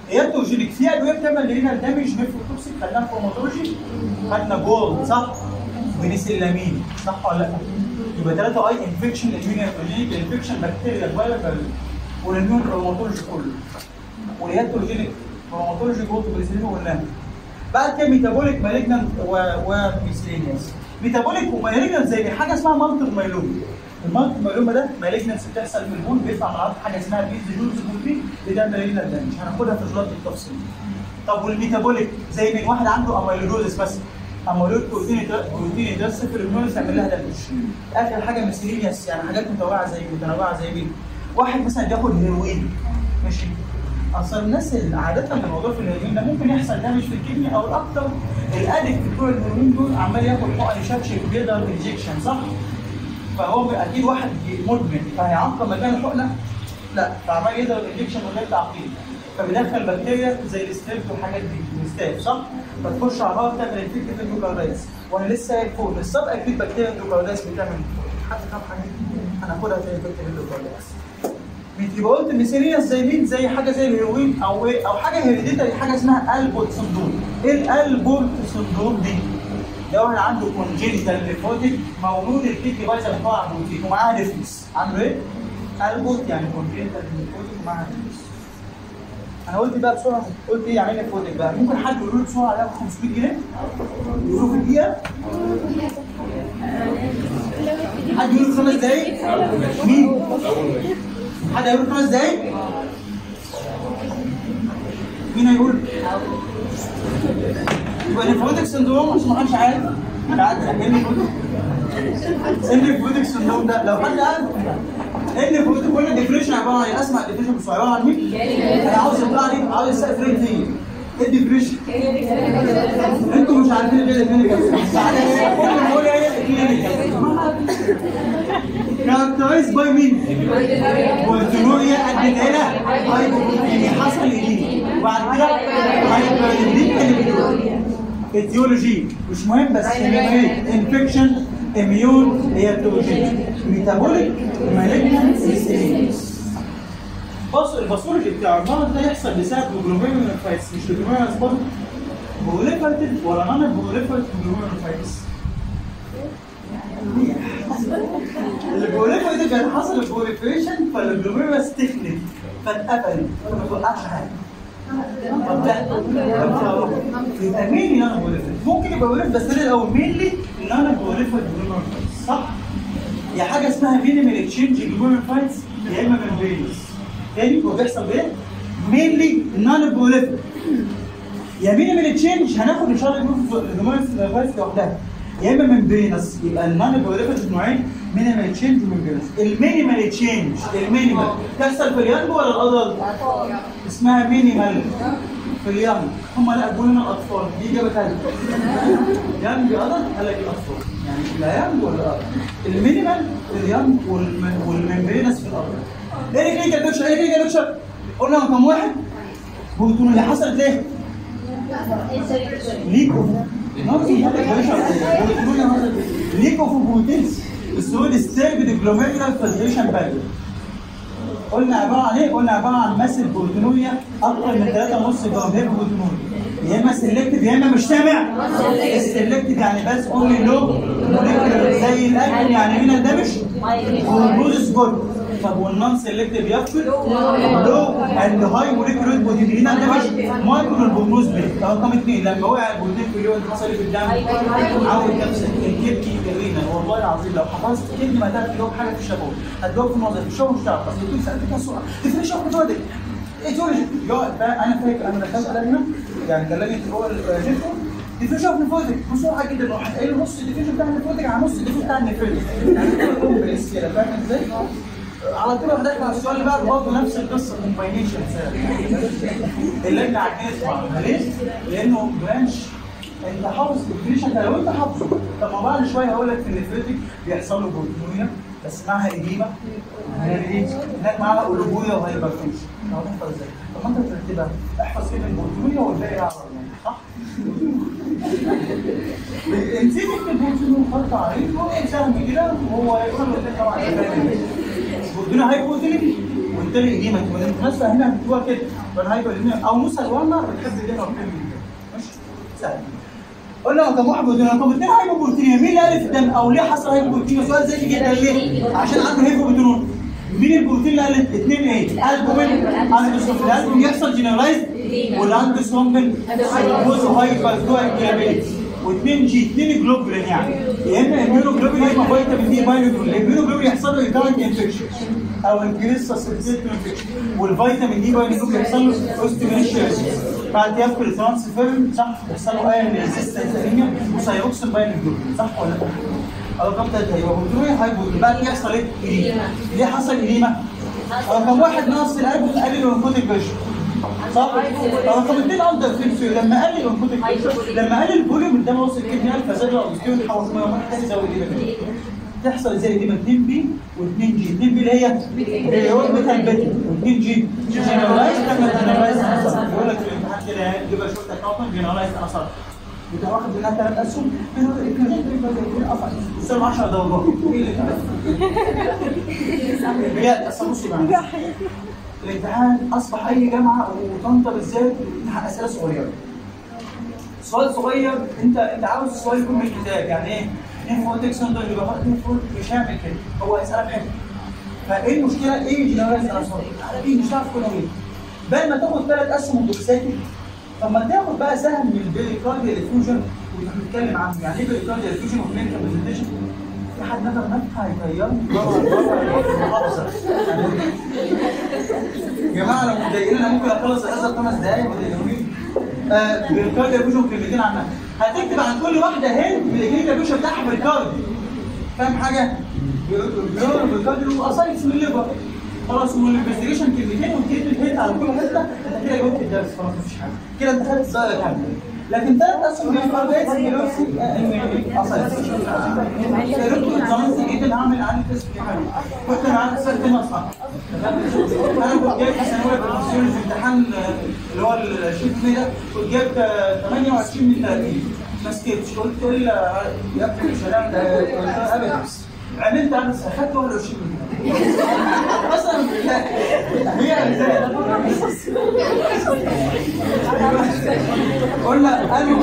S1: اياتوجينيك في ادويه بتعمل رينال دامج نيفروتوكسيك خدناها في الروماتولوجي، خدنا جولد صح؟ بنسلامين صح ولا لا؟ يبقى 3 اي انفكشن اميونيك انفكشن بكتيريا فيروس والاميون روماتولوجي كله. والاياتوجينيك روماتولوجي جولد بنسلامين قلناها. بعد كده ميتابوليك مالجنانت وميسيلينيوس. ميتابوليك ومالجنانت زي حاجه اسمها مالتيبل مايلوما. المالتيبل مايلوما ده مالجنانس بتحصل في البون بيطلع من العضله حاجه اسمها بيزيلوز بروتين بتعمل رينال دامج، هناخدها في الجلد بالتفصيل. طب والميتابوليك زي من واحد عنده اميلودوزس مثلا، اميلود بروتين ده صفر الميونس يعمل لها دامج. اخر حاجه ميسيلينيوس يعني حاجات متنوعه زي مين؟ واحد مثلا بياخد هيروين ماشي. اصل الناس اللي عاده الموضوع في الهيروين ده ممكن يحصل دامج في الكدني او الاكثر الادكت بتوع الهيروين دول عمال ياخد حقن يشكشك بيقدر انجكشن صح؟ فهو اكيد واحد مدمن فهيعقم مكان الحقنه؟ لا، فعمال يضرب انجكشن من غير تعقيم فبيدخل بكتيريا زي الستريبت والحاجات دي الستاف صح؟ فتخش على الهواء تعمل انفكت في الاندوكاردايتس وانا لسه قايل فوق السب اكيد بكتيريا الاندوكاردايتس بتعمل حتى كام حاجه هناخدها تاني انفكت في الاندوكاردايتس. يبقى قلت ميسيلينيوس زي مين؟ زي حاجه زي الهيروين او ايه؟ او حاجه هيريديتري حاجه اسمها البورت سندروم. ايه الالبورت سندروم دي؟ ده واحد عنده كونجينيتال نيفروتيك مولود الكدني بايظه بتطلع بروتين ومعاها ريفلكس. عنده ايه؟ البورت يعني كونجينيتال نيفروتيك ومعاها ريفلكس. انا قلت بقى بسرعه قلت ايه يعني نيفروتيك بقى؟ ممكن حد يقول له بسرعه عليها 500 جنيه؟ يقولوا في دقيقه؟ حد يقول 5 دقايق؟ مين؟ حد هيقول 5 دقايق؟ مين هيقول؟ يبقى نيفروتيك سندروم عشان ما حدش عارف انا عارف ايه النيفروتيك سندروم ده لو حد عارف ايه النيفروتيك قلنا ديفريشن عباره عن ايه؟ اسمع الديفريشن بس عباره عن مين؟ انا عاوز يطلع لي عاوز يسقف ريت فيه ايه الديفريشن؟ انتوا مش عارفين ايه الكلينيكال كل ما اقول ايه الكلينيكال كاركترايز باي مين؟ بولتينوريا ادت الى هايبوبروتينيا حصل ايه؟ وبعد كده هايبرليبيديميا اتيولوجي مش مهم بس انفكشن اميون اياتوجينيك ميتابوليك مالجنانت ميسيلينيوس. بص الباثولوجي بتاع المرض ده يحصل بسبب جلوميرولونيفرايتس مش جلوميرولونيفرايتس برضه بروليفرتيف ولا نون بروليفرتيف جلوميرولونيفرايتس؟ البروليفرتيف يعني حصل البروليفريشن فالجلوميرولس تخنت فاتقفلت فما توقعش حاجه. طب ده يبقى مين نون بروليفرتيف؟ ممكن يبقى بروليفرتيف بس انا الاول مينلي نون بروليفرتيف جلوميرولونيفرايتس صح؟ يا حاجه اسمها مينيمال اكسشينج جلوميرولونيفرايتس يا اما ممبرينس. تاني هو بيحصل بايه؟ مينلي نون بروليفرتيف يا مينيمال تشينج هناخد ان شاء الله الجلوميرولونيفرايتس لوحدها يا اما ممبرينس. يبقى النون بروليفرتيف نوعين مينيمال تشينج وممبرينس. المينيمال تشينج المينيمال تحصل في اليانج ولا الادلت؟ اسمها مينيمال في اليانج. هم لا يقولوا لنا الاطفال دي اجابه ثانيه. يانج ادلت قال لك الاطفال يعني لا يانج ولا الادلت. المينيمال في اليانج والممبرينس في الادلت. ايه الكلينيكال بيكشر؟ ايه الكلينيكال بيكشر؟ قلنا رقم واحد بروتون اللي حصلت ليه؟ ليكوفوبروتينز السود ستيربد جلوميرولار فلتريشن بارير. قلنا عباره عن ايه؟ قلنا عباره عن ماسل بروتينوريا اكثر من 3.5 جرام هيب بروتينوريا يا اما سيلكتيف يا اما مش سامع. السيلكتيف يعني بس اونلي لو زي الاكل يعني هنا ده مش هرموز جود. طب والنون سيلكتيف يفقد لو اند هاي موليكيولر بروتين ده مش مايكرو البروتوز بي. رقم 2 لما وقع البروتين في اليوم حصل في الدم عود نفسك الكبكي الرينا. والله العظيم لو حفظت كلمه ما تعرف تجاوب حاجه في الشابون هتجاوب في النظر في الشغل مش هتعرف. اصل الدكتور سالتك السؤال ديفينيشن اوف ميثودك ايتولوجي انا فاكر انا دخلت لجنه يعني كان لجنه هو الجيتو ديفينيشن اوف ميثودك بسرعه جدا راح قايل نص الديفينيشن بتاع الميثودك على نص الديفينيشن بتاع النفريد يعني كومبلكس كده فاهم ازاي؟ على طول هدخل على السؤال اللي بعده برضه نفس القصه كومباينيشن اللجنه عجبتني ليه؟ لانه برانش انت حافظ الديفينيشن ده لو انت حافظه. طب ما بعد شويه هقول لك في النفريتك بيحصل له بروتينوريا بس معاها اديمه هناك معاها اولوبوريا وهايبرتنشن. هتحفظ ازاي؟ طب ما انت ترتبها احفظ كده البروتينوريا والباقي على صح؟ نسيت اكتب البروتينوريا خط عريض هو سهل كده وهو يقول لك طبعا البروتين هايبوتينيك والتاني اديمه. بالمناسبه هنا هتكتبوها كده والهايبوليميا او موسى الورنر بتحب اللي هو ماشي سهل. قلنا رقم واحد بروتين، رقم اثنين هايبوبروتينيا. مين اللي قال في الدم او ليه حصل هايبوبروتينيا؟ سؤال ذكي جدا. ليه؟ عشان عنده هايبوبروتينون. مين البروتين اللي قالت؟ اثنين ايه؟ البومين اندوسترومبين. الالبوم يحصل جنرالايز والاندوسترومبين هايبوزو هايبرجلوبين. واثنين جي، اثنين جلوبولين يعني يا اما اميونوجلوبين يا اما فيتامين دي بايوجلوبين. الاميونوجلوبين يحصل له ريكارنت انفكشن او انكريس سسبتيبل انفكشن، والفيتامين دي بايوجلوبين يحصل له اوستيومينيشيس. بعد ياكل ترانسفيرم صح يحصل له ايرون ريزيستنس انيميا وسيروكسين بايوجلوبين صح ولا لا؟ رقم 3 هيبقى بروتين هايبوجلوبين. بعد كده يحصل ايه؟ إليما. ليه حصل إليما؟ رقم واحد نقص القلب قلل الانكوتيك بريشر صح؟ رقم اثنين اندر فيكسيو لما قلل الانكوتيك بريشر، لما قلل الفوليوم الدم وصل كدني فزاد الاوستيون حوش ميه واحد تاني زود ايه تحصل زي دي 2 بي و2 جي. 2 بي اللي هي اوربيتال بيتا و2 جي جنرالايز. لما جنرالايز يقول لك في الامتحان كده يبقى شورت اكاونت جنرالايز انا صح انت واخد منها 3 اسهم السهم 10 درجات. ايه اللي بجد اصل بصوا بقى الامتحان اصبح اي جامعه وطنطا بالذات امتحان اسئله صغيره. سؤال صغير انت عاوز السؤال يكون من الكتاب يعني ايه؟ انفوتكس مش هيعمل كده، هو هيسالك حته. فايه المشكله؟ ايه جنرالايز انسر؟ اكيد مش هتعرف كل ايه. بدل ما تاخد 3 اسهم وتساكت، طب ما تاخد بقى سهم من البيريكارديال افيوجن ونتكلم عنه. يعني ايه بيريكارديال افيوجن وكلينيكال برزنتيشن؟ في حد نفر نفخه هيطيرني بره المحافظه. يا جماعه لو مضايقين انا ممكن اخلص الحصه 5 دقايق ولا يومين. بيريكارديال افيوجن كلمتين عنها. هتكتب عن كل واحده هند بالكلينيكال افيوجن بتاعها بيريكارديال. فاهم حاجه؟ بيريكارديال واسايتس من الليفر. خلاص والانفستيجيشن كلمتين وتكتب الهند على كل حته انت كده جاوبت الدرس خلاص مفيش حاجه. كده انت خدت السؤال كامل. لكن 3 اسهم بيريكارديال اسايتس. زمان جدا هعمل عن تيست كنت معاك سنه صح. انا كنت جايب ثانويه بروفيسيونال في امتحان اللي هو الشيت ده كنت جايب 28 من 30 ما سكتش. قلت له يا ابني مش هنعمل ابدا. عملت انا اخدت 21 من اصلا هي ازاي قلنا قالوا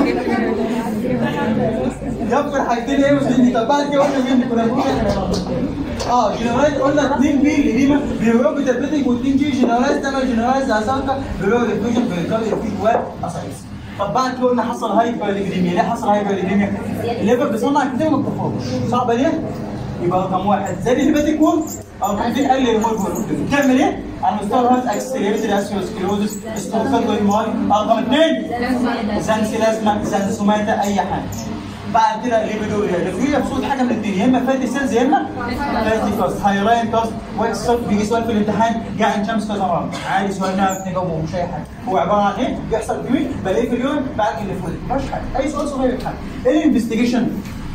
S1: يبقى حاجتين ايه وزني. طب بعد كده قلنا مين كنا بنقول جنرالايز. قلنا 2 بي الإديمة بيروبيتال بيتنج و2 جي جنرالايز. ده جنرالايز اسانكا بيروبيتال فيوجن بيريكارديال افيوجن واسايتس. طب بعد كده قلنا حصل هايبرليبيديميا. ليه حصل هايبرليبيديميا؟ الليفر بيصنع كتير ما بتخرجش. صعبه ليه؟ يبقى رقم واحد زي الهيباتيك وول او رقم قل الهرمون بتعمل ايه؟ على مستوى الهارت اكسلريتد اسيوسكليروزس ستوفيل والماي. رقم اثنين زنسلازما زنسوماتا اي حاجه. بعد كده الليبيدوريا. الليبيدوريا بصوت حاجه من الاثنين يا اما فاتي سيلز يا اما فاتي كاست. هايلاين كاست واكس صوت. بيجي سؤال في الامتحان جه عن شمس كذا مره عادي سؤال نعرف نجاوبه مش اي حاجه. هو عباره عن ايه؟ بيحصل في مين؟ بلاقيه في اليوم بعد الليفويد مفيش حاجه. اي سؤال صغير يتحل. ايه الانفستيجيشن؟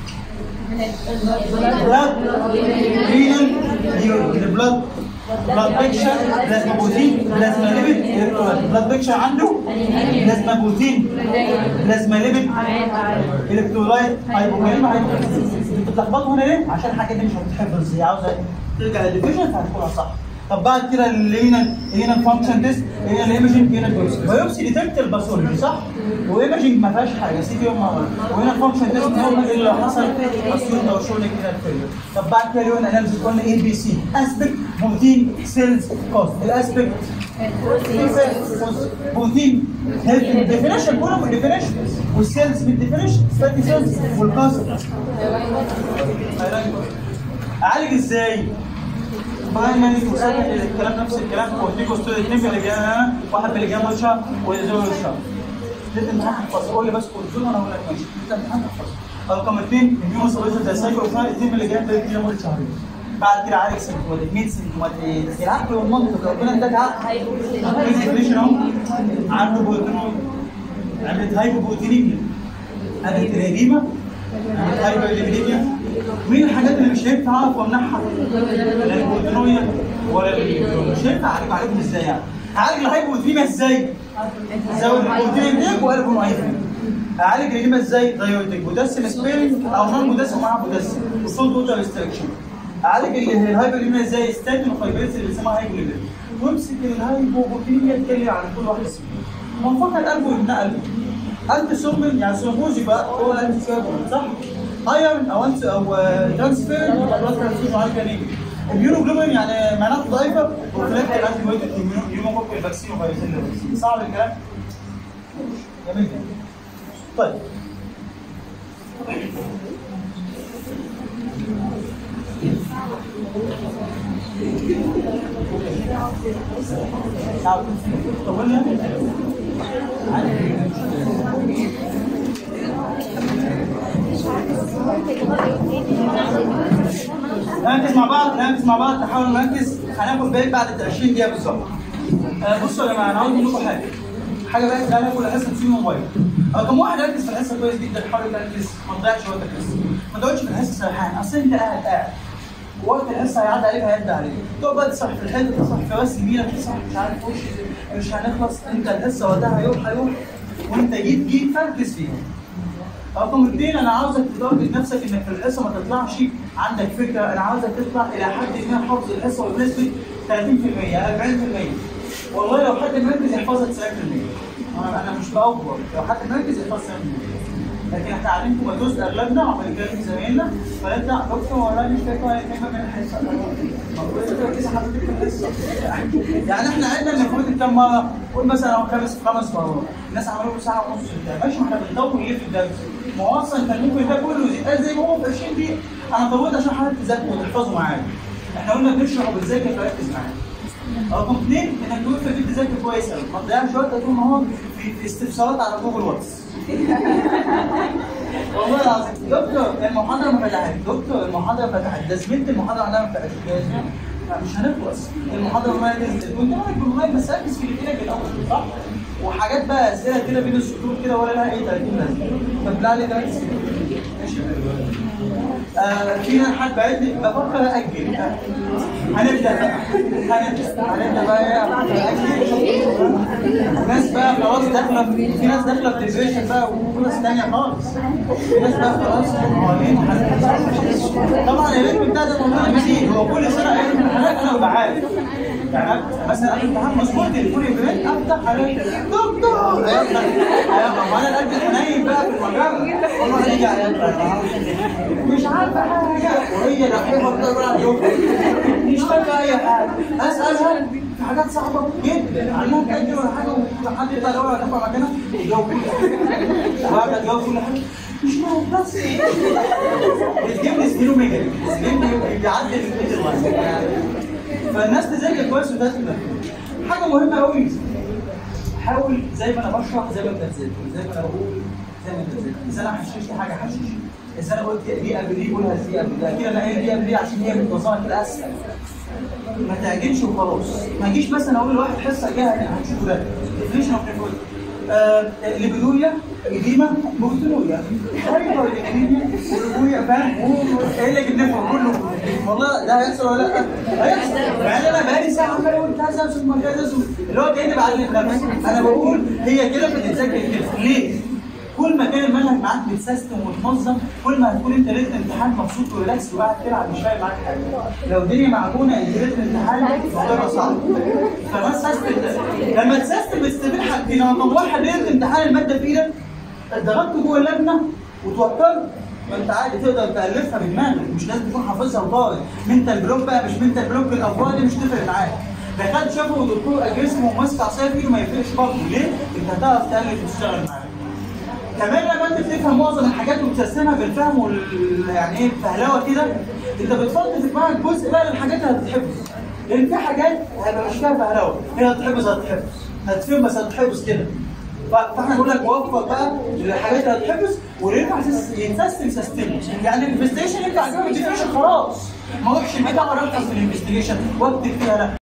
S1: blood renal blood picture بلازما بروتين بلازما ليبيد الكترولايت. blood picture عنده بلازما بروتين بلازما ليبيد الكترولايت هايبوكاليميا هايبوكاليميا. انتوا بتلخبطوا هنا ليه؟ عشان الحاجات دي مش هتتحفظ. هي عاوزه ترجع للديفيجن فهتكونها صح. طب بعد كده الرينال فانكشن تيست الرينال ايمجنج رينال بايوبسي ديتكت الباثولوجي صح؟ وايمجنج ما فيهاش حاجه سي تي ام ار. ورينال فانكشن تيست هم اللي حصل اسيوت او شغل كده فيلير. طب بعد كده اليون اناليسيس قلنا اي بي سي اسبكت بروتين سيلز كوست. الاسبكت بروتين هيلث ديفينيشن كلهم الديفينيشن والسيلز بالديفينيشن فاتي سيلز والكوست. اعالج ازاي؟ فاهمني وسكن الكلام نفس الكلام. كورتيكوستيرويد 2 مللي جرام 1 مللي جرام شهر وزيرو شهر. ده امتحان تحفظ. قول لي بس كورتيزون انا اقول لك ماشي. ده امتحان تحفظ. رقم 2 اميون سبريشن زي سايكلوفان 2 مللي جرام لمده شهرين. بعد كده عالج سيمتومات. مين سيمتومات ايه؟ العقل والمنطق ربنا اداك عقل. هايبوبروتين اهو عنده بروتينويد عملت هايبوبروتينيميا عملت ريديما عملت هايبرليبيديميا. مين الحاجات اللي مش هينفع اعرف وامنعها؟ لا البروتينويا ولا مش هينفع اعالجهم ازاي يعني؟ اعالج الهايبوبروتينيميا ازاي؟ زود البروتين انتاج وقلبه ضعيف. اعالج الريديما ازاي؟ دايوريتك بوتاسيوم سبيرنج او نون بوتاسيوم مع بوتاسيوم وصول ووتر ريستريكشن. اعالج الهايبرليبيديميا ازاي؟ ستاتين وفايبريز اللي بيسموها هايبوليبيديميا. وامسك الهايبوبروتينيا اتكلم على كل واحد فيهم. منفخ القلب والنقل انت سومن يعني سوموزي بقى هو الانتي سيرفون صح؟ ايرون او ترانسفير بلاد ترانسفيوجن على الجنين. اليوروجلوبين يعني معناته ضعيفه وكلكت الانتي بايوتيك نيوموكوك الفاكسين وفيروسين الفاكسين. صعب الكلام؟ جميل جدا. طيب طولنا نركز مع بعض نحاول نركز. هناخد بالك بعد 20 دقيقة بالظبط. بصوا يا جماعة أنا عاوز أقول لكم حاجة بقى تعالى كل حصة تسيب موبايل. رقم واحد ركز في الحصة كويس جدا، حاول تركز ما تضيعش وقتك الحصة. ما تقعدش في الحصة سرحان، أصل أنت قاعد وقت الحصة هيعدي عليك هيعدي عليك. تقعد بقى تسرح في الحته، تسرح في راس يمينك، تسرح مش عارف وش مش هنخلص. أنت الحصة وقتها هيروح وأنت جيت فركز فيها. رقم اثنين انا عاوزك تتارجت نفسك انك في الحصه ما تطلعش عندك فكره، انا عاوزك تطلع الى حد ما حافظ الحصه بنسبه 30% 40%. والله لو حد مركز يحفظها 90%. انا مش بأوفر، لو حد مركز يحفظ 90%. لكن احنا علمكم جزء اغلبنا عمال نتكلم زمايلنا فنطلع دكتور والله مش فاكر ولا كلمه من الحصه. المفروض تركز حضرتك في الحصه. يعني احنا عندنا المفروض كم مره؟ قول مثلا هو خمس مرات. الناس عملوا له ساعه ونص بتاع ماشي، ما احنا بنطول ليه في الدرس؟ ما هو اصلا كان ممكن ده كله يتقال زي ما هو في 20 دقيقه. انا طولت عشان حضرتك تذاكروا وتحفظوا معايا. احنا قلنا بنشرح وبنذاكر فركز معايا. رقم اثنين انك تقول في البيت تذاكر كويس قوي، ما تضيعش وقت طول ما هو في استفسارات على جوجل واتس. والله العظيم دكتور المحاضره ما فتحت، دكتور المحاضره فتحت، ده زميلة المحاضره عندها ما فتحتش. مش هنخلص. المحاضره ما نزلت وانت معاك بالموبايل بس ركز في الاثنين الاول صح؟ وحاجات بقى اسئله كده بين السطور كده ولا لها اي 30 لازمه. فبالله عليك ركز في الاثنين. ماشي. في حد بعد بفكر اجل. هنبدا بقى ناس بقى خلاص داخله، في ناس داخله في ديبريشن بقى وفي ناس ثانيه خالص. في ناس بقى خلاص طبعا الريتم بتاع ده موضوع جديد، هو كل سنه اي امتحانات انا ببقى عارف. يعني مثلا اي امتحان مظبوط الكل يبرد افتح عليه دكتور انا القلب الحنين بقى في المجال والله هيجي مش عارفه حاجه وهي دحيحه بتقرا مش فاكره اي حاجه. اسالها في حاجات صعبه جدا عنها تاجل ولا حاجه وحد يطلع يدور على مكانها يجاوب كل حاجه وبعد تجاوب كل حاجه مش معروف بس بتجيب لي سبيلو ميجا بيعدي البيت الواسع. فالناس تذاكر كويس وتذاكر. حاجه مهمه قوي حاول زي ما انا بشرح زي ما انت تذاكر، زي ما انا بقول زي ما انت تذاكر. اذا انا حششت حاجه حشش، اذا انا قلت دي قبل دي قولها دي قبل ده كده، انا قايل دي قبل دي عشان هي متوزعه كده اسهل. ما تعجنش وخلاص. ما اجيش مثلا اقول لواحد حصه جايه هتشوفوا ده ديفينيشن اوف نيفروز ليبيدويا اديما بورتينويا هايبر ليبيدويا وليبيدويا فاهم قايل لك النفر كله. والله ده هيحصل ولا لا؟ هيحصل. يعني انا بقالي ساعه عمال اقول كذا ثم كذا اللي هو كاني بعلم نفسي. انا بقول هي كده بتتذاكر كده. ليه؟ كل ما كان المنهج معاك متسيستم ومتنظم كل ما هتكون انت ليله الامتحان مبسوط وريلاكس وقاعد تلعب مش فارق معاك حاجه. لو الدنيا معجونه انت ليله الامتحان الموضوع صعب. فما تسيستم ده. لما تسيستم بتستفيد حاجتين. رقم واحد ليله الامتحان الماده في ايدك اتضغطت جوه اللجنه وتوترت فانت عادي تقدر تالفها بدماغك، مش لازم تكون حافظها وطارق. منتال بلوك بقى مش منتال بلوك، الافكار دي مش تفرق معاك. دخلت شافه دكتور اجريسيف وماسك عصايه في ايده ما يفرقش برضه. ليه؟ انت هتعرف تالف وتشتغل معاه. كمان لما انت بتفهم معظم الحاجات وبتسيستمها بالفهم يعني ايه بفهلوه كده، انت بتفضي في دماغك جزء بقى للحاجات اللي هتتحفظ. لان في حاجات هيبقى مش فيها فهلوه، هي هتتحفظ هتفهم بس هتتحفظ كده. فاحنا بنقول لك وفق بقى الحاجات اللي هتتحفظ واللي ينفع يتسيستم سيستم. يعني الانفستيجيشن ينفع تجيب الديفينيشن خلاص، ما اروحش البيت اقعد الخص في الانفستيجيشن واكتب فيها لا.